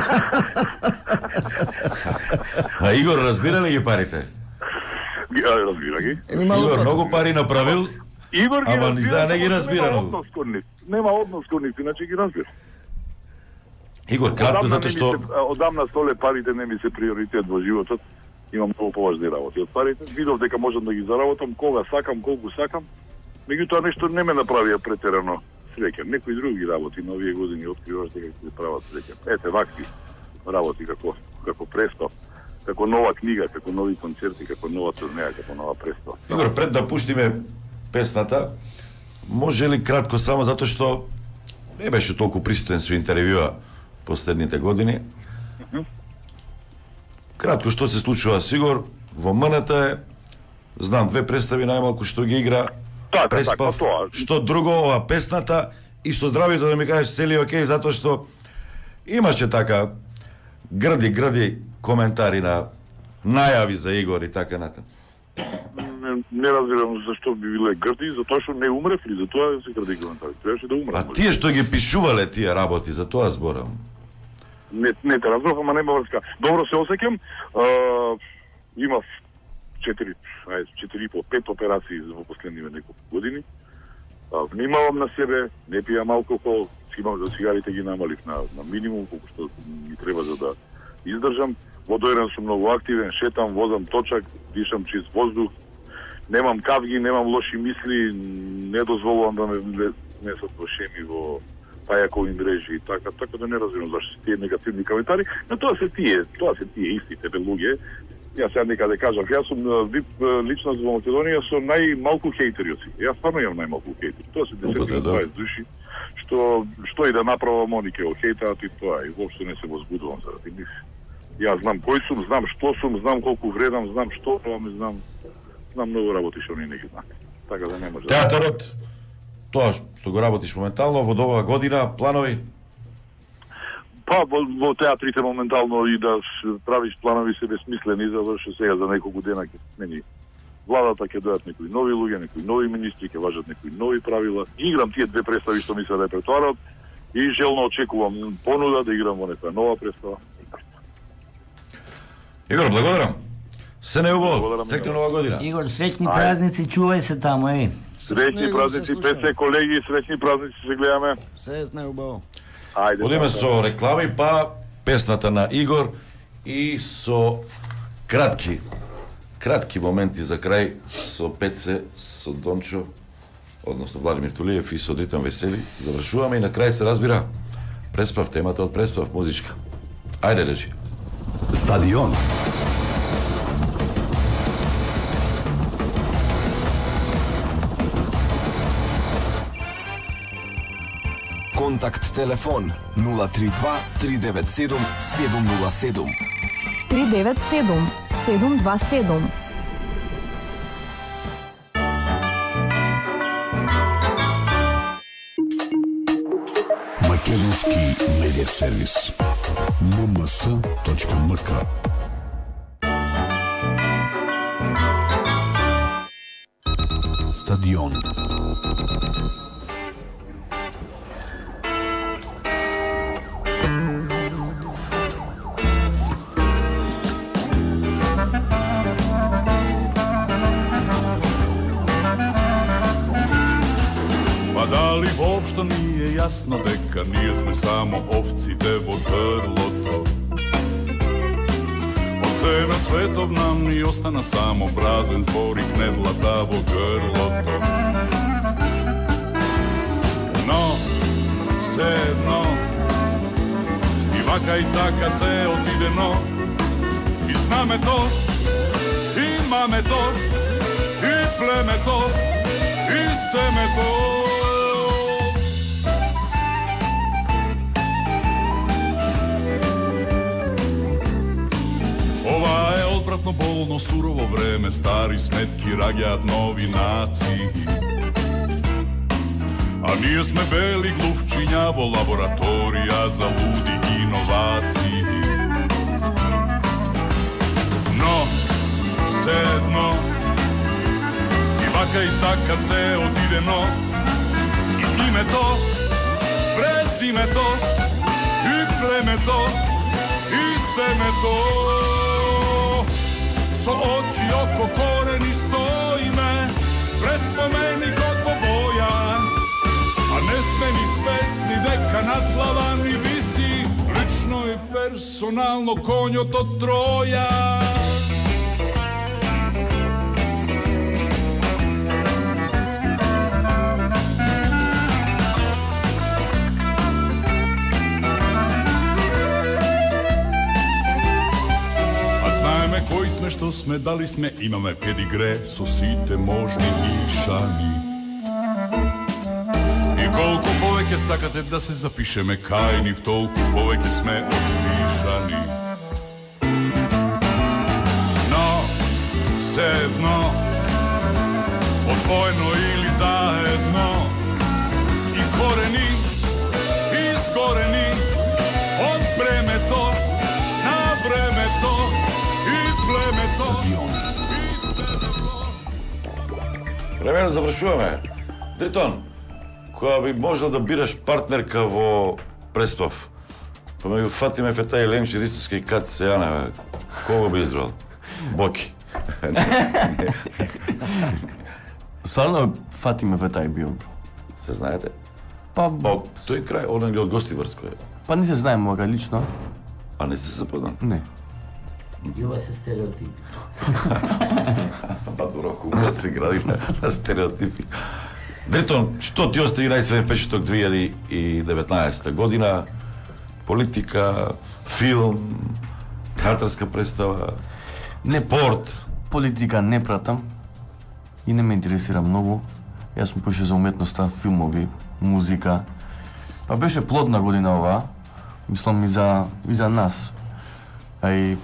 А Игор разбира ли ги парите? Разбира ги. Игор многу пари направил, Игор ги ама разбира, не ги разбира нема многу. однос кон нив. Нема однос кон нив, иначе ги разбира. Игор, кратко, Одамна затоа не ми што... се- Одамна столе парите не ми се приоритет во животот. Имам многу поважни работи од парите. Видов дека можам да ги заработам кога сакам, колку сакам. Меѓутоа нешто не ме направија претерано среќен. Некои други работи на овие години откриваш дека ќе се прават среќен. Ете вакви работи како престав, како нова книга, како нови концерти, како нова турнеја, како нова престава. Игор, пред да пуштиме песната, може ли кратко само затоа што не беше толку пристойен со интервјуа последните години. Кратко што се случува с Игор во МНТ, знам две представи најмалку што ги игра, преспав, тоа. што друго ова песната и што здравито да ми кажеш цели окей, затоа што имаше така грди коментари на најави за Игор и така натаму. Не разбирам зашто би биле грди, затоа што не умрев ли, затоа се грди коментари. Требаше да умрев. А тие што ги пишувале тие работи, за тоа зборам. Не те разбрав, ама нема врска. Добро се осеќам. Имав 4,5 операции во последниве неколку години. Внимавам на себе, не пијам алкохол, сигарите ги намалив на минимум, колку што ми треба за да издржам. Во дојрен сум многу активен, шетам, возам точак, дишам чист воздух, немам кавги, немам лоши мисли, не дозволувам да ме соплошеми во пајакови мрежи и така да не разбирам зашто се тие негативни коментари, но тоа се тие истите луѓе. Јас сега некаде кажав, јас сум личност во Македонија со најмалку хейтери од сите. Јас стварно имам најмалку хейтери. Тоа се 10-20 души, што и да направам, они ќе го хейтаат и тоа, и воопшто не се возбудувам заради нив. Јас знам кој сум, знам што сум, знам колку вредам, знам што правам, знам многу работи што они не ги знаат. Така да не може. Театарот, тоа што го работиш моментално во оваа година, планови? Па во театрите моментално и да правиш планови се безсмислени, зашто сега за неколку дена ќе смени владата, ќе дојдат некои нови луѓе, некои нови министри, ќе важат некои нови правила. Играм тие две представи што ми се репертоарот и желно очекувам понуда да играм во некоја нова представа. Игор, благодарам. Се најубаво. Среќна нова година. Игор, среќни празници, чувај се таму, еј. Среќни празници, Песе, колеги, среќни празници, се гледаме. Се најубаво. Ајде. Одиме со реклами, па песната на Игор и со кратки моменти за крај со Пеце, со Дончо, односно Владимир Тулиев и со Дритон Весели. Завршуваме и на крај се разбира преспав, темата од преспав, музичка. Ајде, речи. Стадион. Контакт телефон 032 397 707. 397 727. Македонски медиа сервис. mms.mk. Стадион. Дали воопшто ни е јасно дека ние сме само овците во грлото? Од се на светов нам ни остана само празен збор и кнедлата во грлото. Но, се едно, и вака и така се отидено, и знамето, и мамето, и племето, и семето. Ова е одвратно, болно Brutalno surovo vreme, stari smetki ragjat novi naciji. A nije sme beli gluvčinjavo, laboratorija za ludih inovaciji. No, sedno, i vaka i taka se odideno, i ime to, prezime to, i pleme to, i seme to. So oči oko koreni stojime, pred spomenik od dvoboja. A ne sme ni svesni deka nad glavami visi, lično i personalno konj od Troja. A znajme koji sme, što sme, da li sme, imame pedigre, sosite možni mišani. I koliko poveke sakate da se zapišeme kajni, v tolku poveke sme odvišani. No, sedno, odvojeno ili zajedno, i koreni, izgoreni, od vreme to, na vreme to, i pleme to, i sebe to. Време да завршуваме. Дритон, која би можел да бираш партнерка во Преспав? Помеѓу Фатиме Фета и Ленчи Ристовски и Кат Сејанева, кого би избрал? Боки. Стварно Фатиме Фета е бил. Се знаете? Па тој крај, он е од Гостиврско е. Па не се знаеме мога лично. А не се запознат? Не. Била се стереотип. Па добро, хубаво се гради на стереотипи. Дритон, што ти остави најсвен впечаток 2019 година? Политика, филм, театарска представа, спорт? Политика не пратам и не ме интересира многу. Јас сум поише за уметноста, филмови, музика. Па беше плодна година ова, мислам и за нас. А и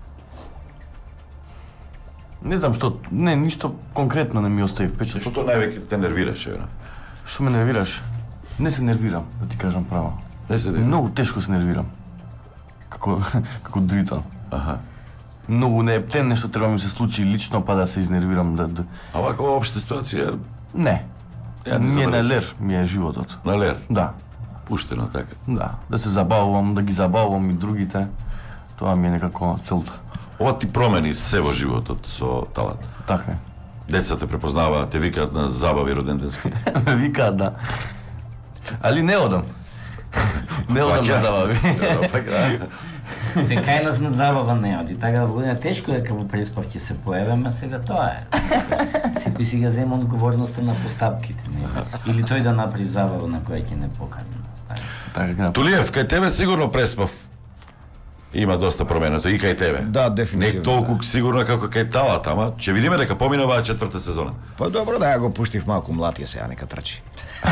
не знам што, не, ништо конкретно не ми остави впечаток. Што највеќе те нервираше? Што ме нервираш? Не се нервирам, да ти кажам право. Не се нервирам? Многу тешко се нервирам. Како Дритон. Аха. Многу не, те нешто треба ми се случи лично па да се изнервирам. А ваква општа ситуација? Не. Ми е на лер, ми е животот. На лер? Да. Пуштено така? Да. Да се забавувам, да ги забавувам и другите. Тоа ми е некако целта. Ова ти промени се во животот со талат. Така е. Децата препознаваат, те викаат на забави роденденски. Викаат, да. Али не одам. Не одам на забави. Те кај нас на забава не оди. Така во година тешко дека во Преспав ќе се појавиме, сега тоа е. Секој си га зема одговорноста на постапките. Или тој да направи забава на која ќе не покани. Тулиев, кај тебе сигурно Преспав има доста променето и кај тебе. Да, дефинитивно. Не толку сигурно како кај Талат, ама ќе видиме дека помина оваа четврта сезона. Па добро, да ја го пуштив малку млатија сега, нека трчи.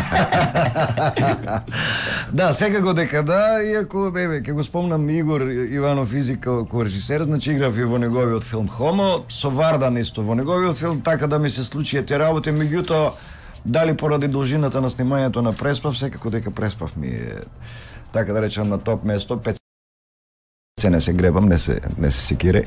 Да, секако дека да, иако ќе го спомнам Игор Иванов Изик како режисер, значи играв и во неговиот филм Хомо, со Вардан исто во неговиот филм, така да ми се случи тие работи, меѓутоа дали поради должината на снимањето на Преспав, секако дека Преспав ми е, така да речам, на топ место, не се гребам, не се секире.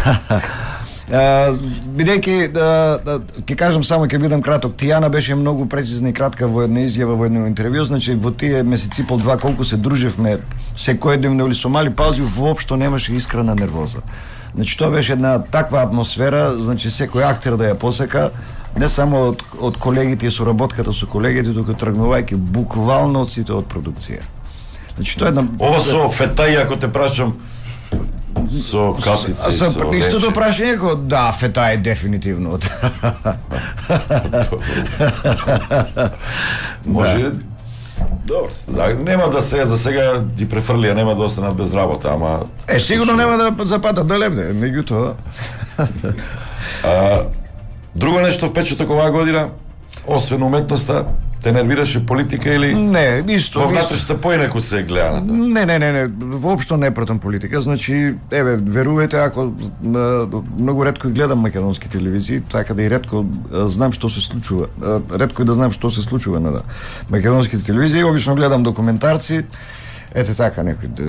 Бидејќи, ќе кажам само, ќе бидам краток, Тијана беше многу прецизна и кратка во една изјава, во едно интервју, значи во тие месеци пол два колку се дружевме секојдневно или со мали паузи, воопшто немаше искрена нервоза. Значи тоа беше една таква атмосфера, значи секој актер да ја посека, не само од колегите и соработката со колегите, туку тргнувајќи буквално од сите од продукција. Значи тоа е една... Ова со Фетај, ако те прашам, со капица и со лече. Истото прашање ко да, Фетај дефинитивно. Може, добро, нема да се за сега ти префрлија, нема да останат без работа, ама сигурно нема да запатат да лебне, меѓутоа. Друго нешто впечаток оваа година, освен уметноста, Те нервираше политика или Не, исто. во внатрешната поинеку се гледа на тоа? Не, воопшто не пратам политика. Значи, верувате, ако многу ретко гледам македонски телевизии, така да и ретко знам што се случува. Ретко да знам што се случува на македонските телевизии, обично гледам документарци. Ете така,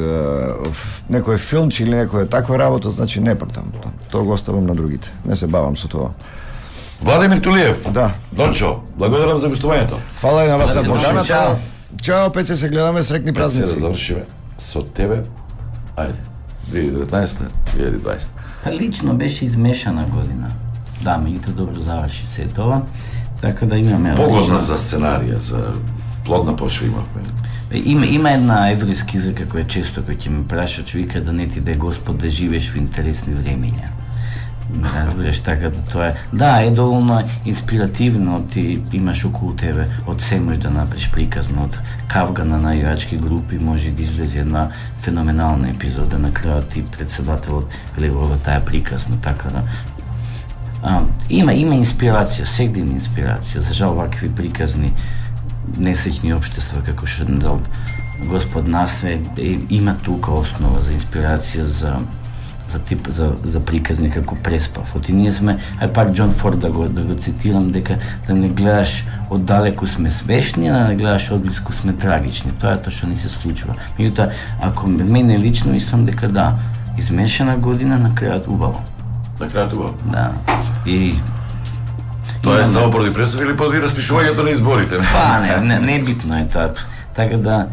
некој филмче или некоја таква работа, значи не пратам. Тоа го оставам на другите. Не се бавам со тоа. Владимир Тулиев. Да. Дончо, благодарам за гостувањето. Фала и на вас на поканата. Чао, Пеце, се гледаме, срекни празници. Пеце, да завршиме со тебе. Ајде, 2019-2020. Па лично беше измешана година. Да, меѓутоа добро заврши се тоа. Така да имаме... Погодна за сценарија, за плодна почва имавме. Има една еврејска изрека која често кој ќе ме праша, че вика да не ти даде Господ да живееш во интересни времења. Разбираш, така да тоа е. Да, е доволно инспиративно, ти имаш околу тебе, од се можеш да направиш приказно, од кавгана на играчки групи може да излезе една феноменална епизода, на крајот ти председателот велела таа приказна, така да има инспирација, сегде има инспирација. За жал вакви приказни несеќни општества како што Господ Насве има тука основа за инспирација за приказни како Преспав. Оти ние сме, пак Џон Форд да го цитирам, дека да не гледаш оддалеку сме смешни, а да не гледаш одблиску сме трагични. Тоа е тоа што ни се случува. Меѓутоа, ако мене лично мислам дека да, измешана година, на крајот убаво. На крајот убаво? Да. И тоа е само поради Преспав или поради распишувањето на изборите? Па, не битно е тоа. Така да,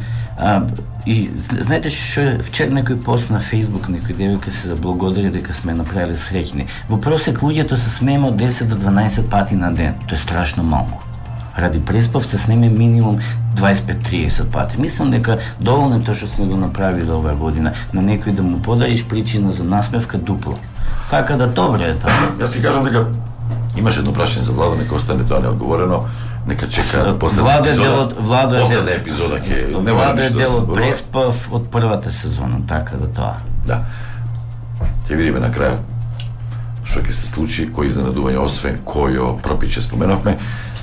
и знаете што вчера некој пост на Facebook, некој девојка се заблагодари дека сме направиле среќни. Во просек луѓето се смееме од 10 до 12 пати на ден. Тоа е страшно малку. Ради Преспав се снеме минимум 25-30 пати. Мислам дека доволно е тоа што сме го направиле оваа година. На некој да му подариш причина за насмевка дупло. Така да добро е тоа. Јас си кажам дека имаше едно прашање за Владо, нека остане тоа неодговорено. Нека чекаат последна епизода ќе нема Владо е дел од Преспав од првата сезона, така да тоа. Да. Ќе видиме на крајот што ќе се случи, кои изненадувања, освен кој пропиче споменавме.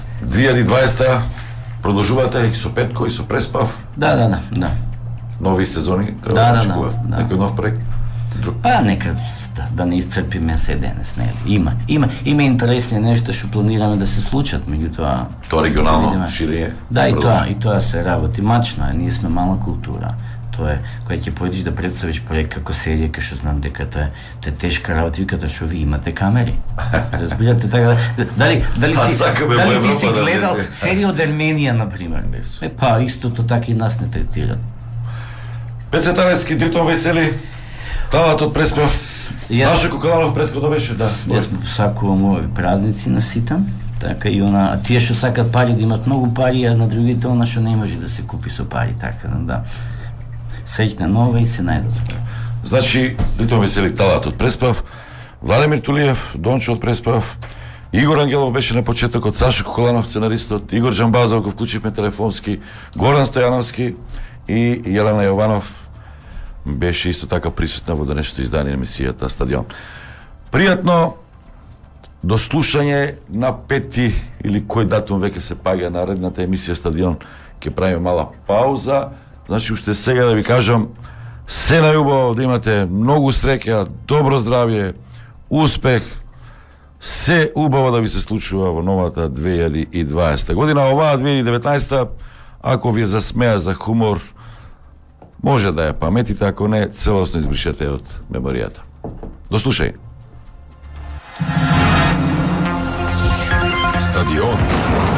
2020 продолжувате и со Петко и со Преспав. Да. Нови сезони треба да очекуваат. Некој нов проект? Па нека да не исцрпиме се денес, нели? Има интересни нешта што планираме да се случат, меѓутоа тоа регионално ширење. Да, и тоа се работи. Мачно е, ние сме мала култура. Тоа е кога ќе појдеш да представиш проект како серија, кај што знам дека тоа е тешка работа, викате што ви имате камери. Разбирате така дали ти си гледал серија од Ерменија на пример? Па истото така и нас не третираат. Пеце Таневски, Дритон Весели, талат од Преспав. Саша Кокаланов претходно беше, да. Јас му посакувам овој празници на ситан, така и она, а тие што сакат пари да имат многу пари, а на другите она што не може да се купи со пари, така да. Среќна нова и се најдоска. Значи, Дритон Весели, талат од Преспав, Владимир Тулиев, Дончо од Преспав, Игор Ангелов беше на почетокот, Саша Кокаланов, сценаристот, Игор Джамбазов го вклучивме телефонски, Горан Стојановски и Јелена Јованов беше исто така присутна во денешното издание на емисијата Стадион. Пријатно до слушање на 5 или кој датум веќе се паѓа наредната емисија Стадион. Ќе правиме мала пауза. Значи, уште сега да ви кажам, се најубаво, да имате многу среќа, добро здравје, успех, се убаво да ви се случува во новата 2020 година. Оваа 2019, ако ви засмеа за хумор, може да ја паметите, ако не, целосно избришете од меморијата. До слушање. Стадион.